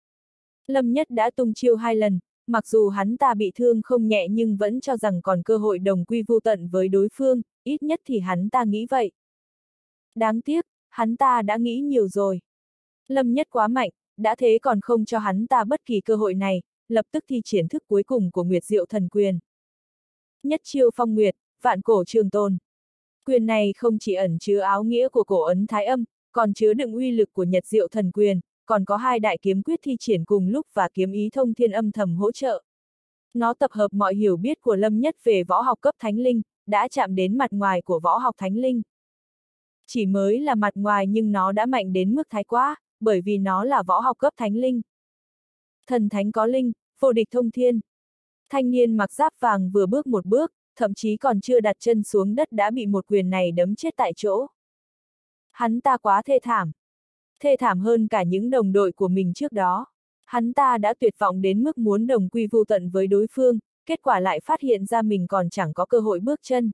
Lâm Nhất đã tung chiêu 2 lần, mặc dù hắn ta bị thương không nhẹ nhưng vẫn cho rằng còn cơ hội đồng quy vu tận với đối phương, ít nhất thì hắn ta nghĩ vậy. Đáng tiếc, hắn ta đã nghĩ nhiều rồi. Lâm Nhất quá mạnh, đã thế còn không cho hắn ta bất kỳ cơ hội này, lập tức thi triển thức cuối cùng của Nguyệt Diệu Thần Quyền. Nhất chiêu phong nguyệt, vạn cổ trường tồn. Quyền này không chỉ ẩn chứa áo nghĩa của cổ ấn Thái Âm, còn chứa đựng uy lực của Nhật Diệu Thần Quyền, còn có 2 đại kiếm quyết thi triển cùng lúc và kiếm ý thông thiên âm thầm hỗ trợ. Nó tập hợp mọi hiểu biết của Lâm Nhất về võ học cấp thánh linh, đã chạm đến mặt ngoài của võ học thánh linh. Chỉ mới là mặt ngoài nhưng nó đã mạnh đến mức thái quá, bởi vì nó là võ học cấp thánh linh. Thần thánh có linh, vô địch thông thiên. Thanh niên mặc giáp vàng vừa bước một bước, thậm chí còn chưa đặt chân xuống đất đã bị một quyền này đấm chết tại chỗ. Hắn ta quá thê thảm. Thê thảm hơn cả những đồng đội của mình trước đó. Hắn ta đã tuyệt vọng đến mức muốn đồng quy vu tận với đối phương, kết quả lại phát hiện ra mình còn chẳng có cơ hội bước chân.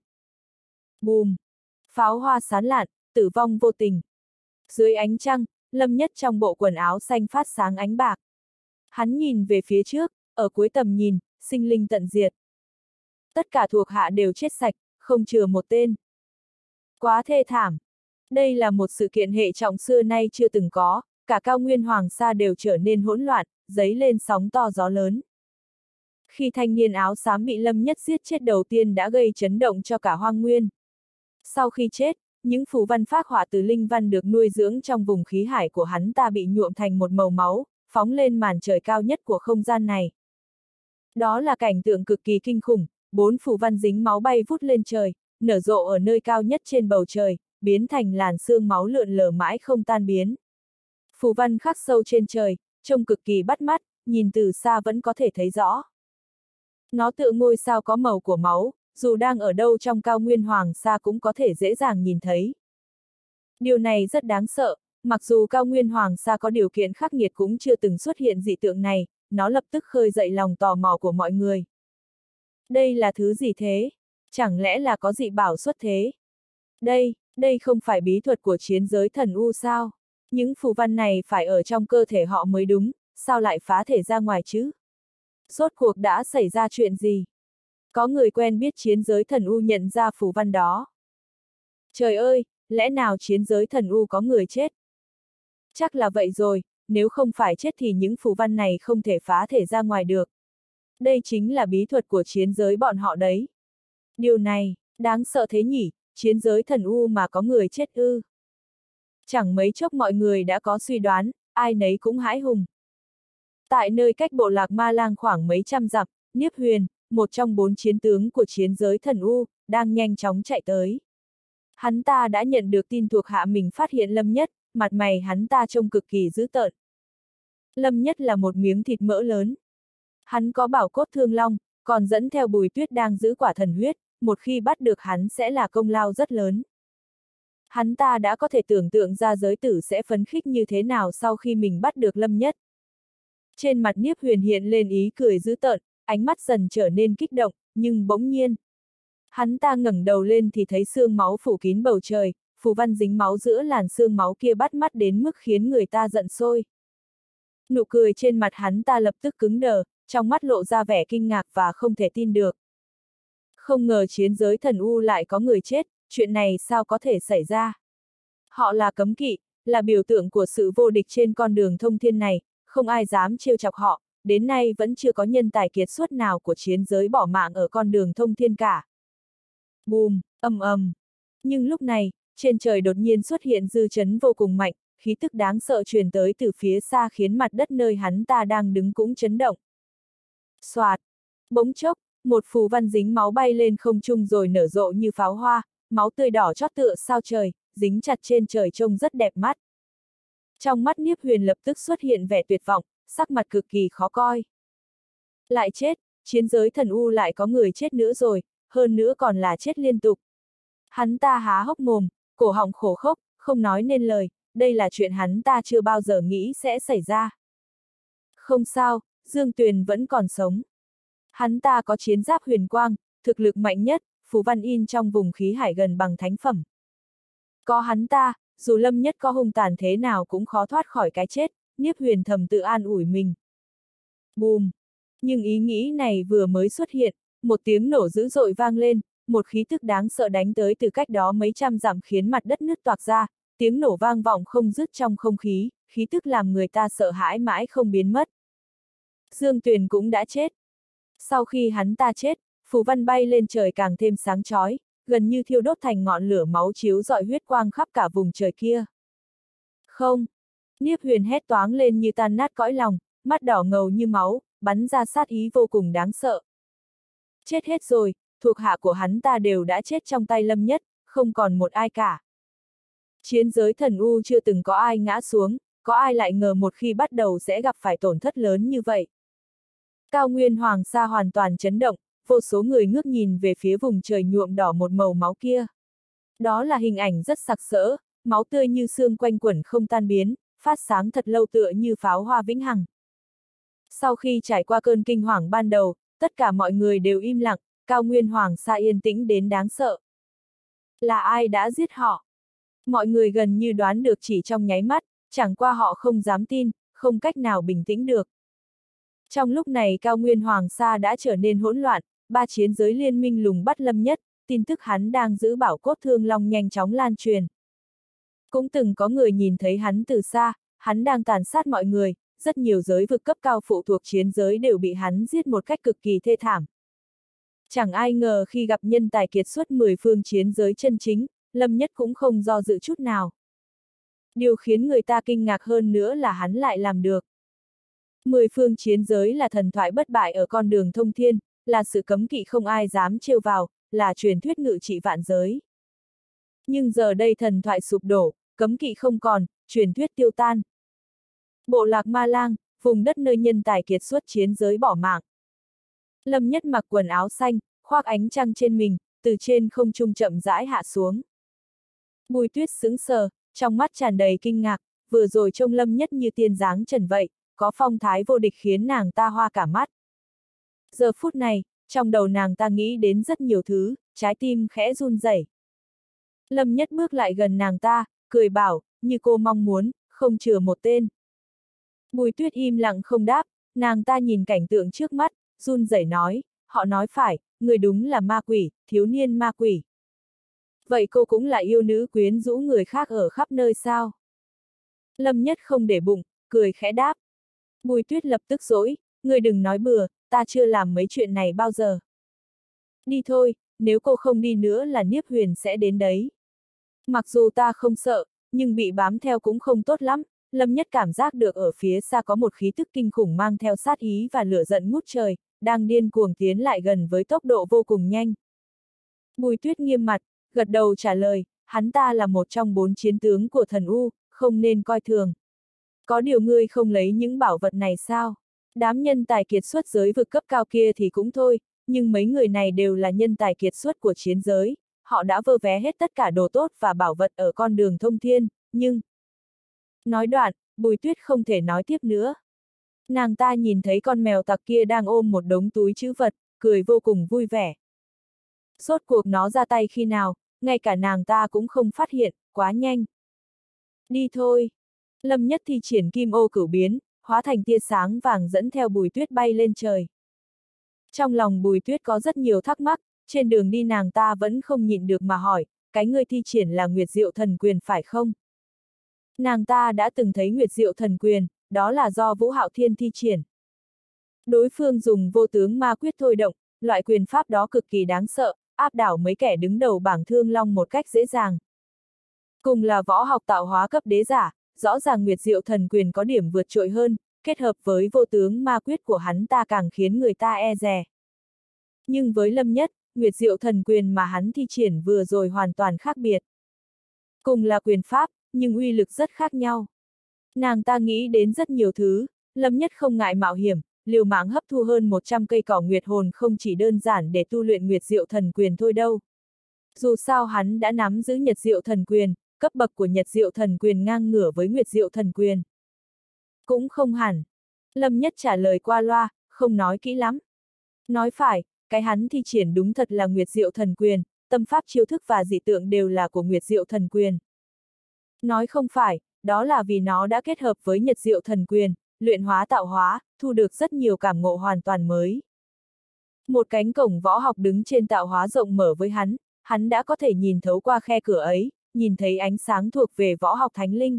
Bùm! Pháo hoa sán lạn, tử vong vô tình. Dưới ánh trăng, Lâm Nhất trong bộ quần áo xanh phát sáng ánh bạc. Hắn nhìn về phía trước, ở cuối tầm nhìn, sinh linh tận diệt. Tất cả thuộc hạ đều chết sạch, không chừa một tên. Quá thê thảm. Đây là một sự kiện hệ trọng xưa nay chưa từng có, cả cao nguyên Hoàng Sa đều trở nên hỗn loạn, dấy lên sóng to gió lớn. Khi thanh niên áo xám bị Lâm Nhất giết chết đầu tiên đã gây chấn động cho cả hoang nguyên. Sau khi chết, những phù văn phác họa từ linh văn được nuôi dưỡng trong vùng khí hải của hắn ta bị nhuộm thành một màu máu, phóng lên màn trời cao nhất của không gian này. Đó là cảnh tượng cực kỳ kinh khủng, 4 phù văn dính máu bay vút lên trời, nở rộ ở nơi cao nhất trên bầu trời, biến thành làn sương máu lượn lờ mãi không tan biến. Phù văn khắc sâu trên trời, trông cực kỳ bắt mắt, nhìn từ xa vẫn có thể thấy rõ. Nó tựa ngôi sao có màu của máu, dù đang ở đâu trong cao nguyên hoàng sa cũng có thể dễ dàng nhìn thấy. Điều này rất đáng sợ, mặc dù cao nguyên hoàng sa có điều kiện khắc nghiệt cũng chưa từng xuất hiện dị tượng này, nó lập tức khơi dậy lòng tò mò của mọi người. Đây là thứ gì thế? Chẳng lẽ là có dị bảo xuất thế? Đây không phải bí thuật của chiến giới thần U sao? Những phù văn này phải ở trong cơ thể họ mới đúng, sao lại phá thể ra ngoài chứ? Rốt cuộc đã xảy ra chuyện gì? Có người quen biết chiến giới thần U nhận ra phù văn đó. Trời ơi, lẽ nào chiến giới thần U có người chết? Chắc là vậy rồi, nếu không phải chết thì những phù văn này không thể phá thể ra ngoài được. Đây chính là bí thuật của chiến giới bọn họ đấy. Điều này, đáng sợ thế nhỉ, chiến giới thần U mà có người chết ư. Chẳng mấy chốc mọi người đã có suy đoán, ai nấy cũng hãi hùng. Tại nơi cách bộ lạc Ma Lang khoảng mấy trăm dặm, Niếp Huyền, một trong 4 chiến tướng của chiến giới thần U, đang nhanh chóng chạy tới. Hắn ta đã nhận được tin thuộc hạ mình phát hiện Lâm Nhất, mặt mày hắn ta trông cực kỳ dữ tợn. Lâm Nhất là một miếng thịt mỡ lớn. Hắn có bảo cốt thương long, còn dẫn theo Bùi Tuyết đang giữ quả thần huyết, một khi bắt được hắn sẽ là công lao rất lớn. Hắn ta đã có thể tưởng tượng ra giới tử sẽ phấn khích như thế nào sau khi mình bắt được Lâm Nhất. Trên mặt Niếp Huyền hiện lên ý cười dữ tợn, ánh mắt dần trở nên kích động, nhưng bỗng nhiên. Hắn ta ngẩng đầu lên thì thấy xương máu phủ kín bầu trời, phù văn dính máu giữa làn xương máu kia bắt mắt đến mức khiến người ta giận sôi. Nụ cười trên mặt hắn ta lập tức cứng đờ, trong mắt lộ ra vẻ kinh ngạc và không thể tin được. Không ngờ chiến giới thần U lại có người chết, chuyện này sao có thể xảy ra? Họ là cấm kỵ, là biểu tượng của sự vô địch trên con đường thông thiên này, không ai dám trêu chọc họ, đến nay vẫn chưa có nhân tài kiệt xuất nào của chiến giới bỏ mạng ở con đường thông thiên cả. Bùm, ầm ầm. Nhưng lúc này, trên trời đột nhiên xuất hiện dư chấn vô cùng mạnh, khí tức đáng sợ truyền tới từ phía xa khiến mặt đất nơi hắn ta đang đứng cũng chấn động. Soạt, bỗng chốc, một phù văn dính máu bay lên không trung rồi nở rộ như pháo hoa, máu tươi đỏ chót tựa sao trời, dính chặt trên trời trông rất đẹp mắt. Trong mắt Niếp Huyền lập tức xuất hiện vẻ tuyệt vọng, sắc mặt cực kỳ khó coi. Lại chết, chiến giới thần U lại có người chết nữa rồi, hơn nữa còn là chết liên tục. Hắn ta há hốc mồm, cổ họng khổ khốc, không nói nên lời, đây là chuyện hắn ta chưa bao giờ nghĩ sẽ xảy ra. Không sao, Dương Tuyền vẫn còn sống. Hắn ta có chiến giáp huyền quang, thực lực mạnh nhất, phù văn in trong vùng khí hải gần bằng thánh phẩm. Có hắn ta, dù Lâm Nhất có hung tàn thế nào cũng khó thoát khỏi cái chết, Niếp Huyền thầm tự an ủi mình. Bùm! Nhưng ý nghĩ này vừa mới xuất hiện, một tiếng nổ dữ dội vang lên, một khí tức đáng sợ đánh tới từ cách đó mấy trăm dặm khiến mặt đất nứt toạc ra, tiếng nổ vang vọng không dứt trong không khí, khí tức làm người ta sợ hãi mãi không biến mất. Dương Tuyền cũng đã chết. Sau khi hắn ta chết, phù văn bay lên trời càng thêm sáng chói, gần như thiêu đốt thành ngọn lửa máu chiếu rọi huyết quang khắp cả vùng trời kia. Không! Niếp Huyền hét toáng lên như tan nát cõi lòng, mắt đỏ ngầu như máu, bắn ra sát ý vô cùng đáng sợ. Chết hết rồi, thuộc hạ của hắn ta đều đã chết trong tay Lâm Nhất, không còn một ai cả. Chiến giới thần U chưa từng có ai ngã xuống, có ai lại ngờ một khi bắt đầu sẽ gặp phải tổn thất lớn như vậy. Cao nguyên hoàng sa hoàn toàn chấn động, vô số người ngước nhìn về phía vùng trời nhuộm đỏ một màu máu kia. Đó là hình ảnh rất sặc sỡ, máu tươi như sương quanh quẩn không tan biến, phát sáng thật lâu tựa như pháo hoa vĩnh hằng. Sau khi trải qua cơn kinh hoàng ban đầu, tất cả mọi người đều im lặng, cao nguyên hoàng sa yên tĩnh đến đáng sợ. Là ai đã giết họ? Mọi người gần như đoán được chỉ trong nháy mắt, chẳng qua họ không dám tin, không cách nào bình tĩnh được. Trong lúc này cao nguyên hoàng sa đã trở nên hỗn loạn, 3 chiến giới liên minh lùng bắt Lâm Nhất, tin tức hắn đang giữ bảo cốt thương long nhanh chóng lan truyền. Cũng từng có người nhìn thấy hắn từ xa, hắn đang tàn sát mọi người, rất nhiều giới vực cấp cao phụ thuộc chiến giới đều bị hắn giết một cách cực kỳ thê thảm. Chẳng ai ngờ khi gặp nhân tài kiệt xuất 10 phương chiến giới chân chính, Lâm Nhất cũng không do dự chút nào. Điều khiến người ta kinh ngạc hơn nữa là hắn lại làm được. 10 phương chiến giới là thần thoại bất bại ở con đường thông thiên, là sự cấm kỵ không ai dám trêu vào, là truyền thuyết ngự trị vạn giới. Nhưng giờ đây thần thoại sụp đổ, cấm kỵ không còn, truyền thuyết tiêu tan. Bộ lạc Ma Lang, vùng đất nơi nhân tài kiệt xuất chiến giới bỏ mạng. Lâm Nhất mặc quần áo xanh, khoác ánh trăng trên mình, từ trên không trung chậm rãi hạ xuống. Bùi Tuyết sững sờ, trong mắt tràn đầy kinh ngạc, vừa rồi trông Lâm Nhất như tiên dáng trần vậy, có phong thái vô địch khiến nàng ta hoa cả mắt. Giờ phút này, trong đầu nàng ta nghĩ đến rất nhiều thứ, trái tim khẽ run rẩy. Lâm Nhất bước lại gần nàng ta, cười bảo, như cô mong muốn, không chừa một tên. Bùi Tuyết im lặng không đáp, nàng ta nhìn cảnh tượng trước mắt, run rẩy nói, họ nói phải, người đúng là ma quỷ, thiếu niên ma quỷ. Vậy cô cũng là yêu nữ quyến rũ người khác ở khắp nơi sao? Lâm Nhất không để bụng, cười khẽ đáp. Bùi Tuyết lập tức dỗi, người đừng nói bừa, ta chưa làm mấy chuyện này bao giờ. Đi thôi, nếu cô không đi nữa là Niếp Huyền sẽ đến đấy. Mặc dù ta không sợ, nhưng bị bám theo cũng không tốt lắm. Lâm Nhất cảm giác được ở phía xa có một khí tức kinh khủng mang theo sát ý và lửa giận ngút trời, đang điên cuồng tiến lại gần với tốc độ vô cùng nhanh. Bùi Tuyết nghiêm mặt, gật đầu trả lời, hắn ta là một trong 4 chiến tướng của thần U, không nên coi thường. Có điều ngươi không lấy những bảo vật này sao? Đám nhân tài kiệt xuất giới vực cấp cao kia thì cũng thôi, nhưng mấy người này đều là nhân tài kiệt xuất của chiến giới, họ đã vơ vé hết tất cả đồ tốt và bảo vật ở con đường thông thiên, nhưng... Nói đoạn, Bùi Tuyết không thể nói tiếp nữa. Nàng ta nhìn thấy con mèo tặc kia đang ôm một đống túi trữ vật, cười vô cùng vui vẻ. Rốt cuộc nó ra tay khi nào, ngay cả nàng ta cũng không phát hiện, quá nhanh. Đi thôi. Lâm Nhất thi triển kim ô cửu biến, hóa thành tia sáng vàng dẫn theo Bùi Tuyết bay lên trời. Trong lòng Bùi Tuyết có rất nhiều thắc mắc, trên đường đi nàng ta vẫn không nhịn được mà hỏi, cái người thi triển là Nguyệt Diệu Thần Quyền phải không? Nàng ta đã từng thấy Nguyệt Diệu Thần Quyền, đó là do Vũ Hạo Thiên thi triển. Đối phương dùng vô tướng ma quyết thôi động, loại quyền pháp đó cực kỳ đáng sợ, áp đảo mấy kẻ đứng đầu bảng Thương Long một cách dễ dàng. Cùng là võ học tạo hóa cấp đế giả, rõ ràng Nguyệt Diệu Thần Quyền có điểm vượt trội hơn, kết hợp với vô tướng ma quyết của hắn ta càng khiến người ta e dè. Nhưng với Lâm Nhất, Nguyệt Diệu Thần Quyền mà hắn thi triển vừa rồi hoàn toàn khác biệt. Cùng là quyền pháp, nhưng uy lực rất khác nhau. Nàng ta nghĩ đến rất nhiều thứ, Lâm Nhất không ngại mạo hiểm, liều mạng hấp thu hơn 100 cây cỏ Nguyệt hồn không chỉ đơn giản để tu luyện Nguyệt Diệu Thần Quyền thôi đâu. Dù sao hắn đã nắm giữ Nhật Diệu Thần Quyền, cấp bậc của Nhật Diệu Thần Quyền ngang ngửa với Nguyệt Diệu Thần Quyền. Cũng không hẳn. Lâm Nhất trả lời qua loa, không nói kỹ lắm. Nói phải, cái hắn thi triển đúng thật là Nguyệt Diệu Thần Quyền, tâm pháp chiêu thức và dị tượng đều là của Nguyệt Diệu Thần Quyền. Nói không phải, đó là vì nó đã kết hợp với Nhật Diệu Thần Quyền, luyện hóa tạo hóa, thu được rất nhiều cảm ngộ hoàn toàn mới. Một cánh cổng võ học đứng trên tạo hóa rộng mở với hắn đã có thể nhìn thấu qua khe cửa ấy, nhìn thấy ánh sáng thuộc về võ học thánh linh.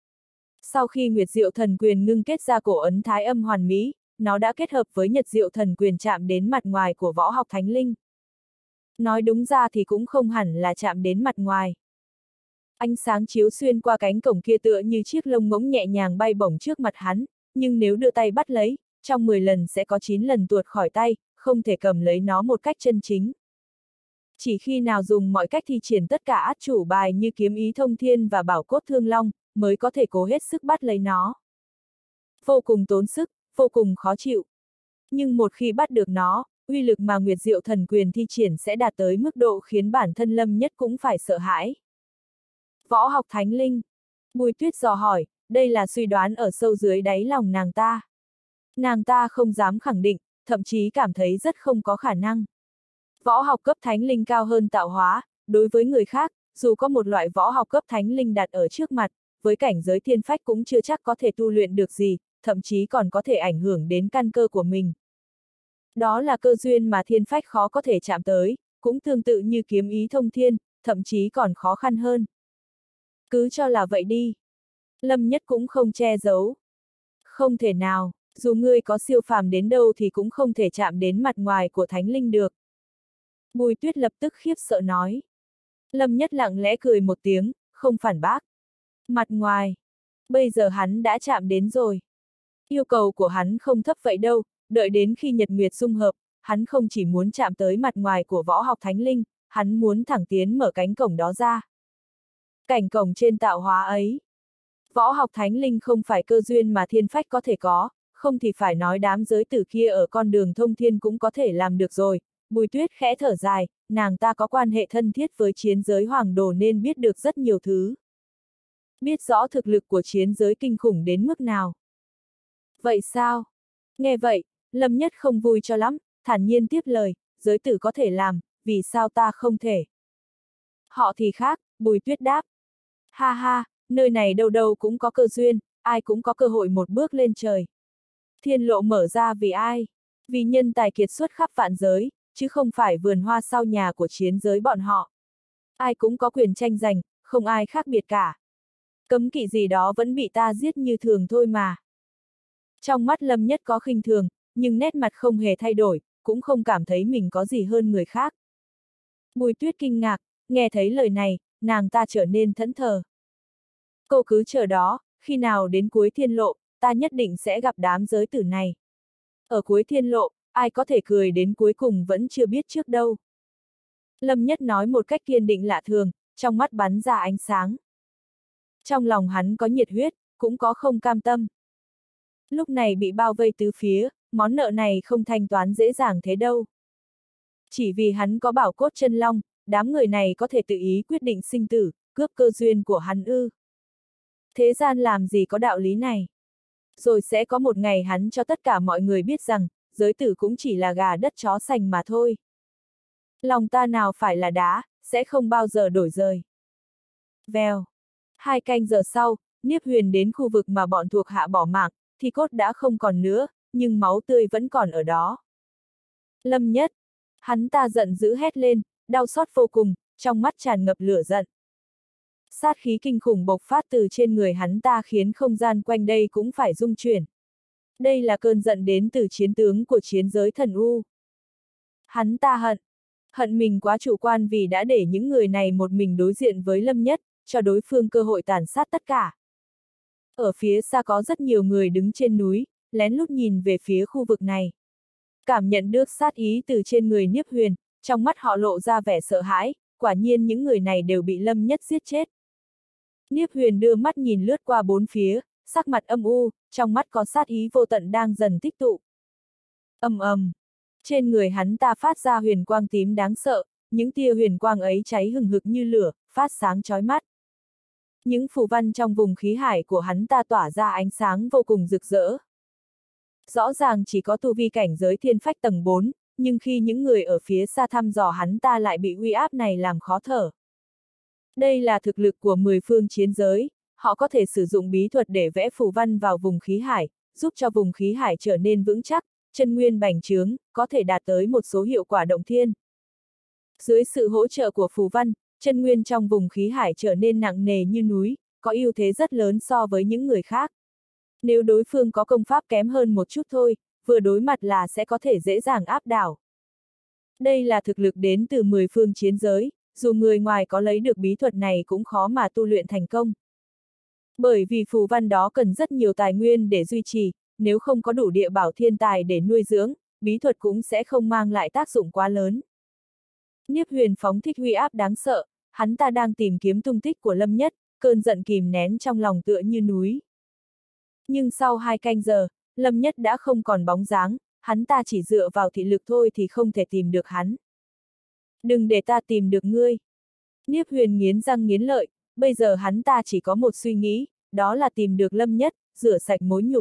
Sau khi Nguyệt Diệu Thần Quyền ngưng kết ra cổ ấn thái âm hoàn mỹ, nó đã kết hợp với Nhật Diệu Thần Quyền chạm đến mặt ngoài của võ học thánh linh. Nói đúng ra thì cũng không hẳn là chạm đến mặt ngoài. Ánh sáng chiếu xuyên qua cánh cổng kia tựa như chiếc lông ngỗng nhẹ nhàng bay bổng trước mặt hắn, nhưng nếu đưa tay bắt lấy, trong 10 lần sẽ có 9 lần tuột khỏi tay, không thể cầm lấy nó một cách chân chính. Chỉ khi nào dùng mọi cách thi triển tất cả át chủ bài như kiếm ý thông thiên và bảo cốt thương long, mới có thể cố hết sức bắt lấy nó. Vô cùng tốn sức, vô cùng khó chịu. Nhưng một khi bắt được nó, uy lực mà Nguyệt Diệu Thần Quyền thi triển sẽ đạt tới mức độ khiến bản thân Lâm Nhất cũng phải sợ hãi. Võ học thánh linh. Bùi Tuyết dò hỏi, đây là suy đoán ở sâu dưới đáy lòng nàng ta. Nàng ta không dám khẳng định, thậm chí cảm thấy rất không có khả năng. Võ học cấp thánh linh cao hơn tạo hóa, đối với người khác, dù có một loại võ học cấp thánh linh đặt ở trước mặt, với cảnh giới thiên phách cũng chưa chắc có thể tu luyện được gì, thậm chí còn có thể ảnh hưởng đến căn cơ của mình. Đó là cơ duyên mà thiên phách khó có thể chạm tới, cũng tương tự như kiếm ý thông thiên, thậm chí còn khó khăn hơn. Cứ cho là vậy đi. Lâm Nhất cũng không che giấu. Không thể nào, dù ngươi có siêu phàm đến đâu thì cũng không thể chạm đến mặt ngoài của thánh linh được. Bùi Tuyết lập tức khiếp sợ nói. Lâm Nhất lặng lẽ cười một tiếng, không phản bác. Mặt ngoài. Bây giờ hắn đã chạm đến rồi. Yêu cầu của hắn không thấp vậy đâu, đợi đến khi nhật nguyệt dung hợp, hắn không chỉ muốn chạm tới mặt ngoài của võ học thánh linh, hắn muốn thẳng tiến mở cánh cổng đó ra. Cảnh cổng trên tạo hóa ấy. Võ học thánh linh không phải cơ duyên mà thiên phách có thể có, không thì phải nói đám giới tử kia ở con đường thông thiên cũng có thể làm được rồi. Bùi Tuyết khẽ thở dài, nàng ta có quan hệ thân thiết với chiến giới hoàng đồ nên biết được rất nhiều thứ. Biết rõ thực lực của chiến giới kinh khủng đến mức nào. Vậy sao? Nghe vậy, Lâm Nhất không vui cho lắm, thản nhiên tiếp lời, giới tử có thể làm, vì sao ta không thể? Họ thì khác, Bùi Tuyết đáp. Ha ha, nơi này đâu đâu cũng có cơ duyên, ai cũng có cơ hội một bước lên trời. Thiên lộ mở ra vì ai? Vì nhân tài kiệt xuất khắp vạn giới, chứ không phải vườn hoa sau nhà của chiến giới bọn họ. Ai cũng có quyền tranh giành, không ai khác biệt cả. Cấm kỵ gì đó vẫn bị ta giết như thường thôi mà. Trong mắt Lâm Nhất có khinh thường, nhưng nét mặt không hề thay đổi, cũng không cảm thấy mình có gì hơn người khác. Bùi Tuyết kinh ngạc, nghe thấy lời này, nàng ta trở nên thẫn thờ. Cô cứ chờ đó, khi nào đến cuối thiên lộ, ta nhất định sẽ gặp đám giới tử này. Ở cuối thiên lộ, ai có thể cười đến cuối cùng vẫn chưa biết trước đâu. Lâm Nhất nói một cách kiên định lạ thường, trong mắt bắn ra ánh sáng. Trong lòng hắn có nhiệt huyết, cũng có không cam tâm. Lúc này bị bao vây tứ phía, món nợ này không thanh toán dễ dàng thế đâu. Chỉ vì hắn có bảo cốt chân long, đám người này có thể tự ý quyết định sinh tử, cướp cơ duyên của hắn ư. Thế gian làm gì có đạo lý này. Rồi sẽ có một ngày hắn cho tất cả mọi người biết rằng, giới tử cũng chỉ là gà đất chó sành mà thôi. Lòng ta nào phải là đá, sẽ không bao giờ đổi rời. Vèo. 2 canh giờ sau, Niếp Huyền đến khu vực mà bọn thuộc hạ bỏ mạng, thì cốt đã không còn nữa, nhưng máu tươi vẫn còn ở đó. Lâm Nhất. Hắn ta giận dữ hét lên, đau xót vô cùng, trong mắt tràn ngập lửa giận. Sát khí kinh khủng bộc phát từ trên người hắn ta khiến không gian quanh đây cũng phải rung chuyển. Đây là cơn giận đến từ chiến tướng của chiến giới thần U. Hắn ta hận mình quá chủ quan vì đã để những người này một mình đối diện với Lâm Nhất, cho đối phương cơ hội tàn sát tất cả. Ở phía xa có rất nhiều người đứng trên núi, lén lút nhìn về phía khu vực này. Cảm nhận được sát ý từ trên người Niếp Huyền, trong mắt họ lộ ra vẻ sợ hãi, quả nhiên những người này đều bị Lâm Nhất giết chết. Niếp Huyền đưa mắt nhìn lướt qua bốn phía, sắc mặt âm u, trong mắt có sát ý vô tận đang dần tích tụ. Ầm ầm, trên người hắn ta phát ra huyền quang tím đáng sợ, những tia huyền quang ấy cháy hừng hực như lửa, phát sáng chói mắt. Những phù văn trong vùng khí hải của hắn ta tỏa ra ánh sáng vô cùng rực rỡ. Rõ ràng chỉ có tu vi cảnh giới thiên phách tầng 4, nhưng khi những người ở phía xa thăm dò hắn ta lại bị uy áp này làm khó thở. Đây là thực lực của 10 phương chiến giới, họ có thể sử dụng bí thuật để vẽ phù văn vào vùng khí hải, giúp cho vùng khí hải trở nên vững chắc, chân nguyên bành trướng, có thể đạt tới một số hiệu quả động thiên. Dưới sự hỗ trợ của phù văn, chân nguyên trong vùng khí hải trở nên nặng nề như núi, có ưu thế rất lớn so với những người khác. Nếu đối phương có công pháp kém hơn một chút thôi, vừa đối mặt là sẽ có thể dễ dàng áp đảo. Đây là thực lực đến từ 10 phương chiến giới, dù người ngoài có lấy được bí thuật này cũng khó mà tu luyện thành công. Bởi vì phù văn đó cần rất nhiều tài nguyên để duy trì, nếu không có đủ địa bảo thiên tài để nuôi dưỡng, bí thuật cũng sẽ không mang lại tác dụng quá lớn. Niếp Huyền phóng thích uy áp đáng sợ, hắn ta đang tìm kiếm tung tích của Lâm Nhất, cơn giận kìm nén trong lòng tựa như núi. Nhưng sau 2 canh giờ, Lâm Nhất đã không còn bóng dáng, hắn ta chỉ dựa vào thị lực thôi thì không thể tìm được hắn. Đừng để ta tìm được ngươi. Niếp Huyền nghiến răng nghiến lợi, bây giờ hắn ta chỉ có một suy nghĩ, đó là tìm được Lâm Nhất, rửa sạch mối nhục.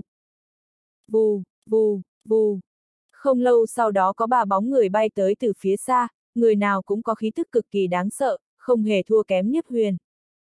Vù, vù, vù. Không lâu sau đó có 3 bóng người bay tới từ phía xa, người nào cũng có khí tức cực kỳ đáng sợ, không hề thua kém Niếp Huyền.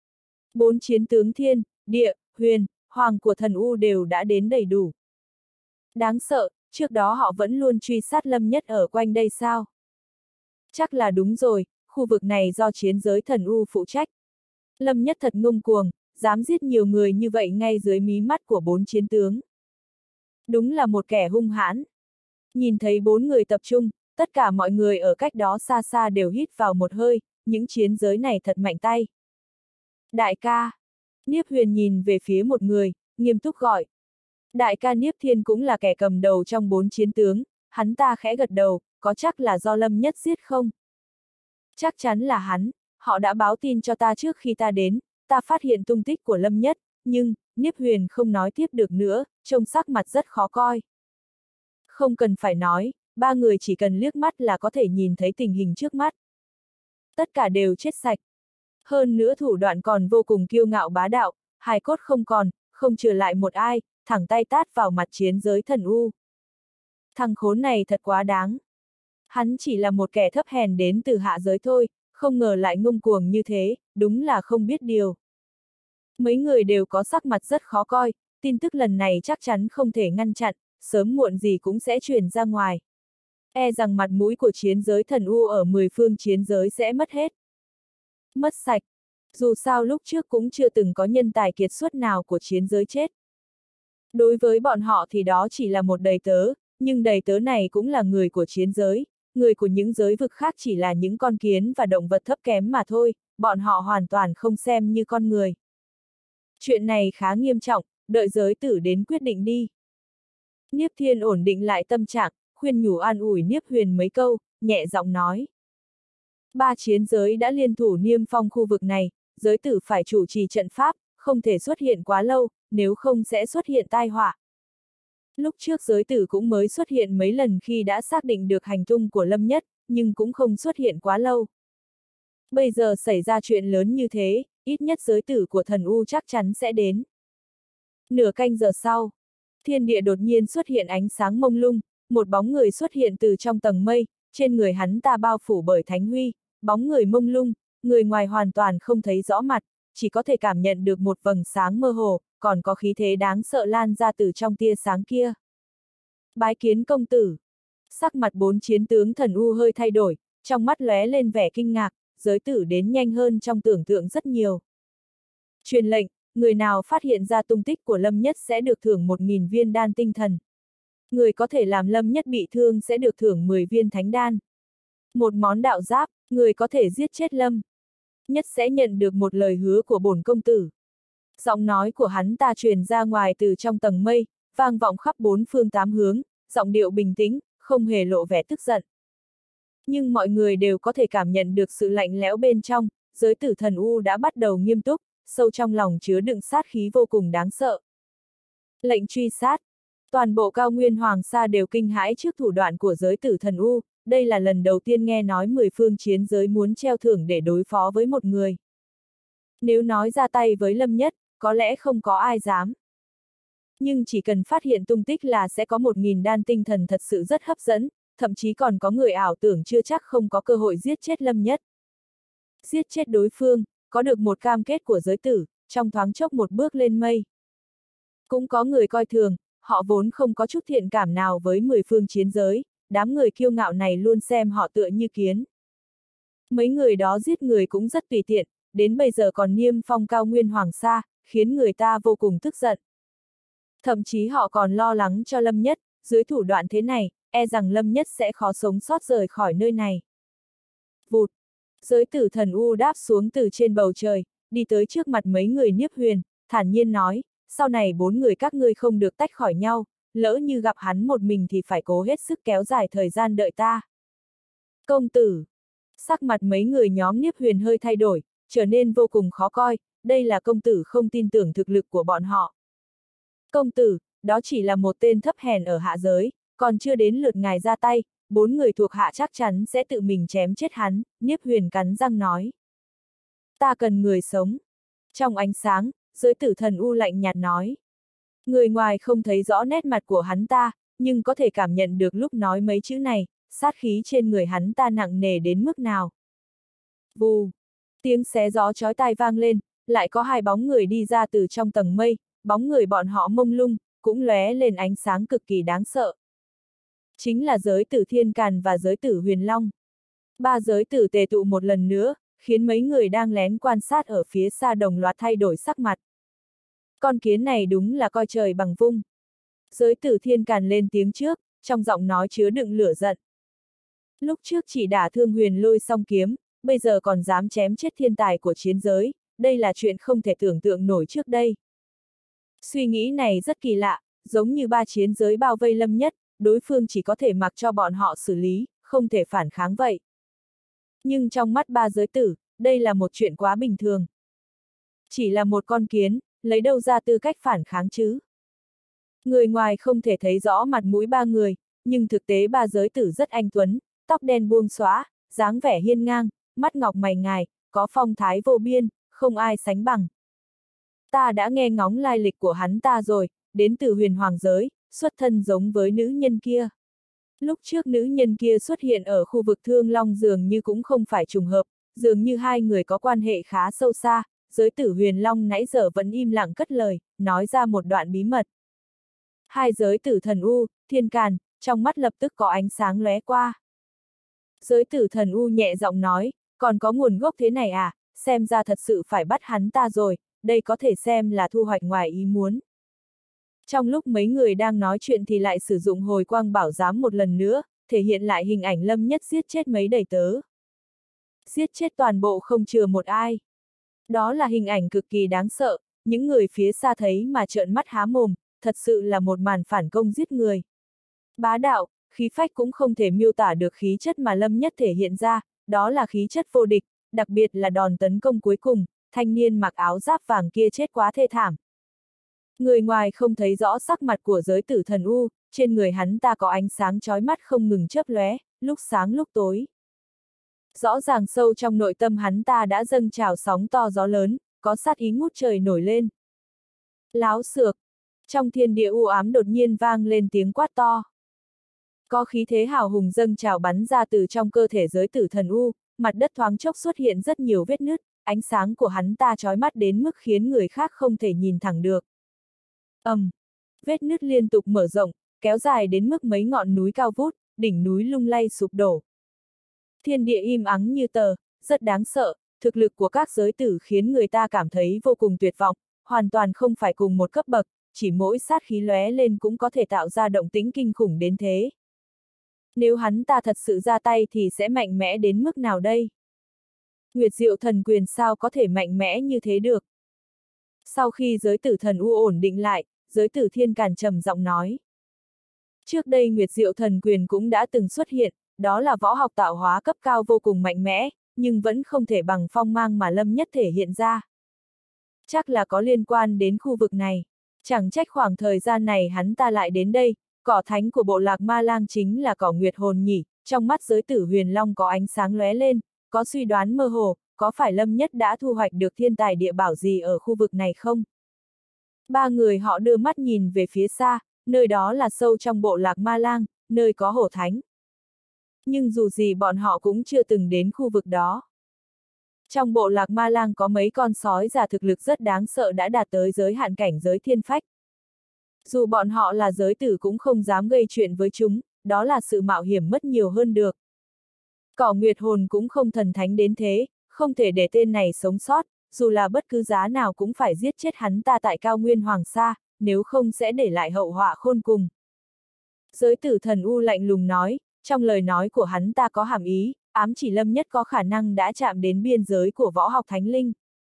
4 chiến tướng thiên, địa, huyền, hoàng của thần U đều đã đến đầy đủ. Đáng sợ, trước đó họ vẫn luôn truy sát Lâm Nhất ở quanh đây sao? Chắc là đúng rồi, khu vực này do chiến giới thần U phụ trách. Lâm Nhất thật ngông cuồng, dám giết nhiều người như vậy ngay dưới mí mắt của 4 chiến tướng. Đúng là một kẻ hung hãn. Nhìn thấy 4 người tập trung, tất cả mọi người ở cách đó xa xa đều hít vào một hơi, những chiến giới này thật mạnh tay. Đại ca. Niếp Huyền nhìn về phía một người, nghiêm túc gọi. Đại ca Niếp Thiên cũng là kẻ cầm đầu trong 4 chiến tướng, hắn ta khẽ gật đầu, có chắc là do Lâm Nhất giết không? Chắc chắn là hắn, họ đã báo tin cho ta trước khi ta đến, ta phát hiện tung tích của Lâm Nhất, nhưng, Niếp Huyền không nói tiếp được nữa, trông sắc mặt rất khó coi. Không cần phải nói, ba người chỉ cần liếc mắt là có thể nhìn thấy tình hình trước mắt. Tất cả đều chết sạch. Hơn nữa thủ đoạn còn vô cùng kiêu ngạo bá đạo, hài cốt không còn, không trừ lại một ai, thẳng tay tát vào mặt chiến giới thần U. Thằng khốn này thật quá đáng. Hắn chỉ là một kẻ thấp hèn đến từ hạ giới thôi, không ngờ lại ngông cuồng như thế, đúng là không biết điều. Mấy người đều có sắc mặt rất khó coi, tin tức lần này chắc chắn không thể ngăn chặn, sớm muộn gì cũng sẽ truyền ra ngoài. E rằng mặt mũi của chiến giới thần U ở 10 phương chiến giới sẽ mất hết. Mất sạch. Dù sao lúc trước cũng chưa từng có nhân tài kiệt xuất nào của chiến giới chết. Đối với bọn họ thì đó chỉ là một đầy tớ, nhưng đầy tớ này cũng là người của chiến giới, người của những giới vực khác chỉ là những con kiến và động vật thấp kém mà thôi, bọn họ hoàn toàn không xem như con người. Chuyện này khá nghiêm trọng, đợi giới tử đến quyết định đi. Niếp Thiên ổn định lại tâm trạng, khuyên nhủ an ủi Niếp Huyền mấy câu, nhẹ giọng nói. Ba chiến giới đã liên thủ niêm phong khu vực này, giới tử phải chủ trì trận pháp, không thể xuất hiện quá lâu, nếu không sẽ xuất hiện tai họa. Lúc trước giới tử cũng mới xuất hiện mấy lần khi đã xác định được hành tung của Lâm Nhất, nhưng cũng không xuất hiện quá lâu. Bây giờ xảy ra chuyện lớn như thế, ít nhất giới tử của thần U chắc chắn sẽ đến. Nửa canh giờ sau, thiên địa đột nhiên xuất hiện ánh sáng mông lung, một bóng người xuất hiện từ trong tầng mây, trên người hắn ta bao phủ bởi thánh huy, bóng người mông lung, người ngoài hoàn toàn không thấy rõ mặt, chỉ có thể cảm nhận được một vầng sáng mơ hồ, còn có khí thế đáng sợ lan ra từ trong tia sáng kia. Bái kiến công tử. Sắc mặt bốn chiến tướng thần U hơi thay đổi, trong mắt lóe lên vẻ kinh ngạc, giới tử đến nhanh hơn trong tưởng tượng rất nhiều. Truyền lệnh, người nào phát hiện ra tung tích của Lâm Nhất sẽ được thưởng 1.000 viên đan tinh thần. Người có thể làm Lâm Nhất bị thương sẽ được thưởng 10 viên thánh đan. Một món đạo giáp, người có thể giết chết Lâm Nhất sẽ nhận được một lời hứa của bổn công tử. Giọng nói của hắn ta truyền ra ngoài từ trong tầng mây, vang vọng khắp bốn phương tám hướng, giọng điệu bình tĩnh, không hề lộ vẻ tức giận. Nhưng mọi người đều có thể cảm nhận được sự lạnh lẽo bên trong, giới tử thần U đã bắt đầu nghiêm túc, sâu trong lòng chứa đựng sát khí vô cùng đáng sợ. Lệnh truy sát. Toàn bộ cao nguyên Hoàng Sa đều kinh hãi trước thủ đoạn của giới tử thần U, đây là lần đầu tiên nghe nói 10 phương chiến giới muốn treo thưởng để đối phó với một người. Nếu nói ra tay với Lâm Nhất, có lẽ không có ai dám. Nhưng chỉ cần phát hiện tung tích là sẽ có 1.000 đan tinh thần thật sự rất hấp dẫn, thậm chí còn có người ảo tưởng chưa chắc không có cơ hội giết chết Lâm Nhất. Giết chết đối phương, có được một cam kết của giới tử, trong thoáng chốc một bước lên mây. Cũng có người coi thường, họ vốn không có chút thiện cảm nào với 10 phương chiến giới, đám người kiêu ngạo này luôn xem họ tựa như kiến. Mấy người đó giết người cũng rất tùy tiện, đến bây giờ còn niêm phong cao nguyên Hoàng Sa, khiến người ta vô cùng tức giận. Thậm chí họ còn lo lắng cho Lâm Nhất, dưới thủ đoạn thế này, e rằng Lâm Nhất sẽ khó sống sót rời khỏi nơi này. Vụt! Giới tử thần U đáp xuống từ trên bầu trời, đi tới trước mặt mấy người Niếp Huyền, thản nhiên nói, sau này 4 người các ngươi không được tách khỏi nhau, lỡ như gặp hắn một mình thì phải cố hết sức kéo dài thời gian đợi ta. Công tử! Sắc mặt mấy người nhóm Niếp Huyền hơi thay đổi, trở nên vô cùng khó coi, đây là công tử không tin tưởng thực lực của bọn họ. Công tử, đó chỉ là một tên thấp hèn ở hạ giới, còn chưa đến lượt ngài ra tay, 4 người thuộc hạ chắc chắn sẽ tự mình chém chết hắn, Niếp Huyền cắn răng nói. Ta cần người sống. Trong ánh sáng, giới tử thần U lạnh nhạt nói. Người ngoài không thấy rõ nét mặt của hắn ta, nhưng có thể cảm nhận được lúc nói mấy chữ này, sát khí trên người hắn ta nặng nề đến mức nào. Vù! Tiếng xé gió chói tai vang lên, lại có 2 bóng người đi ra từ trong tầng mây, bóng người bọn họ mông lung, cũng lóe lên ánh sáng cực kỳ đáng sợ. Chính là giới tử Thiên Càn và giới tử Huyền Long. 3 giới tử tề tụ một lần nữa, khiến mấy người đang lén quan sát ở phía xa đồng loạt thay đổi sắc mặt. Con kiến này đúng là coi trời bằng vung. Giới tử Thiên Càn lên tiếng trước, trong giọng nói chứa đựng lửa giận. Lúc trước chỉ đả thương Huyền Lôi song kiếm, bây giờ còn dám chém chết thiên tài của chiến giới, đây là chuyện không thể tưởng tượng nổi trước đây. Suy nghĩ này rất kỳ lạ, giống như 3 chiến giới bao vây Lâm Nhất, đối phương chỉ có thể mặc cho bọn họ xử lý, không thể phản kháng vậy. Nhưng trong mắt 3 giới tử, đây là một chuyện quá bình thường. Chỉ là một con kiến, lấy đâu ra tư cách phản kháng chứ? Người ngoài không thể thấy rõ mặt mũi ba người, nhưng thực tế ba giới tử rất anh tuấn, tóc đen buông xõa, dáng vẻ hiên ngang, mắt ngọc mày ngài, có phong thái vô biên, không ai sánh bằng. Ta đã nghe ngóng lai lịch của hắn ta rồi, đến từ huyền hoàng giới, xuất thân giống với nữ nhân kia. Lúc trước nữ nhân kia xuất hiện ở khu vực Thương Long dường như cũng không phải trùng hợp, dường như hai người có quan hệ khá sâu xa, giới tử huyền long nãy giờ vẫn im lặng cất lời, nói ra một đoạn bí mật. Hai giới tử thần U, Thiên Càn, trong mắt lập tức có ánh sáng lóe qua. Giới tử thần U nhẹ giọng nói, còn có nguồn gốc thế này à, xem ra thật sự phải bắt hắn ta rồi, đây có thể xem là thu hoạch ngoài ý muốn. Trong lúc mấy người đang nói chuyện thì lại sử dụng hồi quang bảo giám một lần nữa, thể hiện lại hình ảnh Lâm Nhất giết chết mấy đầy tớ. Giết chết toàn bộ không chừa một ai. Đó là hình ảnh cực kỳ đáng sợ, những người phía xa thấy mà trợn mắt há mồm, thật sự là một màn phản công giết người. Bá đạo, khí phách cũng không thể miêu tả được khí chất mà Lâm Nhất thể hiện ra, đó là khí chất vô địch, đặc biệt là đòn tấn công cuối cùng, thanh niên mặc áo giáp vàng kia chết quá thê thảm. Người ngoài không thấy rõ sắc mặt của giới tử thần U, trên người hắn ta có ánh sáng chói mắt không ngừng chớp lóe, lúc sáng lúc tối. Rõ ràng sâu trong nội tâm hắn ta đã dâng trào sóng to gió lớn, có sát ý ngút trời nổi lên. Láo xược! Trong thiên địa u ám đột nhiên vang lên tiếng quát to. Có khí thế hào hùng dâng trào bắn ra từ trong cơ thể giới tử thần U, mặt đất thoáng chốc xuất hiện rất nhiều vết nứt, ánh sáng của hắn ta chói mắt đến mức khiến người khác không thể nhìn thẳng được. Vết nứt liên tục mở rộng, kéo dài đến mức mấy ngọn núi cao vút, đỉnh núi lung lay sụp đổ. Thiên địa im ắng như tờ, rất đáng sợ, thực lực của các giới tử khiến người ta cảm thấy vô cùng tuyệt vọng, hoàn toàn không phải cùng một cấp bậc, chỉ mỗi sát khí lóe lên cũng có thể tạo ra động tĩnh kinh khủng đến thế. Nếu hắn ta thật sự ra tay thì sẽ mạnh mẽ đến mức nào đây? Nguyệt Diệu thần quyền sao có thể mạnh mẽ như thế được? Sau khi giới tử thần U ổn định lại, giới tử Thiên Càn trầm giọng nói. Trước đây Nguyệt Diệu thần quyền cũng đã từng xuất hiện, đó là võ học tạo hóa cấp cao vô cùng mạnh mẽ, nhưng vẫn không thể bằng phong mang mà Lâm Nhất thể hiện ra. Chắc là có liên quan đến khu vực này. Chẳng trách khoảng thời gian này hắn ta lại đến đây, cỏ thánh của bộ lạc Ma Lang chính là cỏ nguyệt hồn nhỉ, trong mắt giới tử huyền long có ánh sáng lóe lên, có suy đoán mơ hồ, có phải Lâm Nhất đã thu hoạch được thiên tài địa bảo gì ở khu vực này không? Ba người họ đưa mắt nhìn về phía xa, nơi đó là sâu trong bộ lạc Ma Lang, nơi có hổ thánh. Nhưng dù gì bọn họ cũng chưa từng đến khu vực đó. Trong bộ lạc Ma Lang có mấy con sói già thực lực rất đáng sợ đã đạt tới giới hạn cảnh giới thiên phách. Dù bọn họ là giới tử cũng không dám gây chuyện với chúng, đó là sự mạo hiểm mất nhiều hơn được. Cỏ nguyệt hồn cũng không thần thánh đến thế, không thể để tên này sống sót, dù là bất cứ giá nào cũng phải giết chết hắn ta tại cao nguyên Hoàng Sa, nếu không sẽ để lại hậu họa khôn cùng. Giới tử thần U lạnh lùng nói, trong lời nói của hắn ta có hàm ý, ám chỉ Lâm Nhất có khả năng đã chạm đến biên giới của võ học thánh linh.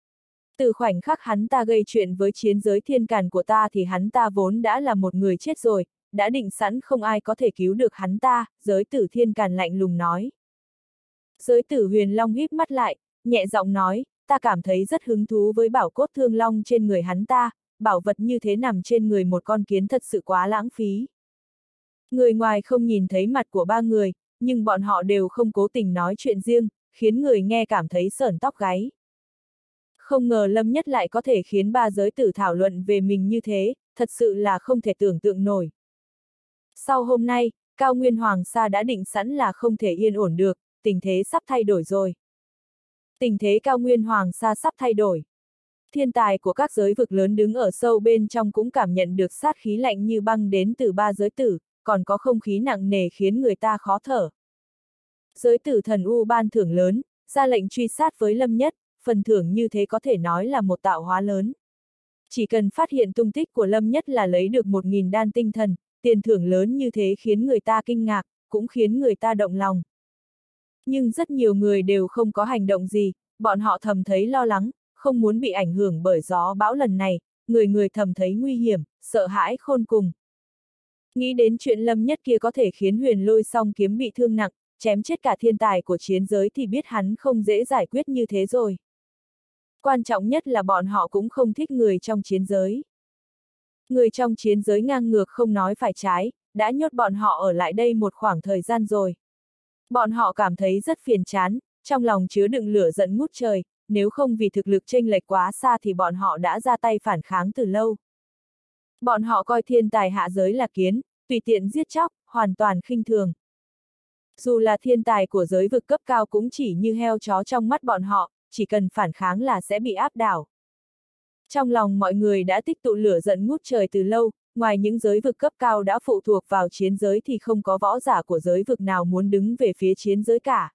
Từ khoảnh khắc hắn ta gây chuyện với chiến giới Thiên Càn của ta thì hắn ta vốn đã là một người chết rồi, đã định sẵn không ai có thể cứu được hắn ta, giới tử Thiên Càn lạnh lùng nói. Giới tử huyền long híp mắt lại, nhẹ giọng nói, ta cảm thấy rất hứng thú với bảo cốt thương long trên người hắn ta, bảo vật như thế nằm trên người một con kiến thật sự quá lãng phí. Người ngoài không nhìn thấy mặt của ba người, nhưng bọn họ đều không cố tình nói chuyện riêng, khiến người nghe cảm thấy sởn tóc gáy. Không ngờ Lâm Nhất lại có thể khiến ba giới tử thảo luận về mình như thế, thật sự là không thể tưởng tượng nổi. Sau hôm nay, Cao Nguyên Hoàng Sa đã định sẵn là không thể yên ổn được, tình thế sắp thay đổi rồi. Tình thế Cao Nguyên Hoàng Sa sắp thay đổi. Thiên tài của các giới vực lớn đứng ở sâu bên trong cũng cảm nhận được sát khí lạnh như băng đến từ ba giới tử, còn có không khí nặng nề khiến người ta khó thở. Giới tử thần U ban thưởng lớn, ra lệnh truy sát với Lâm Nhất, phần thưởng như thế có thể nói là một tạo hóa lớn. Chỉ cần phát hiện tung tích của Lâm Nhất là lấy được 1000 đan tinh thần, tiền thưởng lớn như thế khiến người ta kinh ngạc, cũng khiến người ta động lòng. Nhưng rất nhiều người đều không có hành động gì, bọn họ thầm thấy lo lắng, không muốn bị ảnh hưởng bởi gió bão lần này, người người thầm thấy nguy hiểm, sợ hãi khôn cùng. Nghĩ đến chuyện Lâm Nhất kia có thể khiến Huyền Lôi Song Kiếm bị thương nặng, chém chết cả thiên tài của chiến giới thì biết hắn không dễ giải quyết như thế rồi. Quan trọng nhất là bọn họ cũng không thích người trong chiến giới. Người trong chiến giới ngang ngược không nói phải trái, đã nhốt bọn họ ở lại đây một khoảng thời gian rồi. Bọn họ cảm thấy rất phiền chán, trong lòng chứa đựng lửa giận ngút trời, nếu không vì thực lực chênh lệch quá xa thì bọn họ đã ra tay phản kháng từ lâu. Bọn họ coi thiên tài hạ giới là kiến, tùy tiện giết chóc, hoàn toàn khinh thường. Dù là thiên tài của giới vực cấp cao cũng chỉ như heo chó trong mắt bọn họ, chỉ cần phản kháng là sẽ bị áp đảo. Trong lòng mọi người đã tích tụ lửa giận ngút trời từ lâu, ngoài những giới vực cấp cao đã phụ thuộc vào chiến giới thì không có võ giả của giới vực nào muốn đứng về phía chiến giới cả.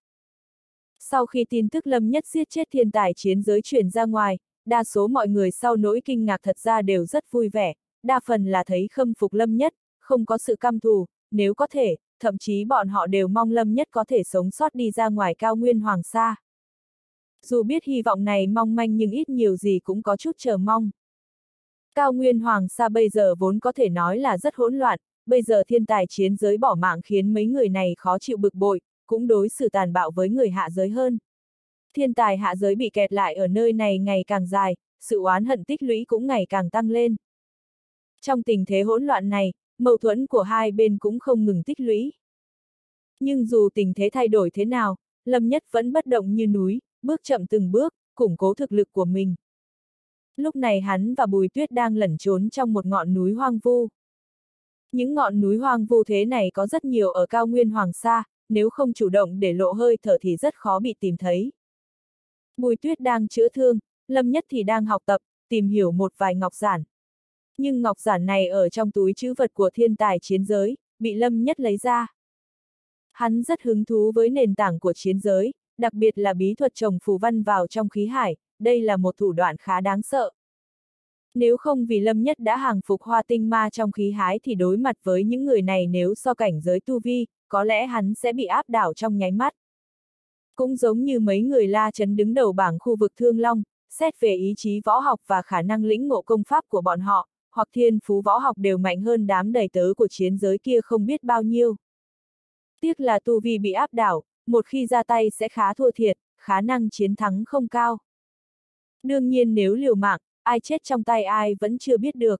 Sau khi tin tức Lâm Nhất giết chết thiên tài chiến giới truyền ra ngoài, đa số mọi người sau nỗi kinh ngạc thật ra đều rất vui vẻ, đa phần là thấy khâm phục Lâm Nhất, không có sự căm thù, nếu có thể, thậm chí bọn họ đều mong Lâm Nhất có thể sống sót đi ra ngoài cao nguyên Hoàng Sa. Dù biết hy vọng này mong manh nhưng ít nhiều gì cũng có chút chờ mong. Cao nguyên Hoàng Sa bây giờ vốn có thể nói là rất hỗn loạn, bây giờ thiên tài chiến giới bỏ mạng khiến mấy người này khó chịu bực bội, cũng đối xử tàn bạo với người hạ giới hơn. Thiên tài hạ giới bị kẹt lại ở nơi này ngày càng dài, sự oán hận tích lũy cũng ngày càng tăng lên. Trong tình thế hỗn loạn này, mâu thuẫn của hai bên cũng không ngừng tích lũy. Nhưng dù tình thế thay đổi thế nào, Lâm Nhất vẫn bất động như núi, bước chậm từng bước, củng cố thực lực của mình. Lúc này hắn và Bùi Tuyết đang lẩn trốn trong một ngọn núi hoang vu. Những ngọn núi hoang vu thế này có rất nhiều ở cao nguyên Hoàng Sa, nếu không chủ động để lộ hơi thở thì rất khó bị tìm thấy. Bùi Tuyết đang chữa thương, Lâm Nhất thì đang học tập, tìm hiểu một vài ngọc giản. Nhưng ngọc giản này ở trong túi trữ vật của thiên tài chiến giới, bị Lâm Nhất lấy ra. Hắn rất hứng thú với nền tảng của chiến giới, đặc biệt là bí thuật trồng phù văn vào trong khí hải, đây là một thủ đoạn khá đáng sợ. Nếu không vì Lâm Nhất đã hàng phục hoa tinh ma trong khí hái thì đối mặt với những người này nếu so cảnh giới tu vi, có lẽ hắn sẽ bị áp đảo trong nháy mắt. Cũng giống như mấy người La Trấn đứng đầu bảng khu vực Thương Long, xét về ý chí võ học và khả năng lĩnh ngộ công pháp của bọn họ, hoặc thiên phú võ học đều mạnh hơn đám đầy tớ của chiến giới kia không biết bao nhiêu. Tiếc là tu vi bị áp đảo, một khi ra tay sẽ khá thua thiệt, khả năng chiến thắng không cao. Đương nhiên nếu liều mạng, ai chết trong tay ai vẫn chưa biết được.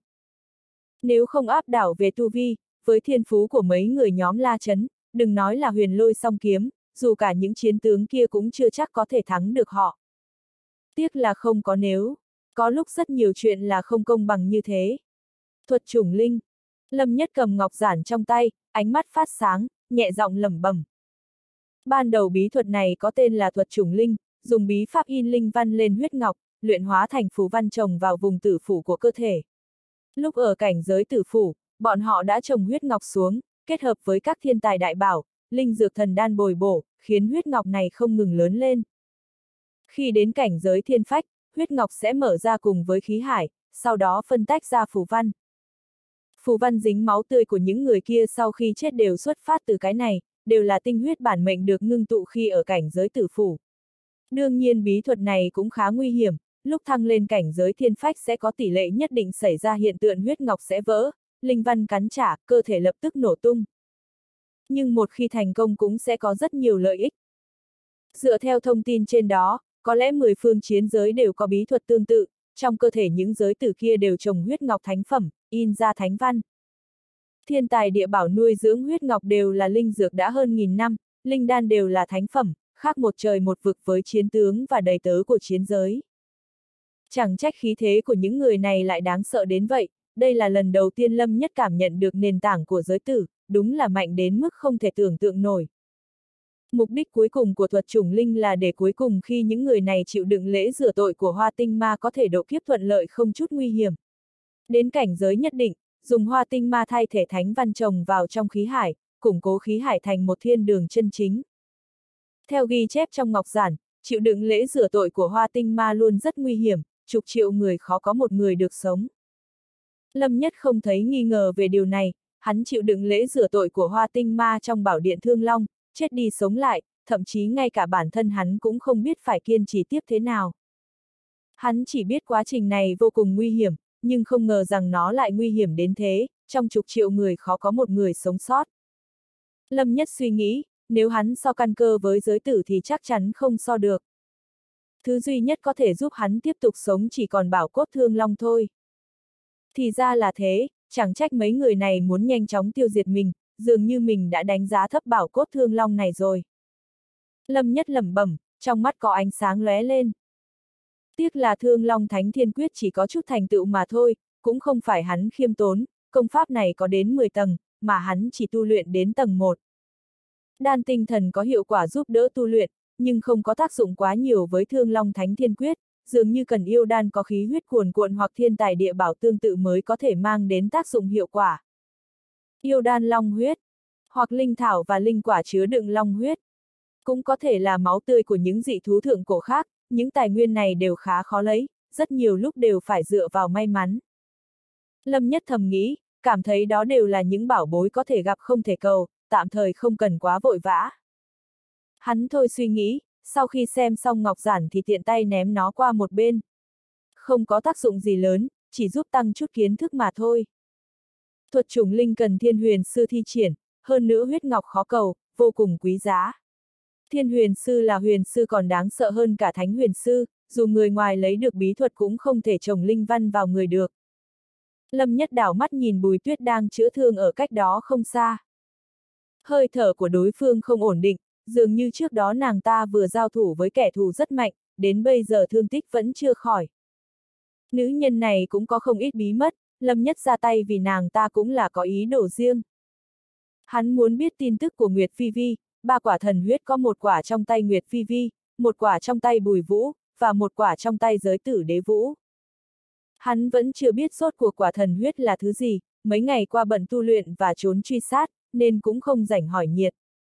Nếu không áp đảo về tu vi, với thiên phú của mấy người nhóm La Trấn, đừng nói là Huyền Lôi song kiếm, dù cả những chiến tướng kia cũng chưa chắc có thể thắng được họ. Tiếc là không có nếu, có lúc rất nhiều chuyện là không công bằng như thế. Thuật chủng linh. Lâm Nhất cầm ngọc giản trong tay, ánh mắt phát sáng, nhẹ giọng lẩm bẩm. Ban đầu bí thuật này có tên là thuật chủng linh, dùng bí pháp in linh văn lên huyết ngọc, luyện hóa thành phù văn trồng vào vùng tử phủ của cơ thể. Lúc ở cảnh giới tử phủ, bọn họ đã trồng huyết ngọc xuống, kết hợp với các thiên tài đại bảo, linh dược thần đan bồi bổ, khiến huyết ngọc này không ngừng lớn lên. Khi đến cảnh giới thiên phách, huyết ngọc sẽ mở ra cùng với khí hải, sau đó phân tách ra phù văn. Phù văn dính máu tươi của những người kia sau khi chết đều xuất phát từ cái này, đều là tinh huyết bản mệnh được ngưng tụ khi ở cảnh giới tử phủ. Đương nhiên bí thuật này cũng khá nguy hiểm, lúc thăng lên cảnh giới thiên phách sẽ có tỷ lệ nhất định xảy ra hiện tượng huyết ngọc sẽ vỡ, linh văn cắn trả, cơ thể lập tức nổ tung. Nhưng một khi thành công cũng sẽ có rất nhiều lợi ích. Dựa theo thông tin trên đó, có lẽ 10 phương chiến giới đều có bí thuật tương tự, trong cơ thể những giới tử kia đều trồng huyết ngọc thánh phẩm, in ra thánh văn. Thiên tài địa bảo nuôi dưỡng huyết ngọc đều là linh dược đã hơn nghìn năm, linh đan đều là thánh phẩm, khác một trời một vực với chiến tướng và đầy tớ của chiến giới. Chẳng trách khí thế của những người này lại đáng sợ đến vậy, đây là lần đầu tiên Lâm Nhất cảm nhận được nền tảng của giới tử, đúng là mạnh đến mức không thể tưởng tượng nổi. Mục đích cuối cùng của thuật chủng linh là để cuối cùng khi những người này chịu đựng lễ rửa tội của hoa tinh ma có thể độ kiếp thuận lợi không chút nguy hiểm. Đến cảnh giới nhất định, dùng hoa tinh ma thay thể thánh văn trồng vào trong khí hải, củng cố khí hải thành một thiên đường chân chính. Theo ghi chép trong ngọc giản, chịu đựng lễ rửa tội của hoa tinh ma luôn rất nguy hiểm, chục triệu người khó có một người được sống. Lâm Nhất không thấy nghi ngờ về điều này, hắn chịu đựng lễ rửa tội của hoa tinh ma trong bảo điện Thương Long, chết đi sống lại, thậm chí ngay cả bản thân hắn cũng không biết phải kiên trì tiếp thế nào. Hắn chỉ biết quá trình này vô cùng nguy hiểm, nhưng không ngờ rằng nó lại nguy hiểm đến thế, trong chục triệu người khó có một người sống sót. Lâm Nhất suy nghĩ, nếu hắn so căn cơ với giới tử thì chắc chắn không so được. thứ duy nhất có thể giúp hắn tiếp tục sống chỉ còn bảo cốt thương long thôi. Thì ra là thế, chẳng trách mấy người này muốn nhanh chóng tiêu diệt mình, dường như mình đã đánh giá thấp bảo cốt thương long này rồi. Lâm Nhất lẩm bẩm, trong mắt có ánh sáng lóe lên. Tiếc là Thương Long Thánh Thiên Quyết chỉ có chút thành tựu mà thôi, cũng không phải hắn khiêm tốn, công pháp này có đến 10 tầng, mà hắn chỉ tu luyện đến tầng 1. Đan tinh thần có hiệu quả giúp đỡ tu luyện, nhưng không có tác dụng quá nhiều với Thương Long Thánh Thiên Quyết, dường như cần yêu đan có khí huyết cuồn cuộn hoặc thiên tài địa bảo tương tự mới có thể mang đến tác dụng hiệu quả. Yêu đan long huyết, hoặc linh thảo và linh quả chứa đựng long huyết, cũng có thể là máu tươi của những dị thú thượng cổ khác, những tài nguyên này đều khá khó lấy, rất nhiều lúc đều phải dựa vào may mắn. Lâm Nhất thầm nghĩ, cảm thấy đó đều là những bảo bối có thể gặp không thể cầu, tạm thời không cần quá vội vã. Hắn thôi suy nghĩ, sau khi xem xong ngọc giản thì tiện tay ném nó qua một bên. Không có tác dụng gì lớn, chỉ giúp tăng chút kiến thức mà thôi. Thuật chủng linh cần Thiên Huyền Sư thi triển, hơn nữa huyết ngọc khó cầu, vô cùng quý giá. Thiên Huyền Sư là huyền sư còn đáng sợ hơn cả Thánh Huyền Sư, dù người ngoài lấy được bí thuật cũng không thể trồng linh văn vào người được. Lâm Nhất đảo mắt nhìn Bùi Tuyết đang chữa thương ở cách đó không xa. Hơi thở của đối phương không ổn định, dường như trước đó nàng ta vừa giao thủ với kẻ thù rất mạnh, đến bây giờ thương tích vẫn chưa khỏi. Nữ nhân này cũng có không ít bí mật, Lâm Nhất ra tay vì nàng ta cũng là có ý đồ riêng. Hắn muốn biết tin tức của Nguyệt Phi Vi, 3 quả thần huyết có 1 quả trong tay Nguyệt Phi Vi, 1 quả trong tay Bùi Vũ, và 1 quả trong tay Giới Tử Đế Vũ. Hắn vẫn chưa biết rốt cuộc quả thần huyết là thứ gì, mấy ngày qua bận tu luyện và trốn truy sát, nên cũng không rảnh hỏi nhiệt.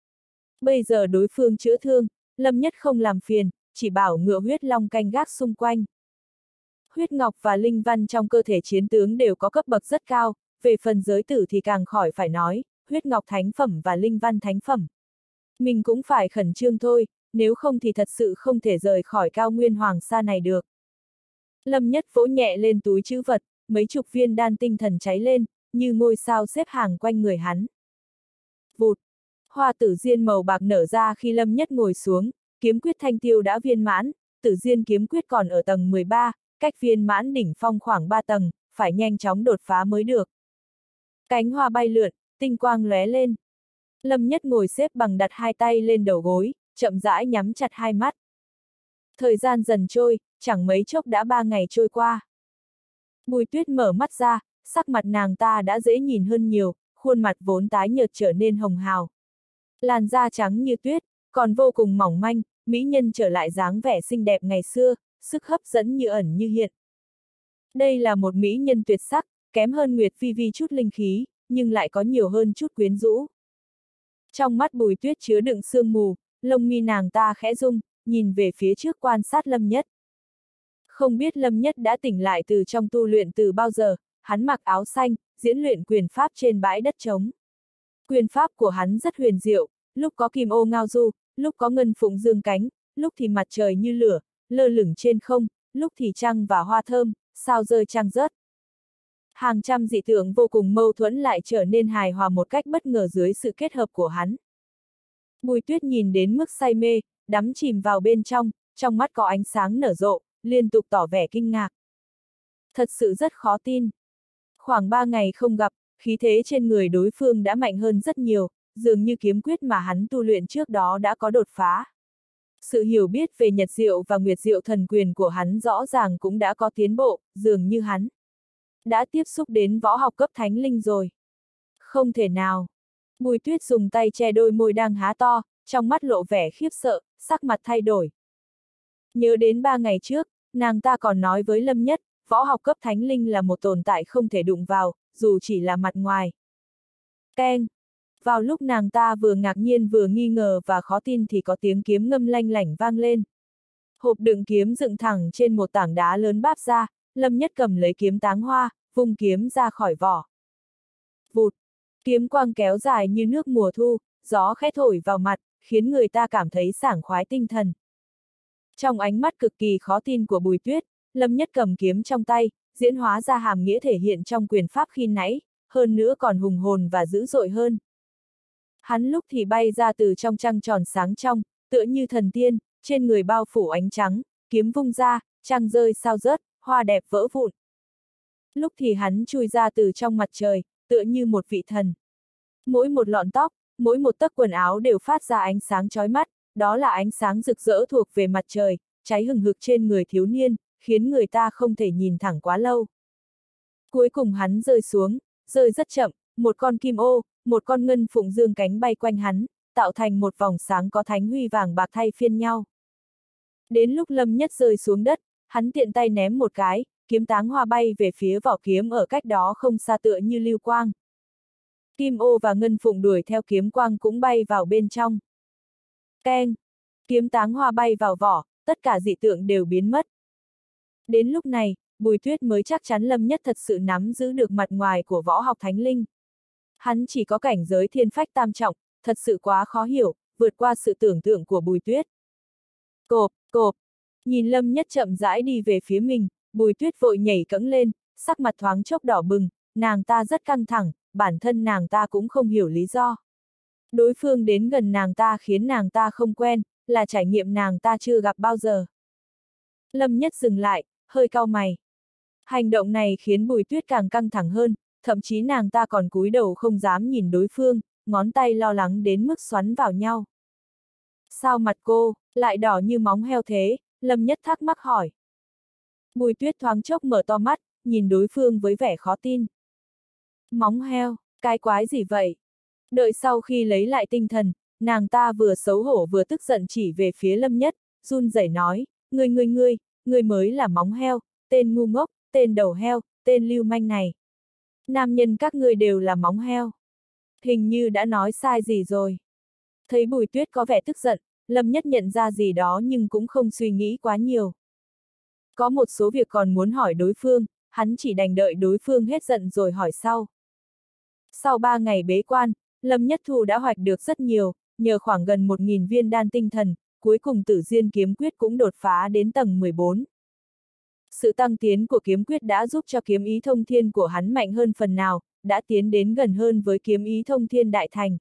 Bây giờ đối phương chữa thương, Lâm Nhất không làm phiền, chỉ bảo ngựa huyết long canh gác xung quanh. Huyết ngọc và linh văn trong cơ thể chiến tướng đều có cấp bậc rất cao, về phần giới tử thì càng khỏi phải nói, huyết ngọc thánh phẩm và linh văn thánh phẩm. Mình cũng phải khẩn trương thôi, nếu không thì thật sự không thể rời khỏi cao nguyên hoàng sa này được. Lâm Nhất vỗ nhẹ lên túi trữ vật, mấy chục viên đan tinh thần cháy lên, như ngôi sao xếp hàng quanh người hắn. Vụt! Hoa tử diên màu bạc nở ra khi Lâm Nhất ngồi xuống, kiếm quyết thanh tiêu đã viên mãn, tử diên kiếm quyết còn ở tầng 13, cách viên mãn đỉnh phong khoảng 3 tầng, phải nhanh chóng đột phá mới được. Cánh hoa bay lượn, tinh quang lóe lên. Lâm Nhất ngồi xếp bằng đặt 2 tay lên đầu gối, chậm rãi nhắm chặt 2 mắt. Thời gian dần trôi, chẳng mấy chốc đã 3 ngày trôi qua. Bùi Tuyết mở mắt ra, sắc mặt nàng ta đã dễ nhìn hơn nhiều, khuôn mặt vốn tái nhợt trở nên hồng hào. Làn da trắng như tuyết, còn vô cùng mỏng manh, mỹ nhân trở lại dáng vẻ xinh đẹp ngày xưa, sức hấp dẫn như ẩn như hiện. Đây là một mỹ nhân tuyệt sắc, kém hơn Nguyệt Phi Vi chút linh khí, nhưng lại có nhiều hơn chút quyến rũ. Trong mắt Bùi Tuyết chứa đựng sương mù, lông mi nàng ta khẽ rung, nhìn về phía trước quan sát Lâm Nhất. Không biết Lâm Nhất đã tỉnh lại từ trong tu luyện từ bao giờ, hắn mặc áo xanh, diễn luyện quyền pháp trên bãi đất trống. Quyền pháp của hắn rất huyền diệu, lúc có kim ô ngao du, lúc có ngân phụng dương cánh, lúc thì mặt trời như lửa, lơ lửng trên không, lúc thì trăng và hoa thơm, sao rơi trăng rớt. Hàng trăm dị tượng vô cùng mâu thuẫn lại trở nên hài hòa một cách bất ngờ dưới sự kết hợp của hắn. Bùi Tuyết nhìn đến mức say mê, đắm chìm vào bên trong mắt có ánh sáng nở rộ, liên tục tỏ vẻ kinh ngạc. Thật sự rất khó tin. Khoảng 3 ngày không gặp, khí thế trên người đối phương đã mạnh hơn rất nhiều, dường như kiếm quyết mà hắn tu luyện trước đó đã có đột phá. Sự hiểu biết về Nhật Diệu và Nguyệt Diệu thần quyền của hắn rõ ràng cũng đã có tiến bộ, dường như hắn đã tiếp xúc đến võ học cấp thánh linh rồi. Không thể nào. Bùi Tuyết dùng tay che đôi môi đang há to, trong mắt lộ vẻ khiếp sợ, sắc mặt thay đổi. Nhớ đến 3 ngày trước, nàng ta còn nói với Lâm Nhất, võ học cấp thánh linh là một tồn tại không thể đụng vào, dù chỉ là mặt ngoài. Keng! Vào lúc nàng ta vừa ngạc nhiên vừa nghi ngờ và khó tin thì có tiếng kiếm ngâm lanh lảnh vang lên. Hộp đựng kiếm dựng thẳng trên một tảng đá lớn báp ra, Lâm Nhất cầm lấy kiếm táng hoa, vung kiếm ra khỏi vỏ. Vụt! Kiếm quang kéo dài như nước mùa thu, gió khẽ thổi vào mặt, khiến người ta cảm thấy sảng khoái tinh thần. Trong ánh mắt cực kỳ khó tin của Bùi Tuyết, Lâm Nhất cầm kiếm trong tay, diễn hóa ra hàm nghĩa thể hiện trong quyền pháp khi nãy, hơn nữa còn hùng hồn và dữ dội hơn. Hắn lúc thì bay ra từ trong trăng tròn sáng trong, tựa như thần tiên, trên người bao phủ ánh trắng, kiếm vung ra, trăng rơi sao rớt, hoa đẹp vỡ vụn. Lúc thì hắn chui ra từ trong mặt trời, tựa như một vị thần. Mỗi một lọn tóc, mỗi một tấc quần áo đều phát ra ánh sáng chói mắt, đó là ánh sáng rực rỡ thuộc về mặt trời, cháy hừng hực trên người thiếu niên, khiến người ta không thể nhìn thẳng quá lâu. Cuối cùng hắn rơi xuống, rơi rất chậm, một con kim ô, một con ngân phụng dương cánh bay quanh hắn, tạo thành một vòng sáng có thánh huy vàng bạc thay phiên nhau. Đến lúc Lâm Nhất rơi xuống đất, hắn tiện tay ném một cái, kiếm táng hoa bay về phía vỏ kiếm ở cách đó không xa tựa như lưu quang. Kim ô và ngân phụng đuổi theo kiếm quang cũng bay vào bên trong. Keng! Kiếm táng hoa bay vào vỏ, tất cả dị tượng đều biến mất. Đến lúc này, Bùi Tuyết mới chắc chắn Lâm Nhất thật sự nắm giữ được mặt ngoài của võ học thánh linh. Hắn chỉ có cảnh giới thiên phách tam trọng, thật sự quá khó hiểu, vượt qua sự tưởng tượng của Bùi Tuyết. Cộp, cộp! Nhìn Lâm Nhất chậm rãi đi về phía mình, Bùi Tuyết vội nhảy cẫng lên, sắc mặt thoáng chốc đỏ bừng, nàng ta rất căng thẳng, bản thân nàng ta cũng không hiểu lý do. Đối phương đến gần nàng ta khiến nàng ta không quen, là trải nghiệm nàng ta chưa gặp bao giờ. Lâm Nhất dừng lại, hơi cau mày. Hành động này khiến Bùi Tuyết càng căng thẳng hơn, thậm chí nàng ta còn cúi đầu không dám nhìn đối phương, ngón tay lo lắng đến mức xoắn vào nhau. Sao mặt cô lại đỏ như móng heo thế? Lâm Nhất thắc mắc hỏi. Bùi Tuyết thoáng chốc mở to mắt, nhìn đối phương với vẻ khó tin. Móng heo, cái quái gì vậy? Đợi sau khi lấy lại tinh thần, nàng ta vừa xấu hổ vừa tức giận chỉ về phía Lâm Nhất, run rẩy nói, ngươi mới là móng heo, tên ngu ngốc, tên đầu heo, tên lưu manh này. Nam nhân các ngươi đều là móng heo. Hình như đã nói sai gì rồi. Thấy Bùi Tuyết có vẻ tức giận, Lâm Nhất nhận ra gì đó nhưng cũng không suy nghĩ quá nhiều. Có một số việc còn muốn hỏi đối phương, hắn chỉ đành đợi đối phương hết giận rồi hỏi sau. Sau 3 ngày bế quan, Lâm Nhất Thu đã hoạch được rất nhiều, nhờ khoảng gần 1.000 viên đan tinh thần, cuối cùng Tử Diên kiếm quyết cũng đột phá đến tầng 14. Sự tăng tiến của kiếm quyết đã giúp cho kiếm ý thông thiên của hắn mạnh hơn phần nào, đã tiến đến gần hơn với kiếm ý thông thiên đại thành.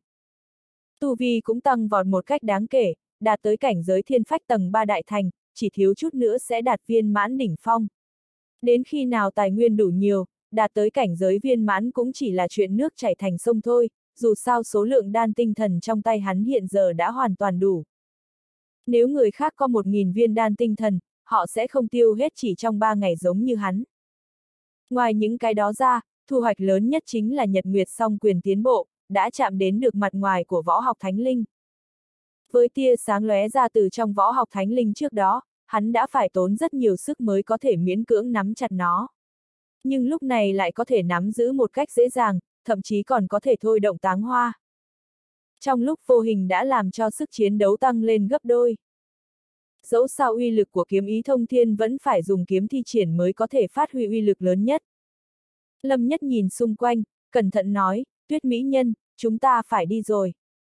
Tu vi cũng tăng vọt một cách đáng kể, đạt tới cảnh giới thiên phách tầng 3 đại thành, chỉ thiếu chút nữa sẽ đạt viên mãn đỉnh phong. Đến khi nào tài nguyên đủ nhiều, đạt tới cảnh giới viên mãn cũng chỉ là chuyện nước chảy thành sông thôi, dù sao số lượng đan tinh thần trong tay hắn hiện giờ đã hoàn toàn đủ. Nếu người khác có 1.000 viên đan tinh thần, họ sẽ không tiêu hết chỉ trong 3 ngày giống như hắn. Ngoài những cái đó ra, thu hoạch lớn nhất chính là Nhật Nguyệt song quyền tiến bộ, đã chạm đến được mặt ngoài của võ học thánh linh. Với tia sáng lóe ra từ trong võ học thánh linh trước đó, hắn đã phải tốn rất nhiều sức mới có thể miễn cưỡng nắm chặt nó. Nhưng lúc này lại có thể nắm giữ một cách dễ dàng, thậm chí còn có thể thôi động táng hoa. Trong lúc vô hình đã làm cho sức chiến đấu tăng lên gấp đôi. Dẫu sao uy lực của kiếm ý thông thiên vẫn phải dùng kiếm thi triển mới có thể phát huy uy lực lớn nhất. Lâm Nhất nhìn xung quanh, cẩn thận nói, Tuyết mỹ nhân, chúng ta phải đi rồi.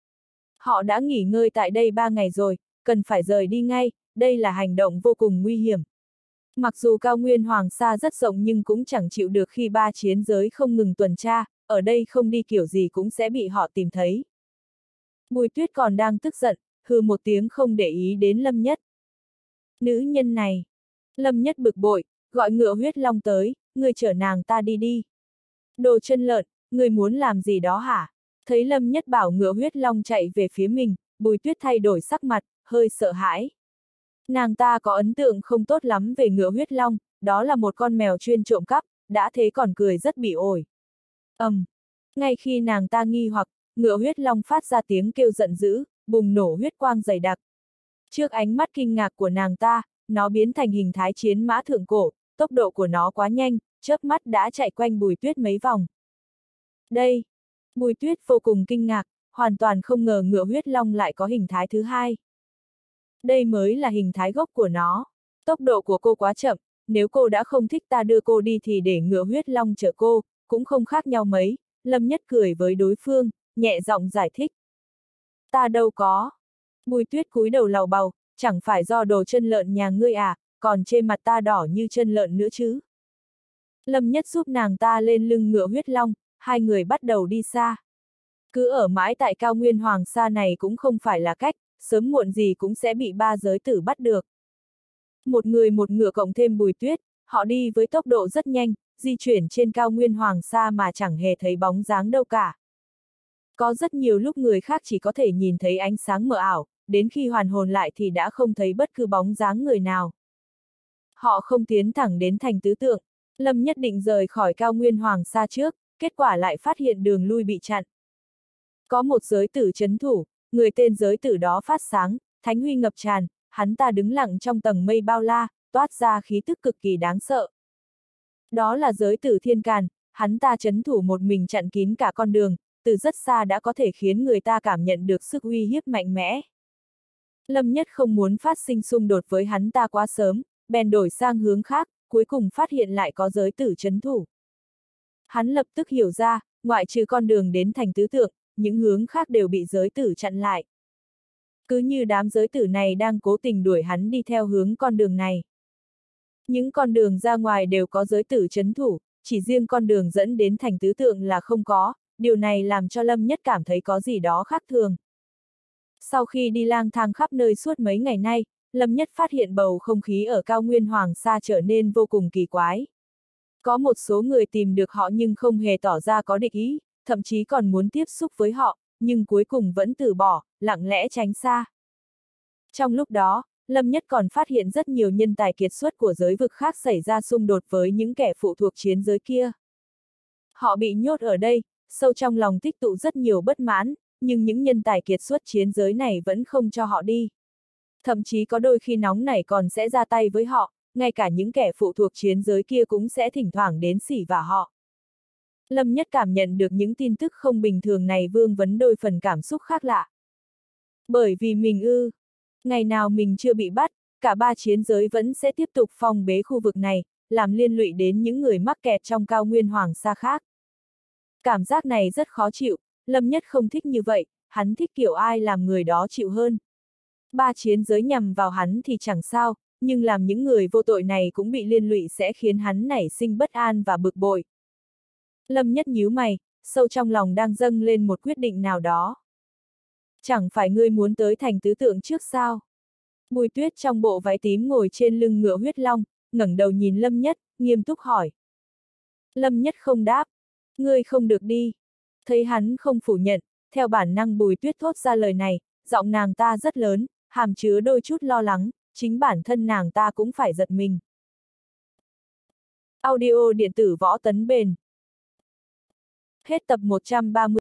Họ đã nghỉ ngơi tại đây 3 ngày rồi, cần phải rời đi ngay, đây là hành động vô cùng nguy hiểm. Mặc dù cao nguyên Hoàng Sa rất rộng nhưng cũng chẳng chịu được khi 3 chiến giới không ngừng tuần tra, ở đây không đi kiểu gì cũng sẽ bị họ tìm thấy. Bùi Tuyết còn đang tức giận, hừ một tiếng không để ý đến Lâm Nhất. Nữ nhân này. Lâm Nhất bực bội, gọi ngựa huyết long tới, người chở nàng ta đi đi. Đồ chân lợn, người muốn làm gì đó hả? Thấy Lâm Nhất bảo ngựa huyết long chạy về phía mình, Bùi Tuyết thay đổi sắc mặt, hơi sợ hãi. Nàng ta có ấn tượng không tốt lắm về ngựa huyết long, đó là một con mèo chuyên trộm cắp, đã thế còn cười rất bị ổi. Ngay khi nàng ta nghi hoặc, ngựa huyết long phát ra tiếng kêu giận dữ, bùng nổ huyết quang dày đặc. Trước ánh mắt kinh ngạc của nàng ta, nó biến thành hình thái chiến mã thượng cổ, tốc độ của nó quá nhanh, chớp mắt đã chạy quanh Bùi Tuyết mấy vòng. Đây! Bùi Tuyết vô cùng kinh ngạc, hoàn toàn không ngờ ngựa huyết long lại có hình thái thứ hai. Đây mới là hình thái gốc của nó. Tốc độ của cô quá chậm, nếu cô đã không thích ta đưa cô đi thì để ngựa huyết long chở cô, cũng không khác nhau mấy. Lâm Nhất cười với đối phương, nhẹ giọng giải thích. Ta đâu có. Bùi Tuyết cúi đầu lầu bầu, chẳng phải do đồ chân lợn nhà ngươi à, còn trên mặt ta đỏ như chân lợn nữa chứ. Lâm Nhất giúp nàng ta lên lưng ngựa huyết long, hai người bắt đầu đi xa. Cứ ở mãi tại cao nguyên Hoàng Sa này cũng không phải là cách, sớm muộn gì cũng sẽ bị 3 giới tử bắt được. Một người một ngựa cộng thêm Bùi Tuyết, họ đi với tốc độ rất nhanh, di chuyển trên cao nguyên Hoàng Sa mà chẳng hề thấy bóng dáng đâu cả. Có rất nhiều lúc người khác chỉ có thể nhìn thấy ánh sáng mờ ảo, đến khi hoàn hồn lại thì đã không thấy bất cứ bóng dáng người nào. Họ không tiến thẳng đến thành Tứ Tượng, Lâm nhất định rời khỏi cao nguyên Hoàng Sa trước, kết quả lại phát hiện đường lui bị chặn. Có một giới tử trấn thủ, người tên giới tử đó phát sáng, thánh huy ngập tràn, hắn ta đứng lặng trong tầng mây bao la, toát ra khí tức cực kỳ đáng sợ. Đó là giới tử Thiên Càn, hắn ta trấn thủ một mình chặn kín cả con đường, từ rất xa đã có thể khiến người ta cảm nhận được sức uy hiếp mạnh mẽ. Lâm Nhất không muốn phát sinh xung đột với hắn ta quá sớm, bèn đổi sang hướng khác, cuối cùng phát hiện lại có giới tử trấn thủ. Hắn lập tức hiểu ra, ngoại trừ con đường đến thành Tứ Tượng, những hướng khác đều bị giới tử chặn lại. Cứ như đám giới tử này đang cố tình đuổi hắn đi theo hướng con đường này. Những con đường ra ngoài đều có giới tử trấn thủ, chỉ riêng con đường dẫn đến thành Tứ Tượng là không có, điều này làm cho Lâm Nhất cảm thấy có gì đó khác thường. Sau khi đi lang thang khắp nơi suốt mấy ngày nay, Lâm Nhất phát hiện bầu không khí ở cao nguyên Hoàng Sa trở nên vô cùng kỳ quái. Có một số người tìm được họ nhưng không hề tỏ ra có địch ý, thậm chí còn muốn tiếp xúc với họ, nhưng cuối cùng vẫn từ bỏ, lặng lẽ tránh xa. Trong lúc đó, Lâm Nhất còn phát hiện rất nhiều nhân tài kiệt xuất của giới vực khác xảy ra xung đột với những kẻ phụ thuộc chiến giới kia. Họ bị nhốt ở đây, sâu trong lòng tích tụ rất nhiều bất mãn, nhưng những nhân tài kiệt xuất chiến giới này vẫn không cho họ đi. Thậm chí có đôi khi nóng nảy còn sẽ ra tay với họ, ngay cả những kẻ phụ thuộc chiến giới kia cũng sẽ thỉnh thoảng đến xỉ vả họ. Lâm Nhất cảm nhận được những tin tức không bình thường này vương vấn đôi phần cảm xúc khác lạ. Bởi vì mình ngày nào mình chưa bị bắt, cả ba chiến giới vẫn sẽ tiếp tục phong bế khu vực này, làm liên lụy đến những người mắc kẹt trong cao nguyên Hoàng Sa khác. Cảm giác này rất khó chịu, Lâm Nhất không thích như vậy, hắn thích kiểu ai làm người đó chịu hơn. Ba chiến giới nhằm vào hắn thì chẳng sao, nhưng làm những người vô tội này cũng bị liên lụy sẽ khiến hắn nảy sinh bất an và bực bội. Lâm Nhất nhíu mày, sâu trong lòng đang dâng lên một quyết định nào đó. Chẳng phải ngươi muốn tới thành Tứ Tượng trước sao? Bùi Tuyết trong bộ váy tím ngồi trên lưng ngựa huyết long, ngẩng đầu nhìn Lâm Nhất, nghiêm túc hỏi. Lâm Nhất không đáp. Ngươi không được đi. Thấy hắn không phủ nhận, theo bản năng Bùi Tuyết thốt ra lời này, giọng nàng ta rất lớn, hàm chứa đôi chút lo lắng, chính bản thân nàng ta cũng phải giật mình. Audio điện tử Võ Tấn Bền. Hết tập 130.